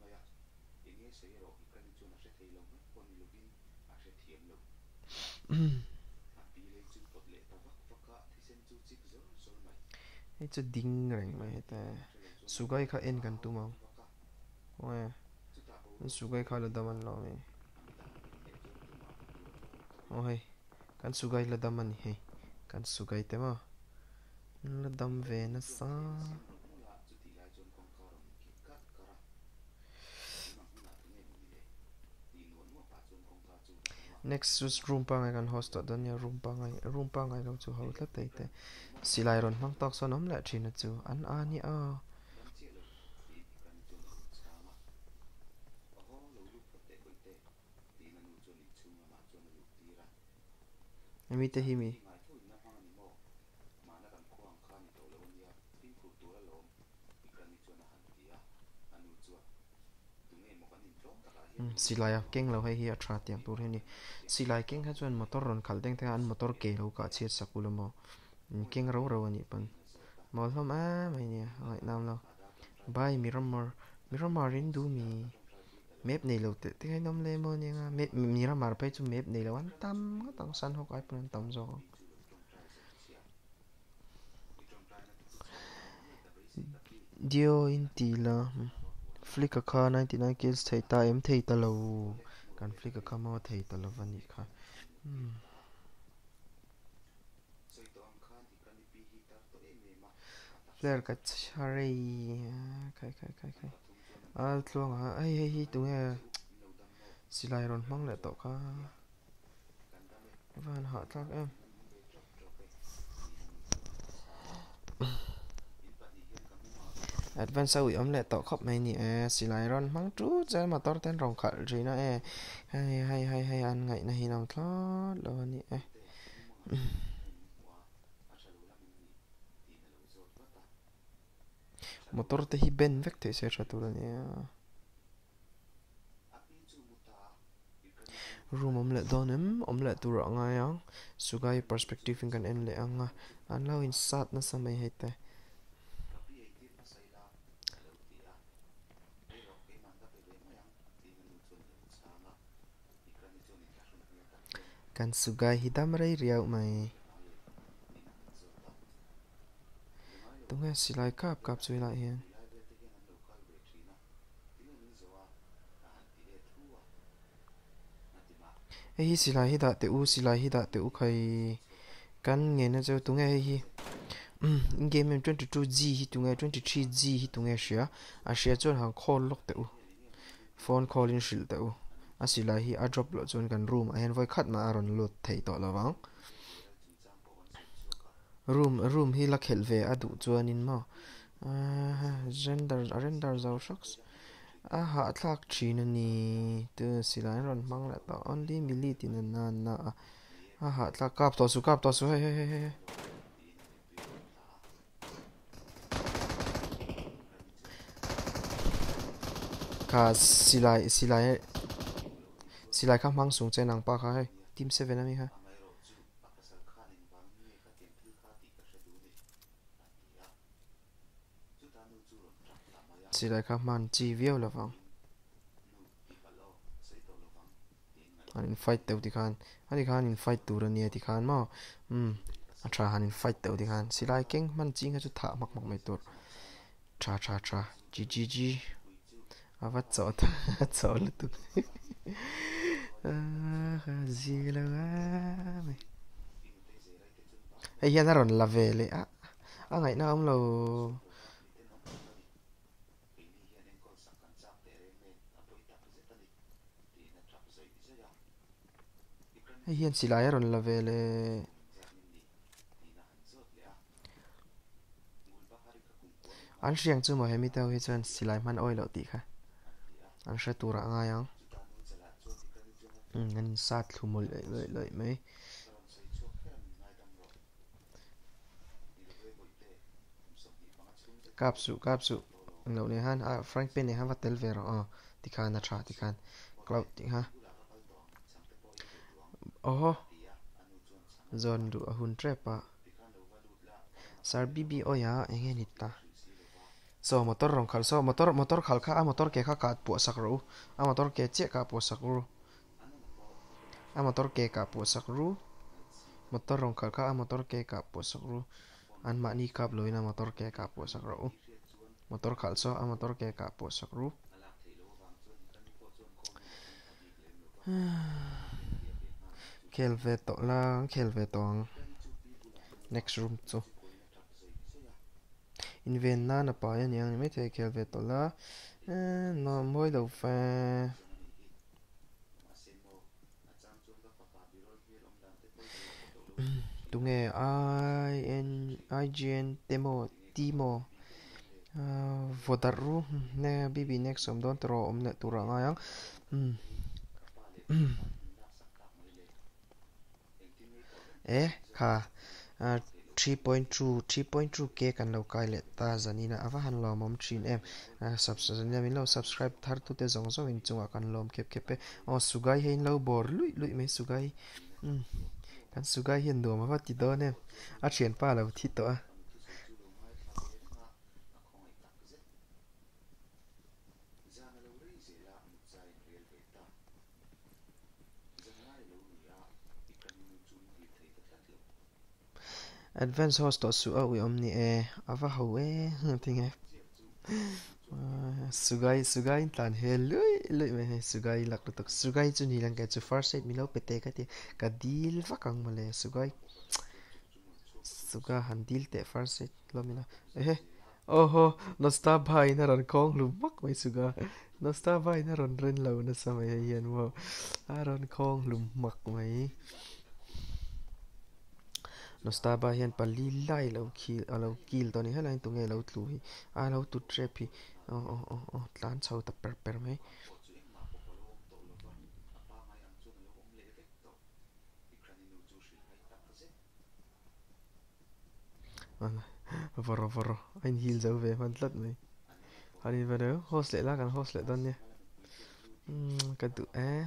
ấy cho đinh rồi mày ta sugai kha en kan tu mau ôi sugai kha là daman lo mày ôi kan sugai là daman he kan sugai te ma là dam về nó sa next just room pa ngai kan host to dan ya room pa ngai room pa ngai lo chu ho tla te te silai ron mang tok so nom la thina chu an a ni a mi te hi mi silai a keng lo hai hi a tha tiang tur he ni silai keng ha chuan motor ron khal deng te an motor ke lo ka chiat sakul mo keng ro ro ani pan mol hom a mai ni ai nam lo bai miramar miramar in du mi map nei lo te te nom le mo ni nga map miramar pai chu map nei lo an tam nga tang san ho kai pan tam zo dio in ti la flick a kha ninety-nine kills thei ta em thei ta lo kan flick a kha mo thei ta lo vani kha player ka chari khai khai khai khai al tlong ha ai ai hi tu nge silai ron mang le to kha van ha tak em advance sau om le to khop mai ni e silai ron mang tru cha ma tor ten rong khal ri na e hay hay hay hay an ngai na hi nam thla lo ni e motor te hi ben vek te se cha tu ni room om le donem om le tu ra nga yang sugai perspective kan en le anga an lo in sat na samai hete kan sugai hidam rai riau mai tung he silai kap kap chui lại hiền hi silai hi da te u silai hi da te u khai kan nge na cho tung he hi in game twenty-two G hi tung he twenty-three G hi tung he shia a shia chon hang call lok te u phone call in shil te u a silai hi a drop lo chon kan room a hen voi khat ma aron lot thei to lawang room room hi la khel ve adu chuan in ma render render zo shocks a ha thlak thin ani tu silai ron mang la to only mili tin na na a ha thlak kap to su kap to su he he he ka silai silai silai ka mang sung chen nang pa kha he team seven ami ha silai ka man chi view la wang an fight teu ti khan ani khan in fight tur ani ti khan ma um a tha han in fight teu ti khan silai keng man chi nga chu tha mak mak mai tur tha tha tha ji ji ji ava chot chol tu a ji la mai ai hian ron la vele a a ngai na om lo hiền silai ron la vele an riang chu mo hemi teo hi chuan silai man oi lo ti kha an hre tura anga yang an sat thumul loi loi loi mai kapsu kapsu lo ne han a frank pen ne han vatel ver a ti khan na tha ti khan cloud ti ha oho zon du a hun trepa sar bibi oya enge nita so motor rong khal so motor motor khal kha a motor ke kha ka pu sak ro a motor ke che ka pu sak ro a motor ke ka pu sak ro motor rong khal kha a motor ke ka pu sak ro an ma ni kap loina motor ke ka pu sak ro motor khal so a motor ke ka pu sak ro khel ve to la khel ve tong next room chu in ven na na pa yan yang me the khel ve to la no moi lo fa tunge i n i g n demo timo vodaru ne bibi next som don tro om le tura nga yang eh kha three point two three point two k kan lo kai le ta zanina awa han lo mom thin em subscribe min lo subscribe thar tu te zong zo in chunga kan lom khep khep pe o sugai hein lo bor lui lui me sugai kan sugai hian do ma wa ti do ne a thian pa lo thi to a advance host to su au omni e ava hawe thing e sugai sugai tan he lui lui me sugai lak to sugai chu ni lang ke chu first aid milo pete ka ti ka dil fa kang male sugai suga han dil te first aid lo mina eh oho no sta bhai na ran kong lu mak mai suga no sta bhai na ran ren lo na samay hian wo a ran kong lu mak mai no sta ba hian pali lai lo khil alo kil to ni helain tu nge lo tlu hi a lo tu trepi o o o o tlan chho ta per per mai voro voro ein hil zo ve man tlat mai ani vero host le la kan host le don ne ka tu eh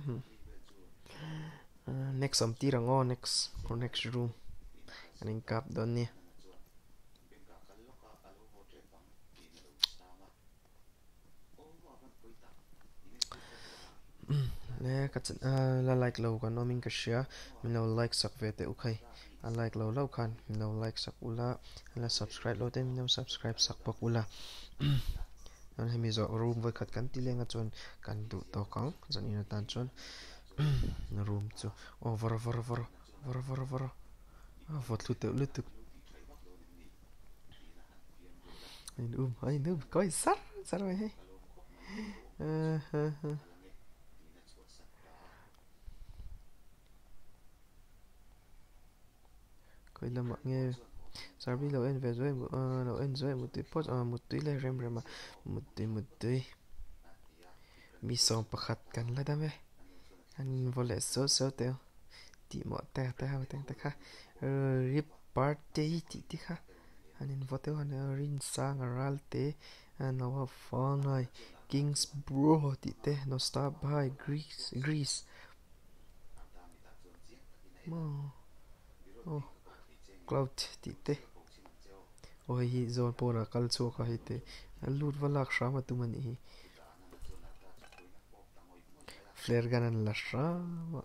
next som ti rango next or next room aning kap don ni le ka chen la like lo kan no min ka share min lo like sak ve te ukhai an like lo lo khan min lo like sak ula la subscribe lo te min lo subscribe sak pak ula an hemi zo room ve khat kan ti lenga chon kan du to kang zan ina tan chon room chu oh voro voro voro voro voro voro vot lu te lu tu in um ai nu coi sar sar mai hey coi la mak nghe sar bi lo en ve zo lo en zo mu ti pot mu ti le rem rem mu ti mu ti mi som pakhat kan la da me an vole so so te ti mo te te ha te te kha rip party ti ti kha anin vote han rin sang ralte an wa fangai kings bro ti te no stop by greece greece mo oh cloud ti te oi hi zon pora kal chu ka hi te lut walak shama tu mani hi flare ganan la shama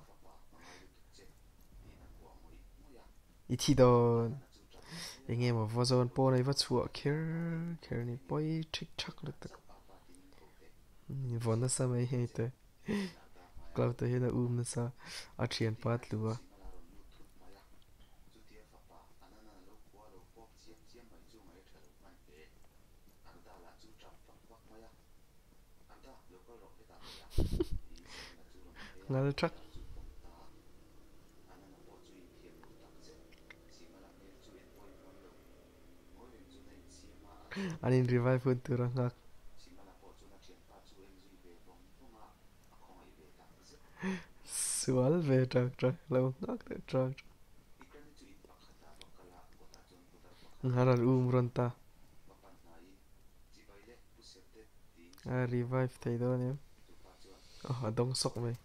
ithi don enge mo vozon po nei va chua kher kher ni poi thik thak le tak ni vona sa mai he te cloud to hela um na sa a thian pat luwa ngal thak anh in revive phun từ răng ngạc sual về trăng trăng lâu ngạc trăng trăng ngaran um ronta à revive thấy đó nè à đông sọc mày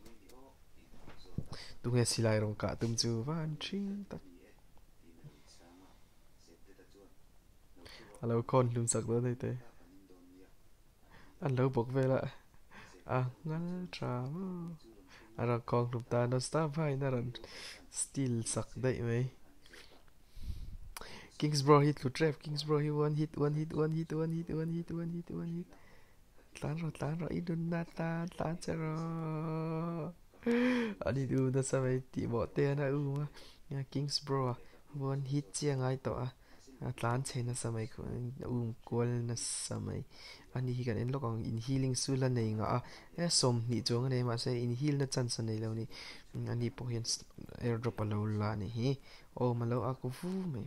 tung nghe xì lại rong cả tum chu van chinh tắt alo con lùm sặc đó đây thế anh lâu bốc về lại à ngal trà à ra con lùm ta nó stop vai nó run still sặc đấy mày Kingsbro hit lu trap Kingsbro hit one hit one hit one hit one hit one hit one hit one hit tán rồi tán rồi idun nata tán cho rồi anh đi nó sao vậy tỷ bỏ tiền à u mà nhà Kingsbro one hit chiang ai to à tán trên nó sao vậy u quên nó sao vậy anh đi cái này lúc còn in healing su lần này ngã à som nị chuông này mà sẽ in heal nó chân sân này lâu nị anh đi bỏ hiện airdrop lâu là nị hi ô mà lâu aku phu mày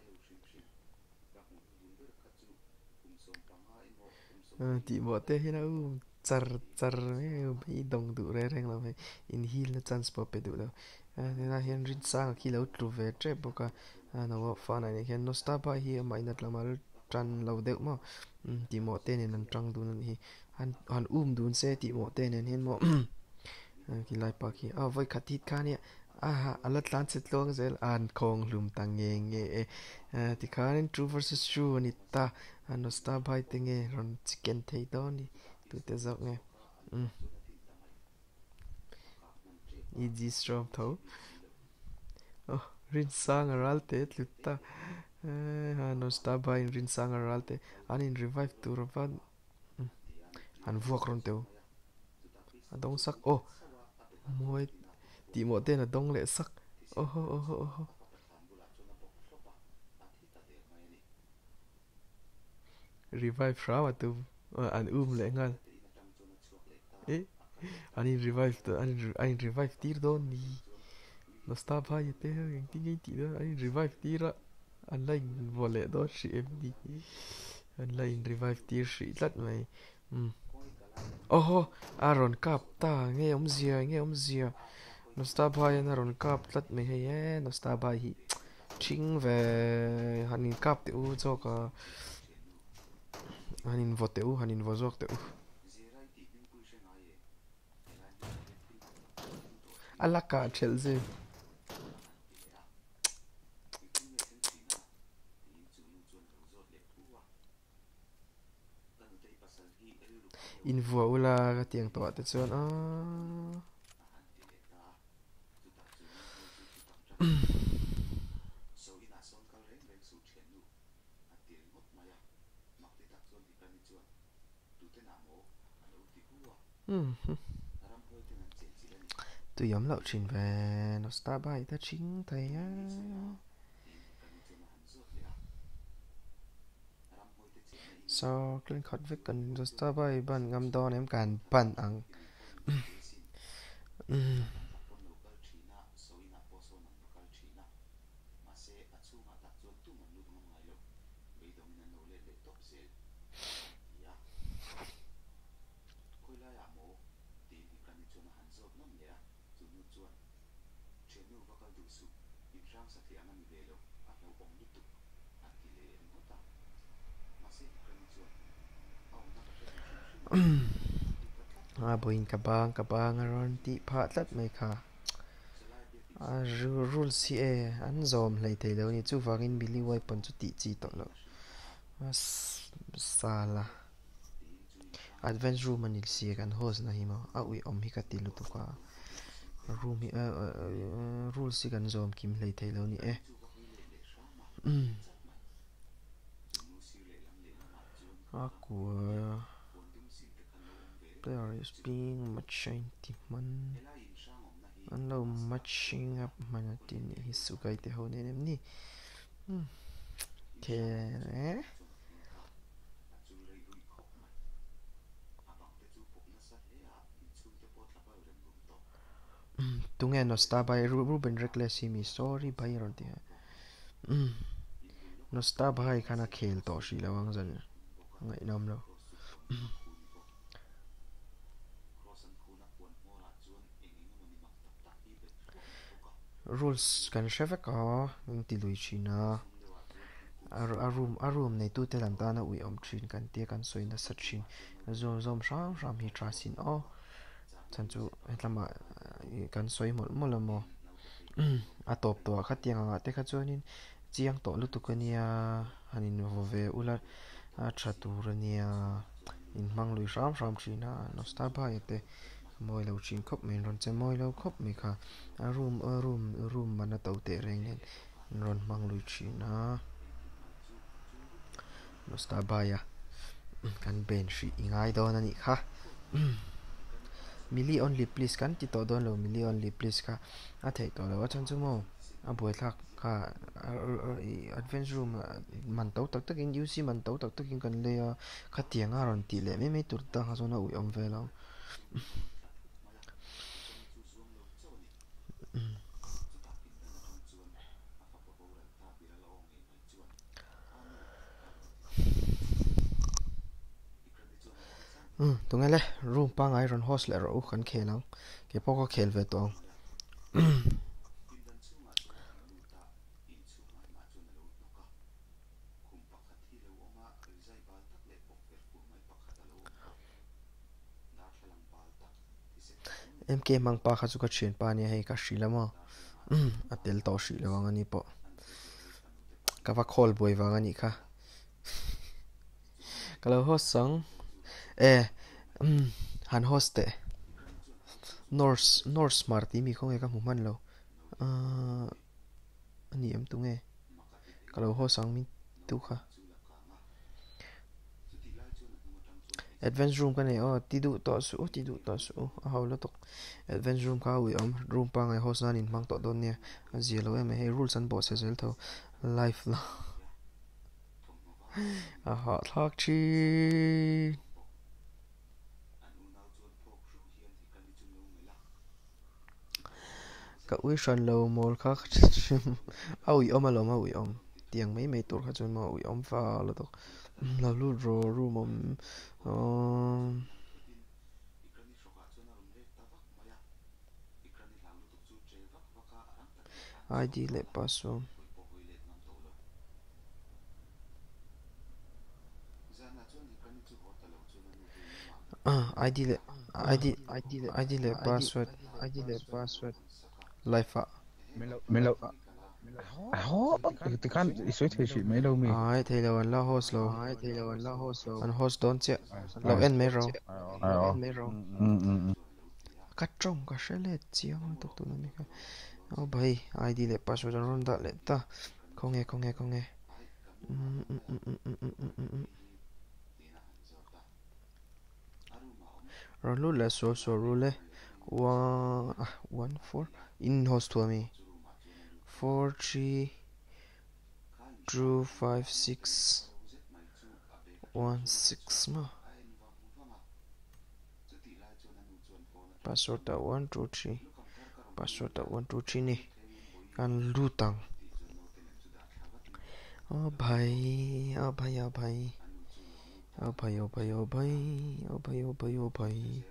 tỷ bỏ tê hết đâu char char mấy đồng tụ ra rằng là phải in heal nó transport về tụ đâu nên là hiện rin sang khi lâu trụ về trip bốc à nó pha này hiện nó stop by here mà nó làm mà trăn lâu đệu mà tỷ bỏ tê này nó trăng tụ này han han um tụ xe tỷ bỏ tê này hiện mà khi lại pa khi à với khát thịt cá nè à alat lan set long zel an kong lum tang nge nge ti khanin true versus true ani ta an sta bhai te nge ron chicken thei don ni tu te zok nge um easy strong tho oh rin sang aral te tluta an sta bhai rin sang aral te an in revive tu rovan an vuak ron teu adong sak oh moi tỷ một tên là đông lệ sắc ô hô ô hô ô hô revive phá mà tu anh um lệ ngal ấy anh revive tu anh anh revive tir don đi nó stop hai như thế hơn tí ngay tí đó anh revive tir á anh lấy vô lệ đó sĩ em đi anh lấy revive tir sĩ lát mày um ô hô Aaron cáp ta nghe ông zia nghe ông zia nó stop hai nó ron cáp lát mày hay nó stop hai hi chính về hắn cáp tiểu cho cả hắn vô tiểu hắn vô dọc tiểu alaka Chelsea in vua ula cái tiếng to thế chuan à tôi giống lậu trình về nó start by ta chính thầy á so lên khót với cần nó start by ban ngâm đo em càn ban ăn à boin kabang kabang aron ti phat lat mai kha a rule si e an zom hlei thei lo ni chu wangin bili wai pon chu ti chi to lo sala advance room anil si kan host na hima a ui om hi ka ti lu to ka room hi rule si kan zom kim hlei thei lo ni e aku player is being matching man an lo matching up man tin hi su kai te ho ne nem ni ke eh tungen no sta by Ruben Reckless mi sorry by ron ti nó star bài khá là khel to xí là vang dần ngày năm đâu rules kan chef ka ng tilui china ar arum arum nei tu te lam ta na ui om thin kan te kan soi na sachin zom zom sham sham hi trasin o chan chu hetlama kan soi mol molamo a top to kha tiang anga te kha chuanin chiang to lu tu kania hanin vo ve ulat a thaturania in mang lui sham sham china no sta ba te moi lo chin khop men ron che moi lo khop mi kha a room a room room mana to te reng len ron mang lui china no sta ba ya kan ben shi ingai don ani kha mili only please kan ti to don lo mili only please kha a thei to lo chan chu mo a boi thak kha advance room man to tak tak in uc man to tak tak in kan le kha tianga ron ti le me me tur ta ha zona ui om ve lo ừ tụi ngay lẽ room pa ngay ron host lẽ rồi khăn khề lắm cái bao có khề về tụi em kia mang pa khá chú cái chuyện pa này hay cả xí lắm à à tel to xí là vang anh po cái vác call boy vang anh kha cái lâu host sang ê han host te North North Smart mi không nghe các mục man lâu anh em tung nghe cái lâu host sang mi tu kha advance room cái này oh tidu to su tidu to su hao lo tok advance room ka ui om room pa ngai host nan in mang to don nia zelo em he rules and bosses zel tho life la a hot talk chi ka ui shan lo mol kha a ui om alo ma ui om tiang mấy mấy tur kha chon ma ui om fa lo tok la lu ro room om I D le password ah I D le I D I D le I D le password I D le password life Melo Melo Ho ti kan isoi thei shi mai lo mi ai thei lo an la host lo ai thei lo an la host lo an host don che lo en me ro lo en me ro ừ ừ cắt trong cả sẽ lệ chiang tục tụi nó cái ô भाई I D le password ron da le ta không nghe không nghe không nghe rồi lúc là số số rule one one four in host to me four three two five six one six ma password là one two three password là one two three này kan lutang ô भाई ô भाई ô भाई ô भाई ô भाई ô भाई ô भाई ô भाई ô भाई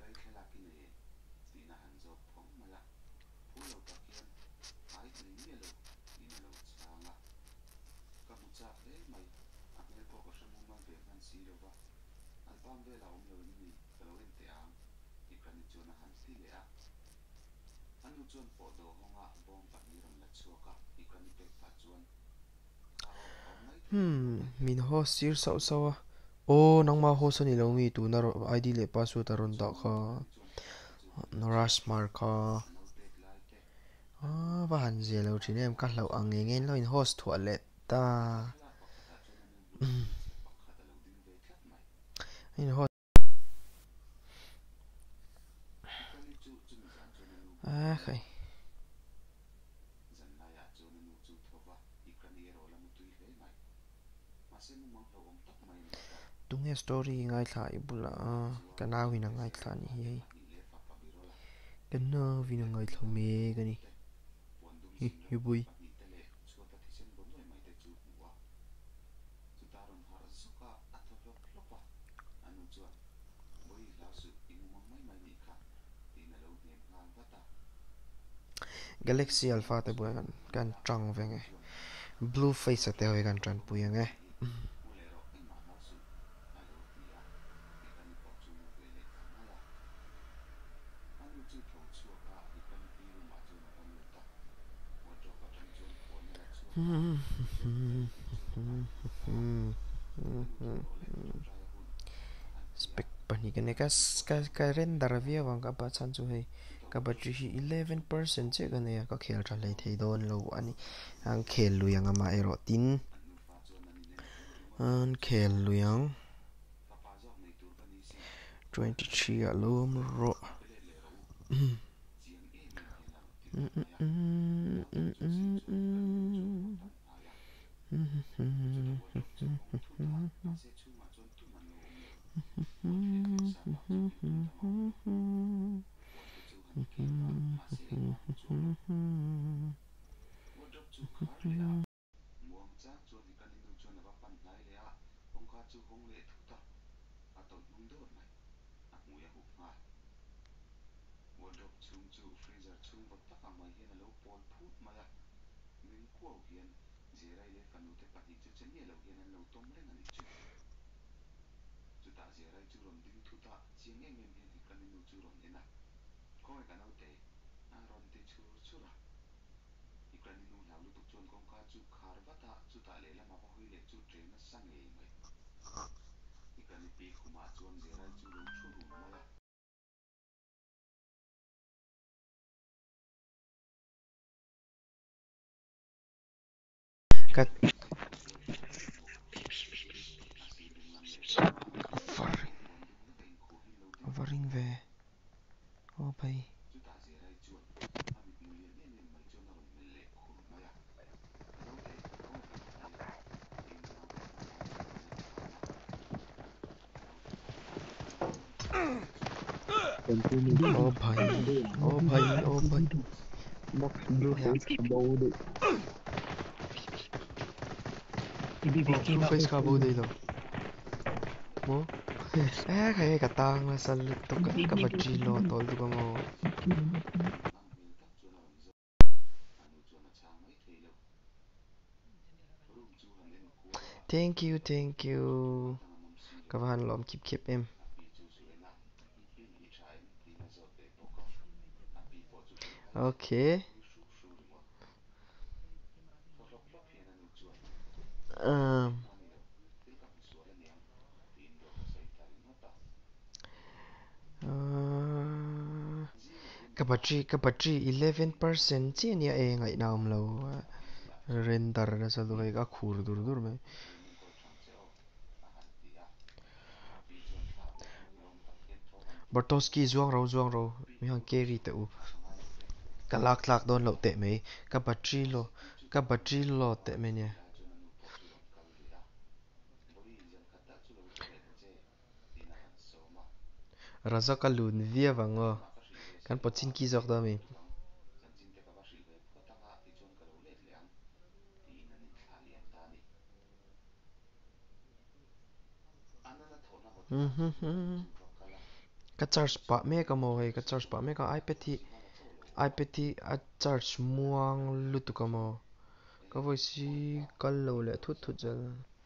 hmm min host sir sau sau à ô nang ma host ni lo mi tu na I D le password ron da kha norash mar kha à và han je lo thin em ka lo ang nge ngen lo in host thua le ta in host à khai tung nghe story ngay lại bula cái nào vì ngay lại ni cái nào vì ngay lại mê cái này hi hi bui Galaxy Alpha te buang kan kan trăng về nghe blue face te hoi kan tran puya nghe spec pani cái này cái cái cái render view vàng các bạn san chu hay các bạn chỉ eleven percent chứ cái này có khel ra lấy thấy đồn lâu anh ang khel luyang ama ero tin an khel luyang twenty-three alum ro Kat Offering Offering về ô bay ô bay ô bay ô bay Box blue face kabau de. blue face ka bo đây rồi mo eh kaya katang na sa lito ka kabachi lo tol du mo thank you thank you kawan lom keep keep em okay um uh, kabachi kabachi eleven percent chi nia e ngai naum lo render na sa du kai ka khur dur dur me Bartoski zuang ro zuang ro mi hang carry te u kalak lak don lo te me kabachi lo kabachi lo te me nia raza kalun via wango kan pochin ki zok da mi ka charge pa me ka mo he ka charge pa me ka ipad hi ipad hi a charge muang lutu ka mo ka voi si kal lo le thut thut jal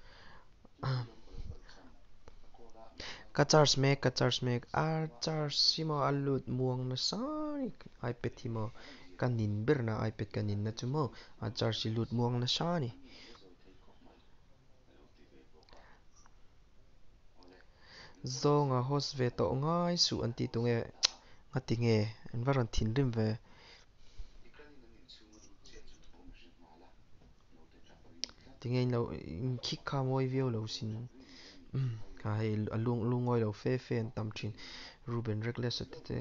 ka charge me ka charge me a charge si mo alut muang na sai ipad hi mo kanin ber na ipad kanin na chu mo a charge si lut muang na sa ni zonga host ve to ngai su anti tu nge ngati nge environ thin rim ve tingai lo khik kha moi view lo sin ka hai alung lungoi lo fe fe an tam thin Ruben reckless at te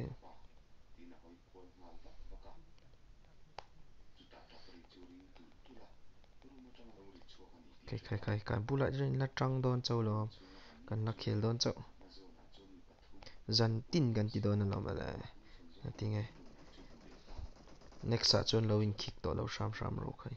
kai kai kai kan bula rin la trăng don chau lo kan la khel don chau zan tin kan ti don lo ma la tingai next sa chon lo in kick to lo sham sham ro khai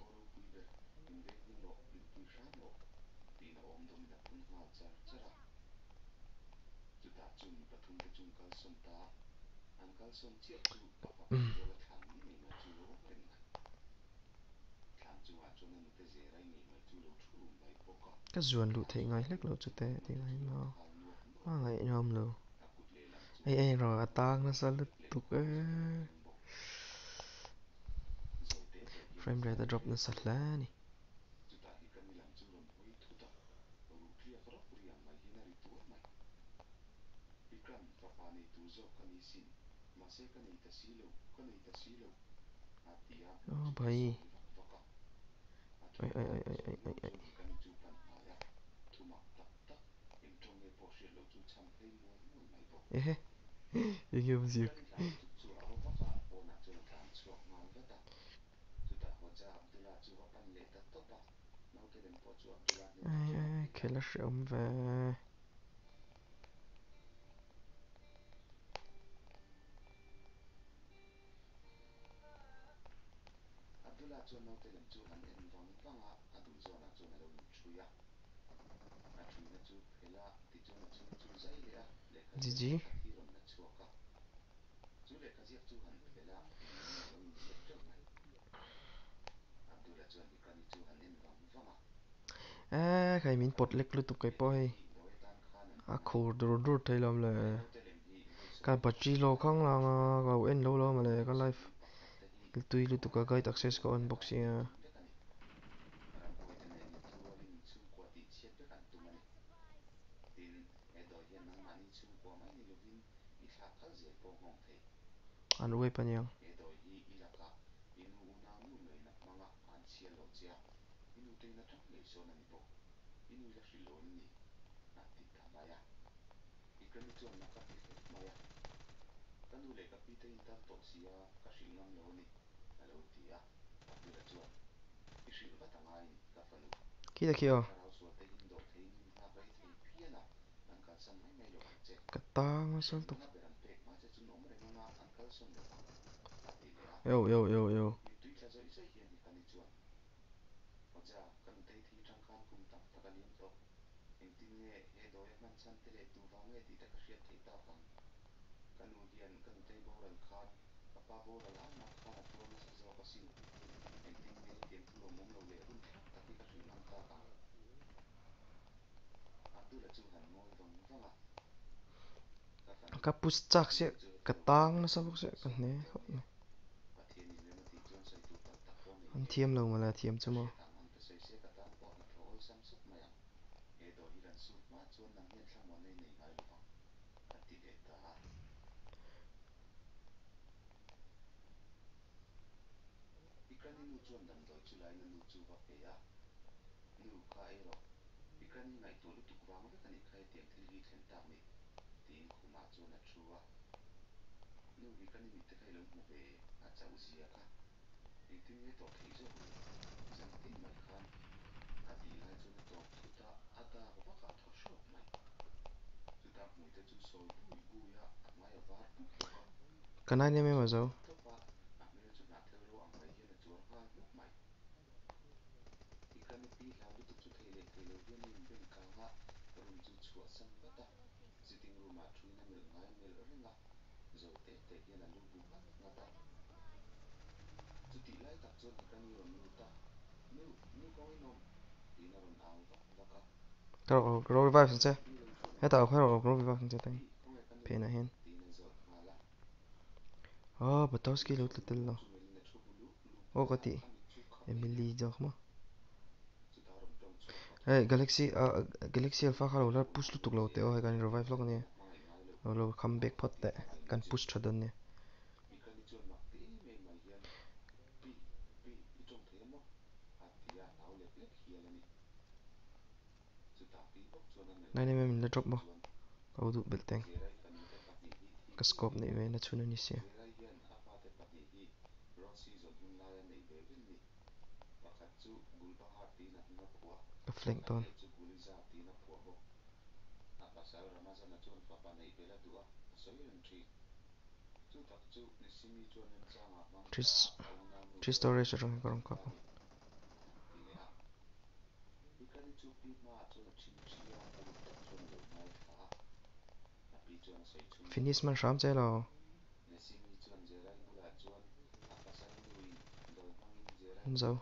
cái ruồn lụ thấy ngay lắc lụ chút té thì ngay mà mà ngay nhom lụ ai ai rồi tang nó sao lụt tục ấy frame rate drop nó sạch lá nè oh भाई ai ai ai ai ai ai ai ê yên im gì ai ai cái là sự ấm về gì gì à cái mình bật lek lụt tục cái boy à khổ đồ đồ thấy làm là cái bật chi lô không là vào en lâu lâu mà lại cái live tùy lụt tục cái guide access có unboxing à anh uy pan yang kia kia cái tang nó sao tục yo yo yo yo cái push chắc sẽ cái tang nó sao sẽ cái này anh thiêm lâu mà là thiêm chứ mà cái này em mà giàu cái rồi rồi revive sẽ hết tao phải rồi rồi revive sẽ tăng phe này hen oh Botowski lụt lụt lo oh có tí Emily giờ không hey Galaxy uh, Galaxy Alpha khá là push lụt tục lâu teo hay cái revive lo cái này rồi comeback pot tệ cái push cho đơn này này này mình đã drop bao bao đủ belt tank cái scope này về nó chun nó nhỉ cái flank ton three three storage rồi còn có finish man ram che lo zo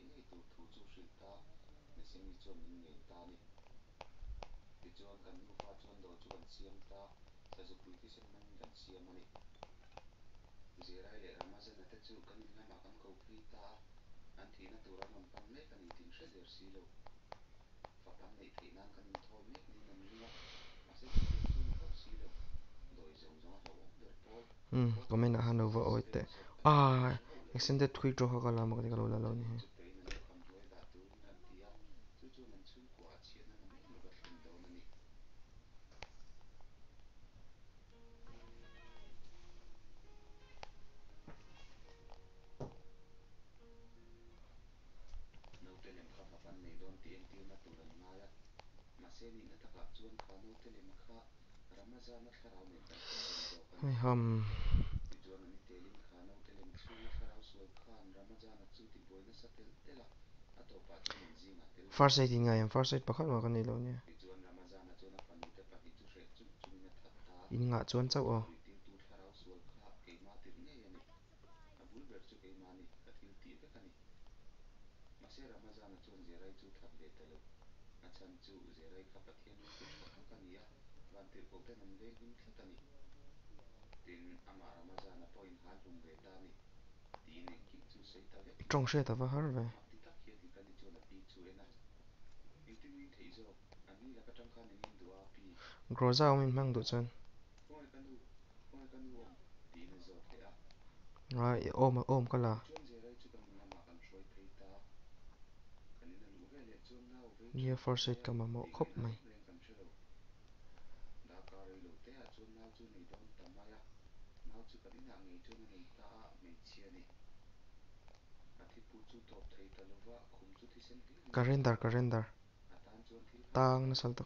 um comment na hanover oite ah extended quick draw ka la mo ka lo la lo ni hai ham first aid inga yam first aid pakhat ma kan ni lo ni in nga chuan chau o trong xe ta va har ve groza min mang du chen rồi ôm ôm cái là Near first aid ka ma mo khop mai Karendar karendar tang na sal to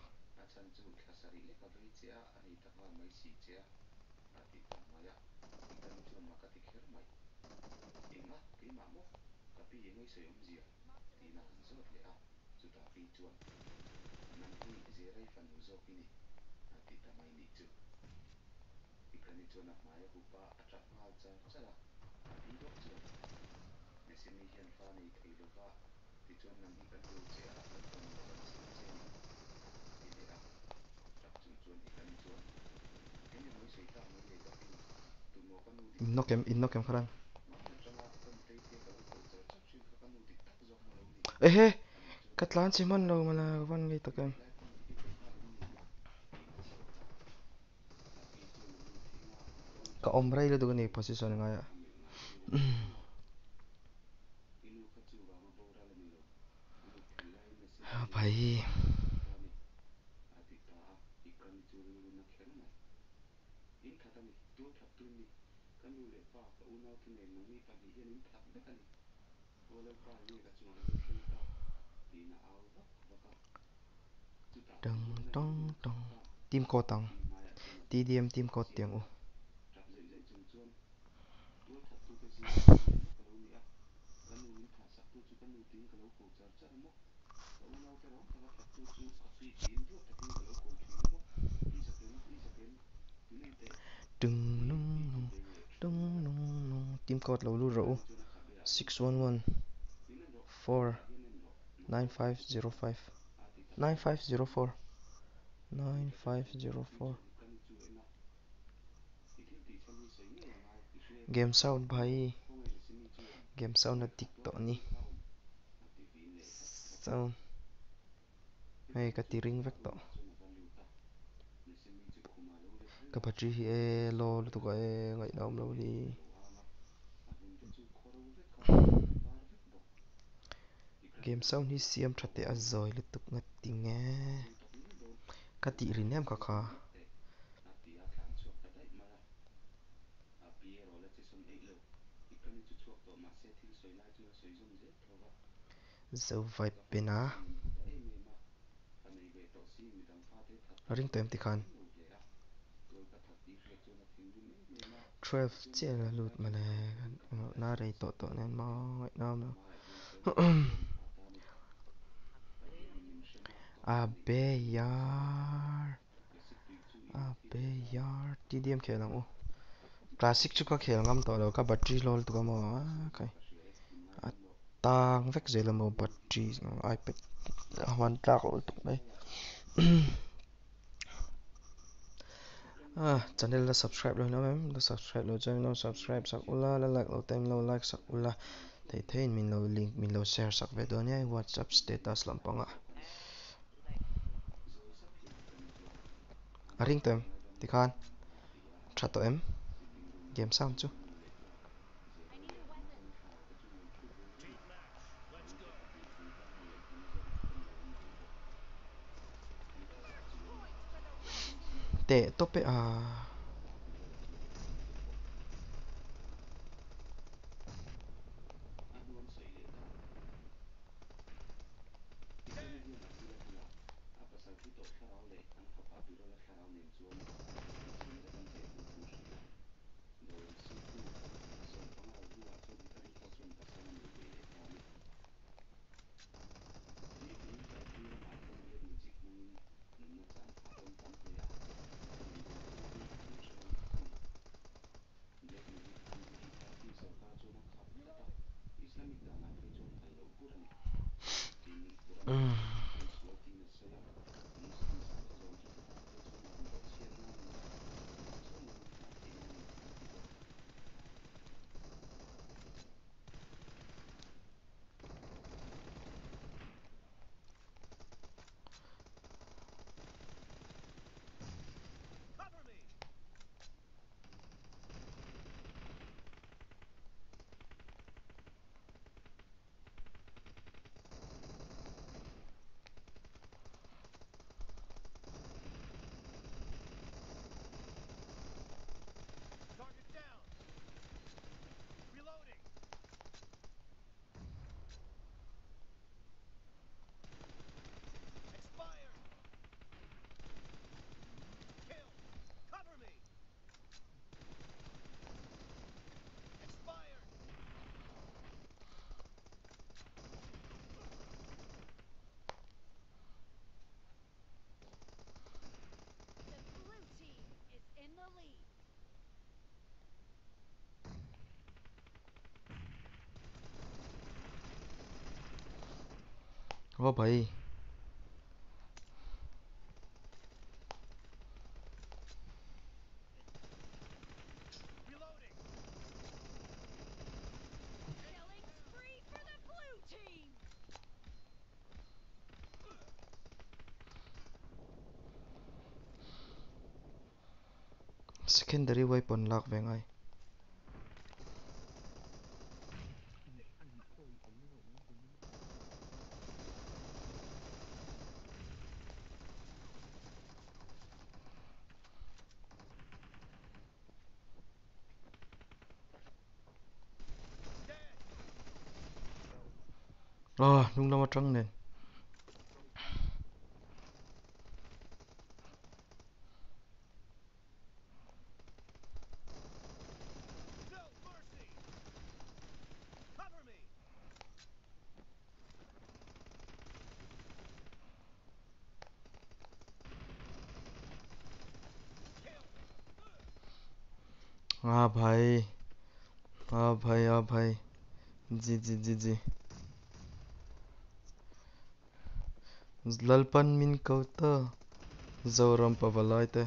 nó kém in nó kém khăn ê hê cắt lán xí mân đâu mà là văn gây tắc em ka om ray lo dugan ni position nga ya bhai Dang dong dong team ko tang T D M team ko tiang u Dung nung nung dung nung nung team ko lo lu ro six one one four nine five zero five nine five zero four nine five zero four game sound bhai game sound na tiktok ni sound hay ka tiring vek to ka battery hi e lo lu tu ka e ngai dam lo ni game sound hi siam thate a zoi lu tuk ngat tinge ka ti rin em ka kha zo vai pena ring tem ti khan twelve che la lut ma le na rei to to nen ma ngai nam no abe yar abe यार T D M खेला ओ classic chu ka khel ngam to lo ka battery lol tu ka mo kai tang vek zela mo battery ipad hwan tlak ol tuk mai ah channel la subscribe lo mem la subscribe lo channel lo subscribe sak ula la like lo tem lo like sak ula thei thei min lo link min lo share sak ve do nya whatsapp status lampanga aring tem tikhan thato em game sam chu I need a weapon. Points for the red team. te tope a The blue team is in the lead. ओ भाई Killing spree for the blue team. secondary weapon lak ve ngai à nung lama trăng nen à भाई à भाई à भाई जी जी जी जी lalpan min kauta zoram pavalai te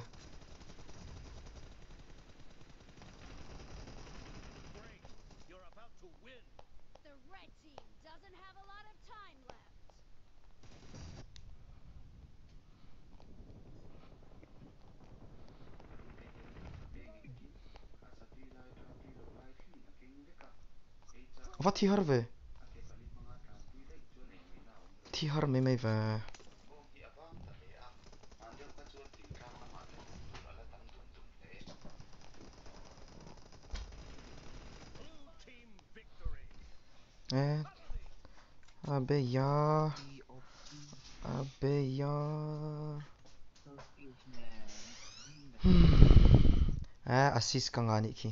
The red team doesn't have a lot of time left. wat thi har ve thi har me mai ve eh abe ya abe ya eh assist ka ngani khi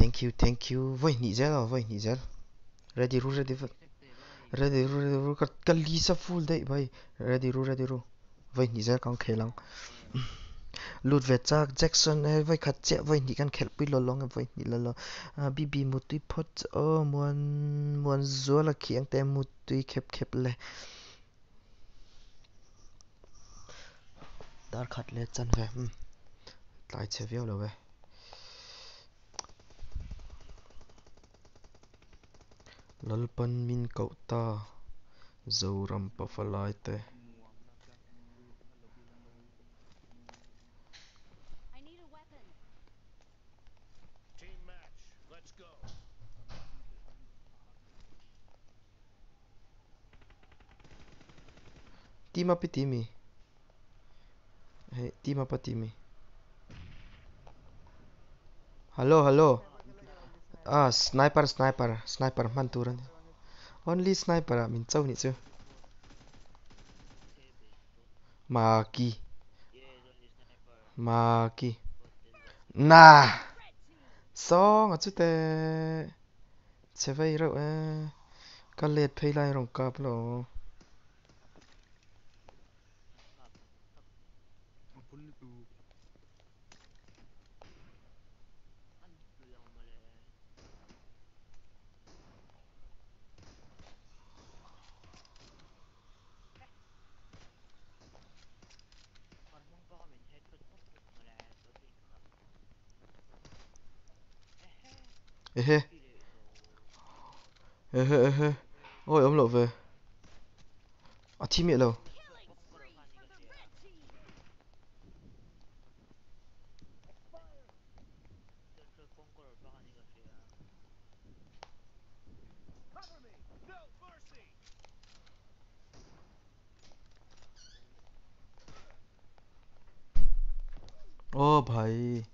thank you thank you voi ni zel voi ni zel ready ru ready ready ru ready ru ka ka lisa full dei bhai ready ru ready ru voi ni zel kang khelang lut ve chak jackson e voi khat che voi ni kan khel pui lo long e voi ni lo lo bb mutui phot o mon mon zola khiang te mutui khep khep le dar khat le chan ve hm tlai che veo lo ve lalpan min kau ta zoram pa falai te I need a weapon. Team match. Let's go. team up timi hey team up timi hello hello ah sniper sniper sniper man turan only sniper ah min chau ni chu maki maki na Red team. song achu te chevei ro e ka let phei lai rong kap lo ehe ehe ehe ôi ông lộ về à team mẹ đâu Killing spree for the red team. Cover me. No mercy. ô भाई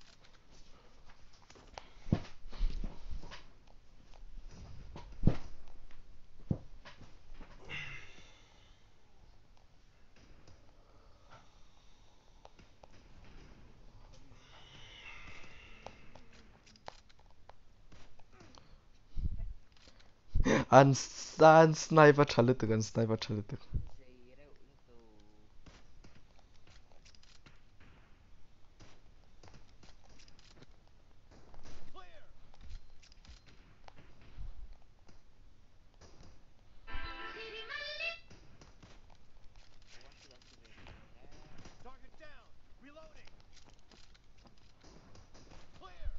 an an sniper chalu tu kan sniper chalu tu Clear. Target down. Reloading. Clear.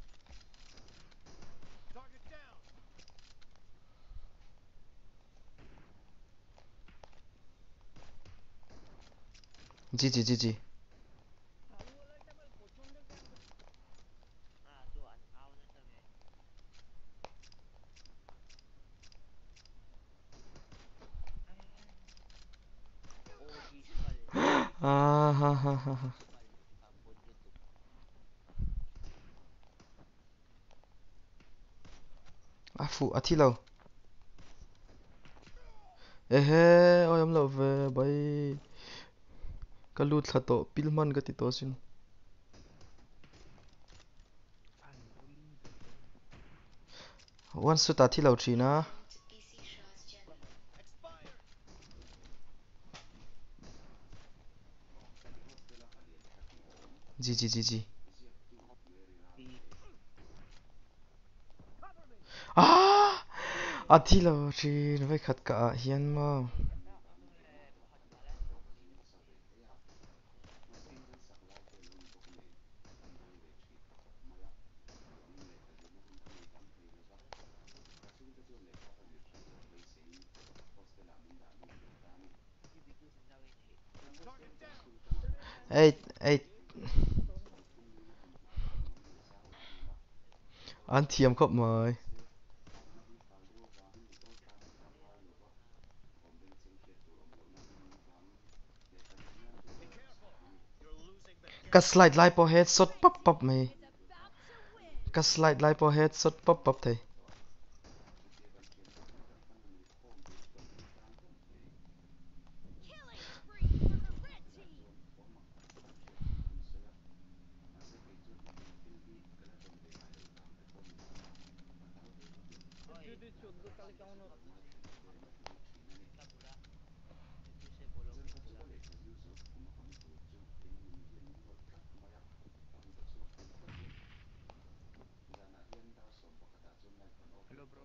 Target down. G G G G à ha ha ha ha à phụ à thi lâu ê hê ôi ông lộ về bay cái lút thật tổ pilman cái tito xin one suit à thi lâu chi na Expired. G G G G Cover me. à à thi lâu chi nó phải khát cả hiền mà Target down. eight eight anh thiêm khóc mời Be careful. You're losing the cái gas. slide lại po headshot pop pop mày Is about to win. cái slide lại po headshot pop pop thầy Killing spree for the red team. Hello, bro.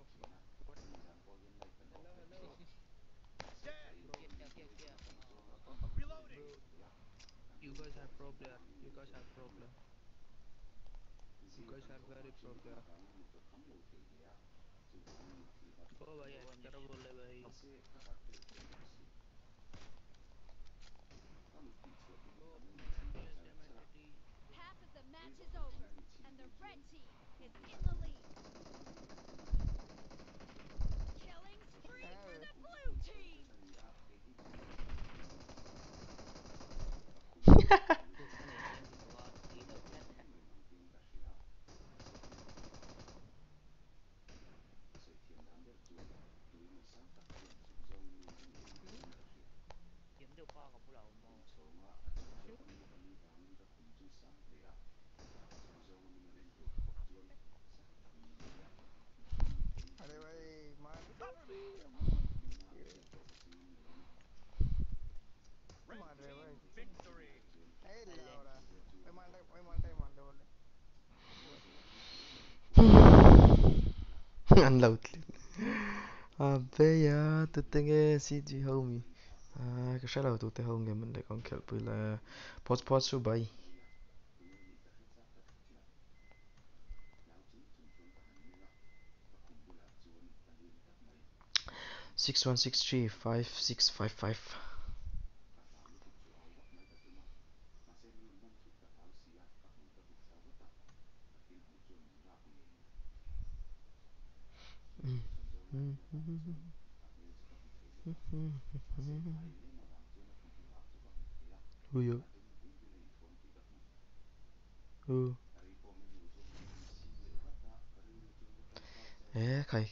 Dead. Bro, Reloading. you guys are pro player. You guys are pro player. You guys are very pro player. ओ भाई ऐसे करो बोले भाई Half of the match is over, and the red team is in the lead. Killing spree for the blue team. अरे भाई मान Cover me. Red मार रहे team भाई victory. ए ले ओरा भाई मान रहे भाई मान रहे मान रहे बोले Unload. Abe ya, tụi nghe xê giê homie. À, cái sao tụi tụi homie mình để con kêu bự là post post số bảy. six one six three five six five five. Ui ơi. Ừ. Ê, khai.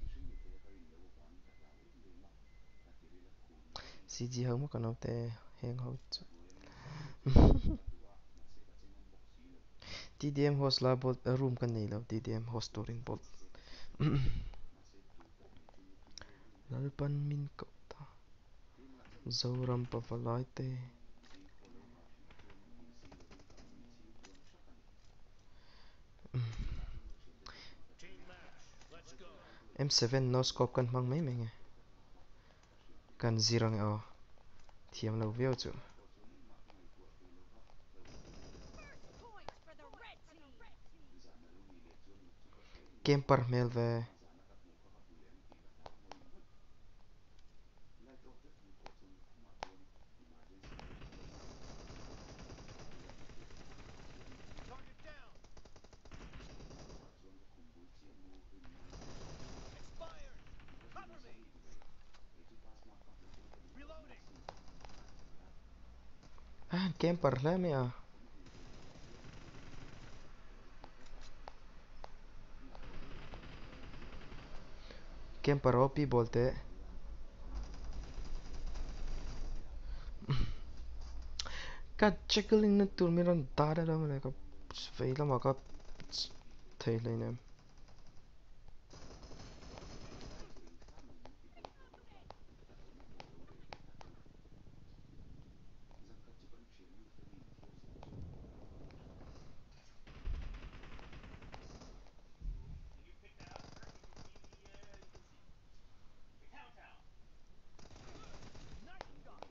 xê giê không có nào tệ hang out. tê đê em host la bot room kan nei lo tê đê em host storing bot. Lalpan min ko ta. Zoram pa valai te. Team match. Let's go. em seven no scope kan mang mai menge. Kan zirang a. Thiam lo veo chu. First point for the red team. Camper mel ve. Target down. Expired. Cover me. Reloading. Ah, camper la me a. Camper O P bolte. Ka checkling na tur miran tada la me ka. Veila ma ka. Thei leinem. Can you pick that up, sir? You can see the uh, you can see the countdown. Nice shot.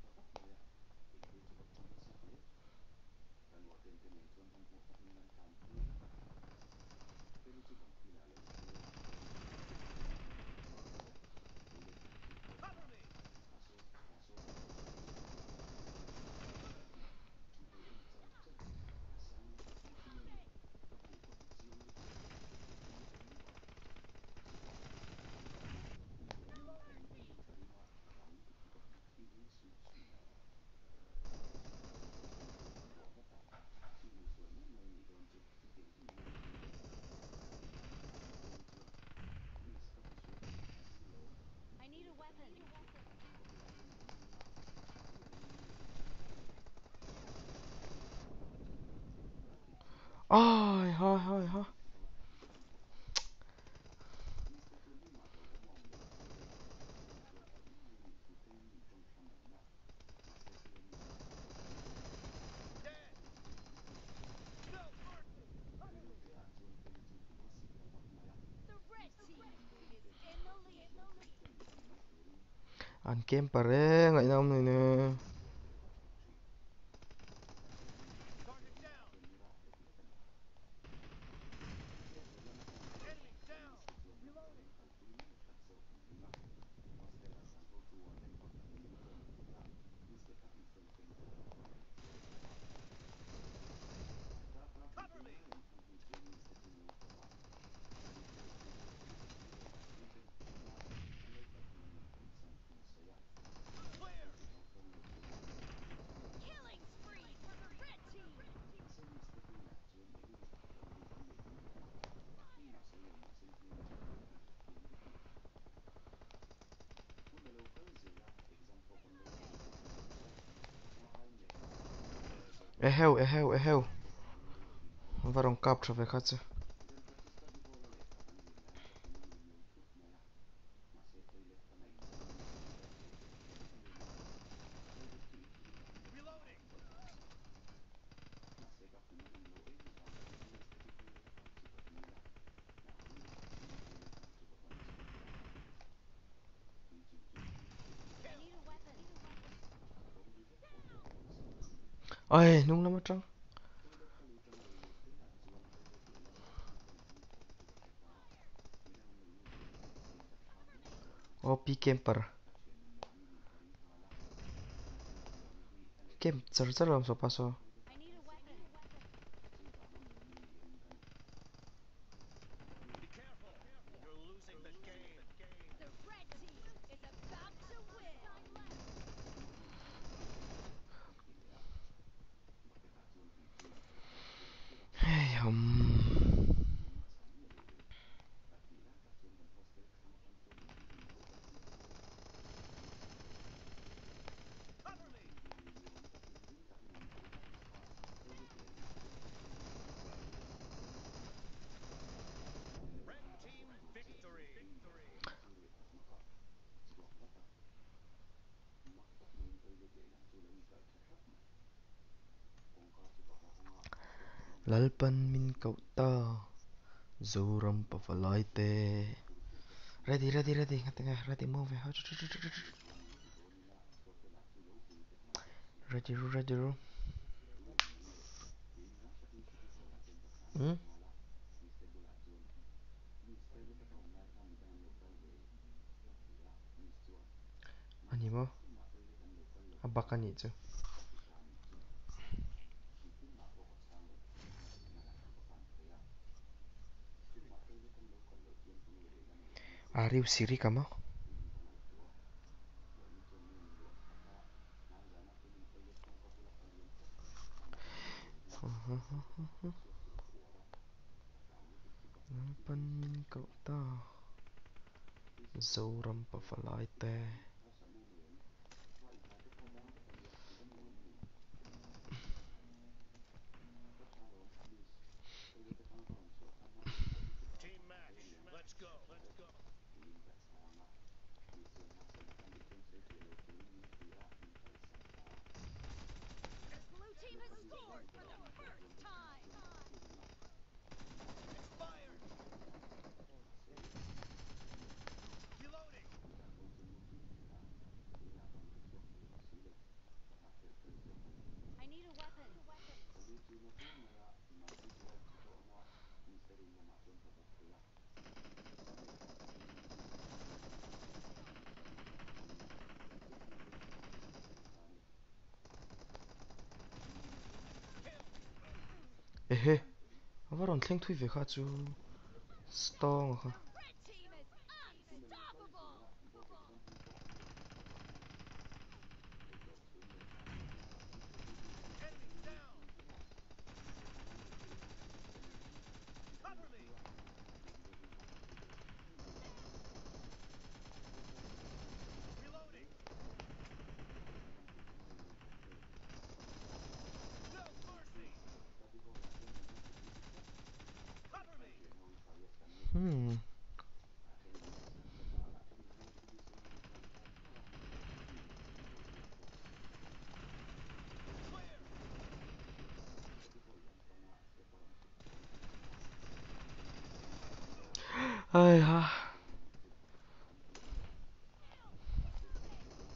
Cover me. I need a weapon. Ai, hai, hai, ha. ăn kem pare ngai nam này nè. Target down. Enemy down. Reloading. Cover me. Clear. Killing spree for the red team. Eheu, eheu, eheu. Varong kap trove khatse. Reloading. I need a weapon. Ai, nung lama trăng. Oh, pi camper. Kem char char lam so paso. I need a weapon. Be careful. You're losing the game. The red team is about to win. Hey, hum. Cover me. Red team victory. Lalpan min cậu ta. Zoram pafalai te. Ready, ready, ready. Ngata nga, ready, move. Ready, ru, ready, ru. Hmm? Ani mo? Abak ani chu. Ariu siri kama. Lalpan min cậu ta. Zoram pafalai te. Team match. Let's go. Let's go. Blue team has scored for the first time. Expired. Reloading. I need a weapon. Ehe. Avaron thleng thui ve kha chu. Stong kha. The red team is unstoppable. Enemy down. Cover me. Reloading. No mercy. Cover me. Hmm. Clear. Ai ha.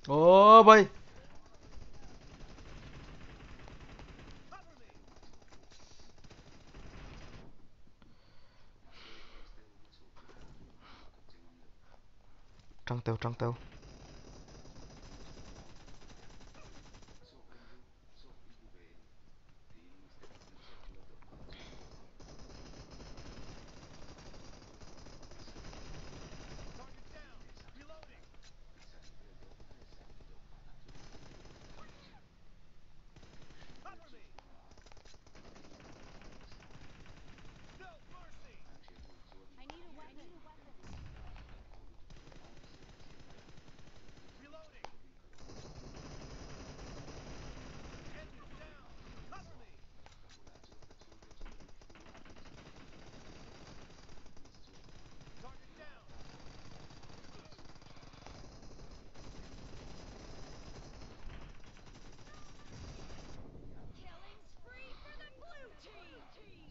Ô bay. Trăng tàu trăng tàu. I need a weapon. Killing spree for the blue team.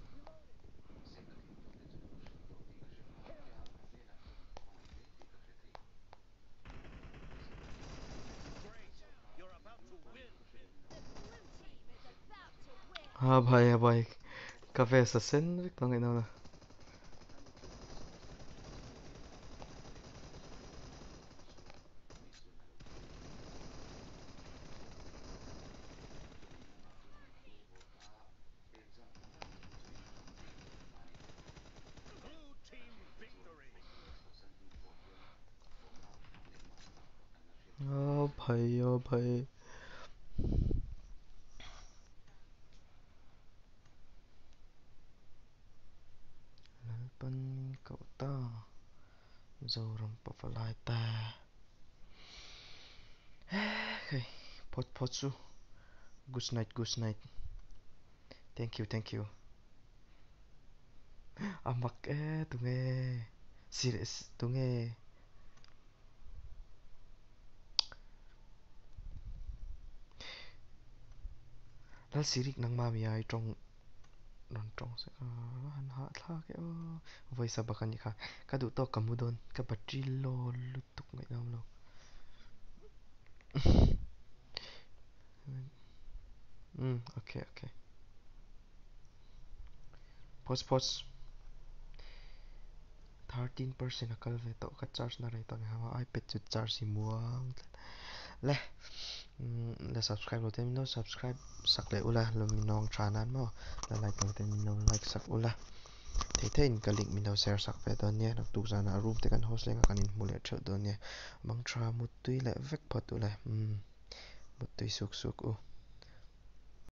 The blue team is about to win. À bay à bay. Cà phê sạch sen biết tao ngày nào nè. Ô bay ô bay. Ban cậu ta. Dầu rồng bọc vào lại ta. Okay. Pot pot su. Good night good night. Thank you thank you. À mặc ê tụi nghe. Serious tụi nghe. Lá sirik nang mami ai trong non trong sẽ han ha tha ke o voi sa bakan ni kha ka du to kamudon ka batri lo lutuk ngai nam lo. Hmm okay okay. Pause pause. thirteen percent akal ve to ka charge na rai tang ha ipad chu charge si muang le le subscribe lo tem no subscribe sak le ula lo minong chanan mo la like lo tem no like sak ula thei thei in ka link min no share sak ve don ne nak tu jana room te kan host lenga kan in mule theu don ne bang tra mut tui le vek phat ula hmm mut tui suk suk u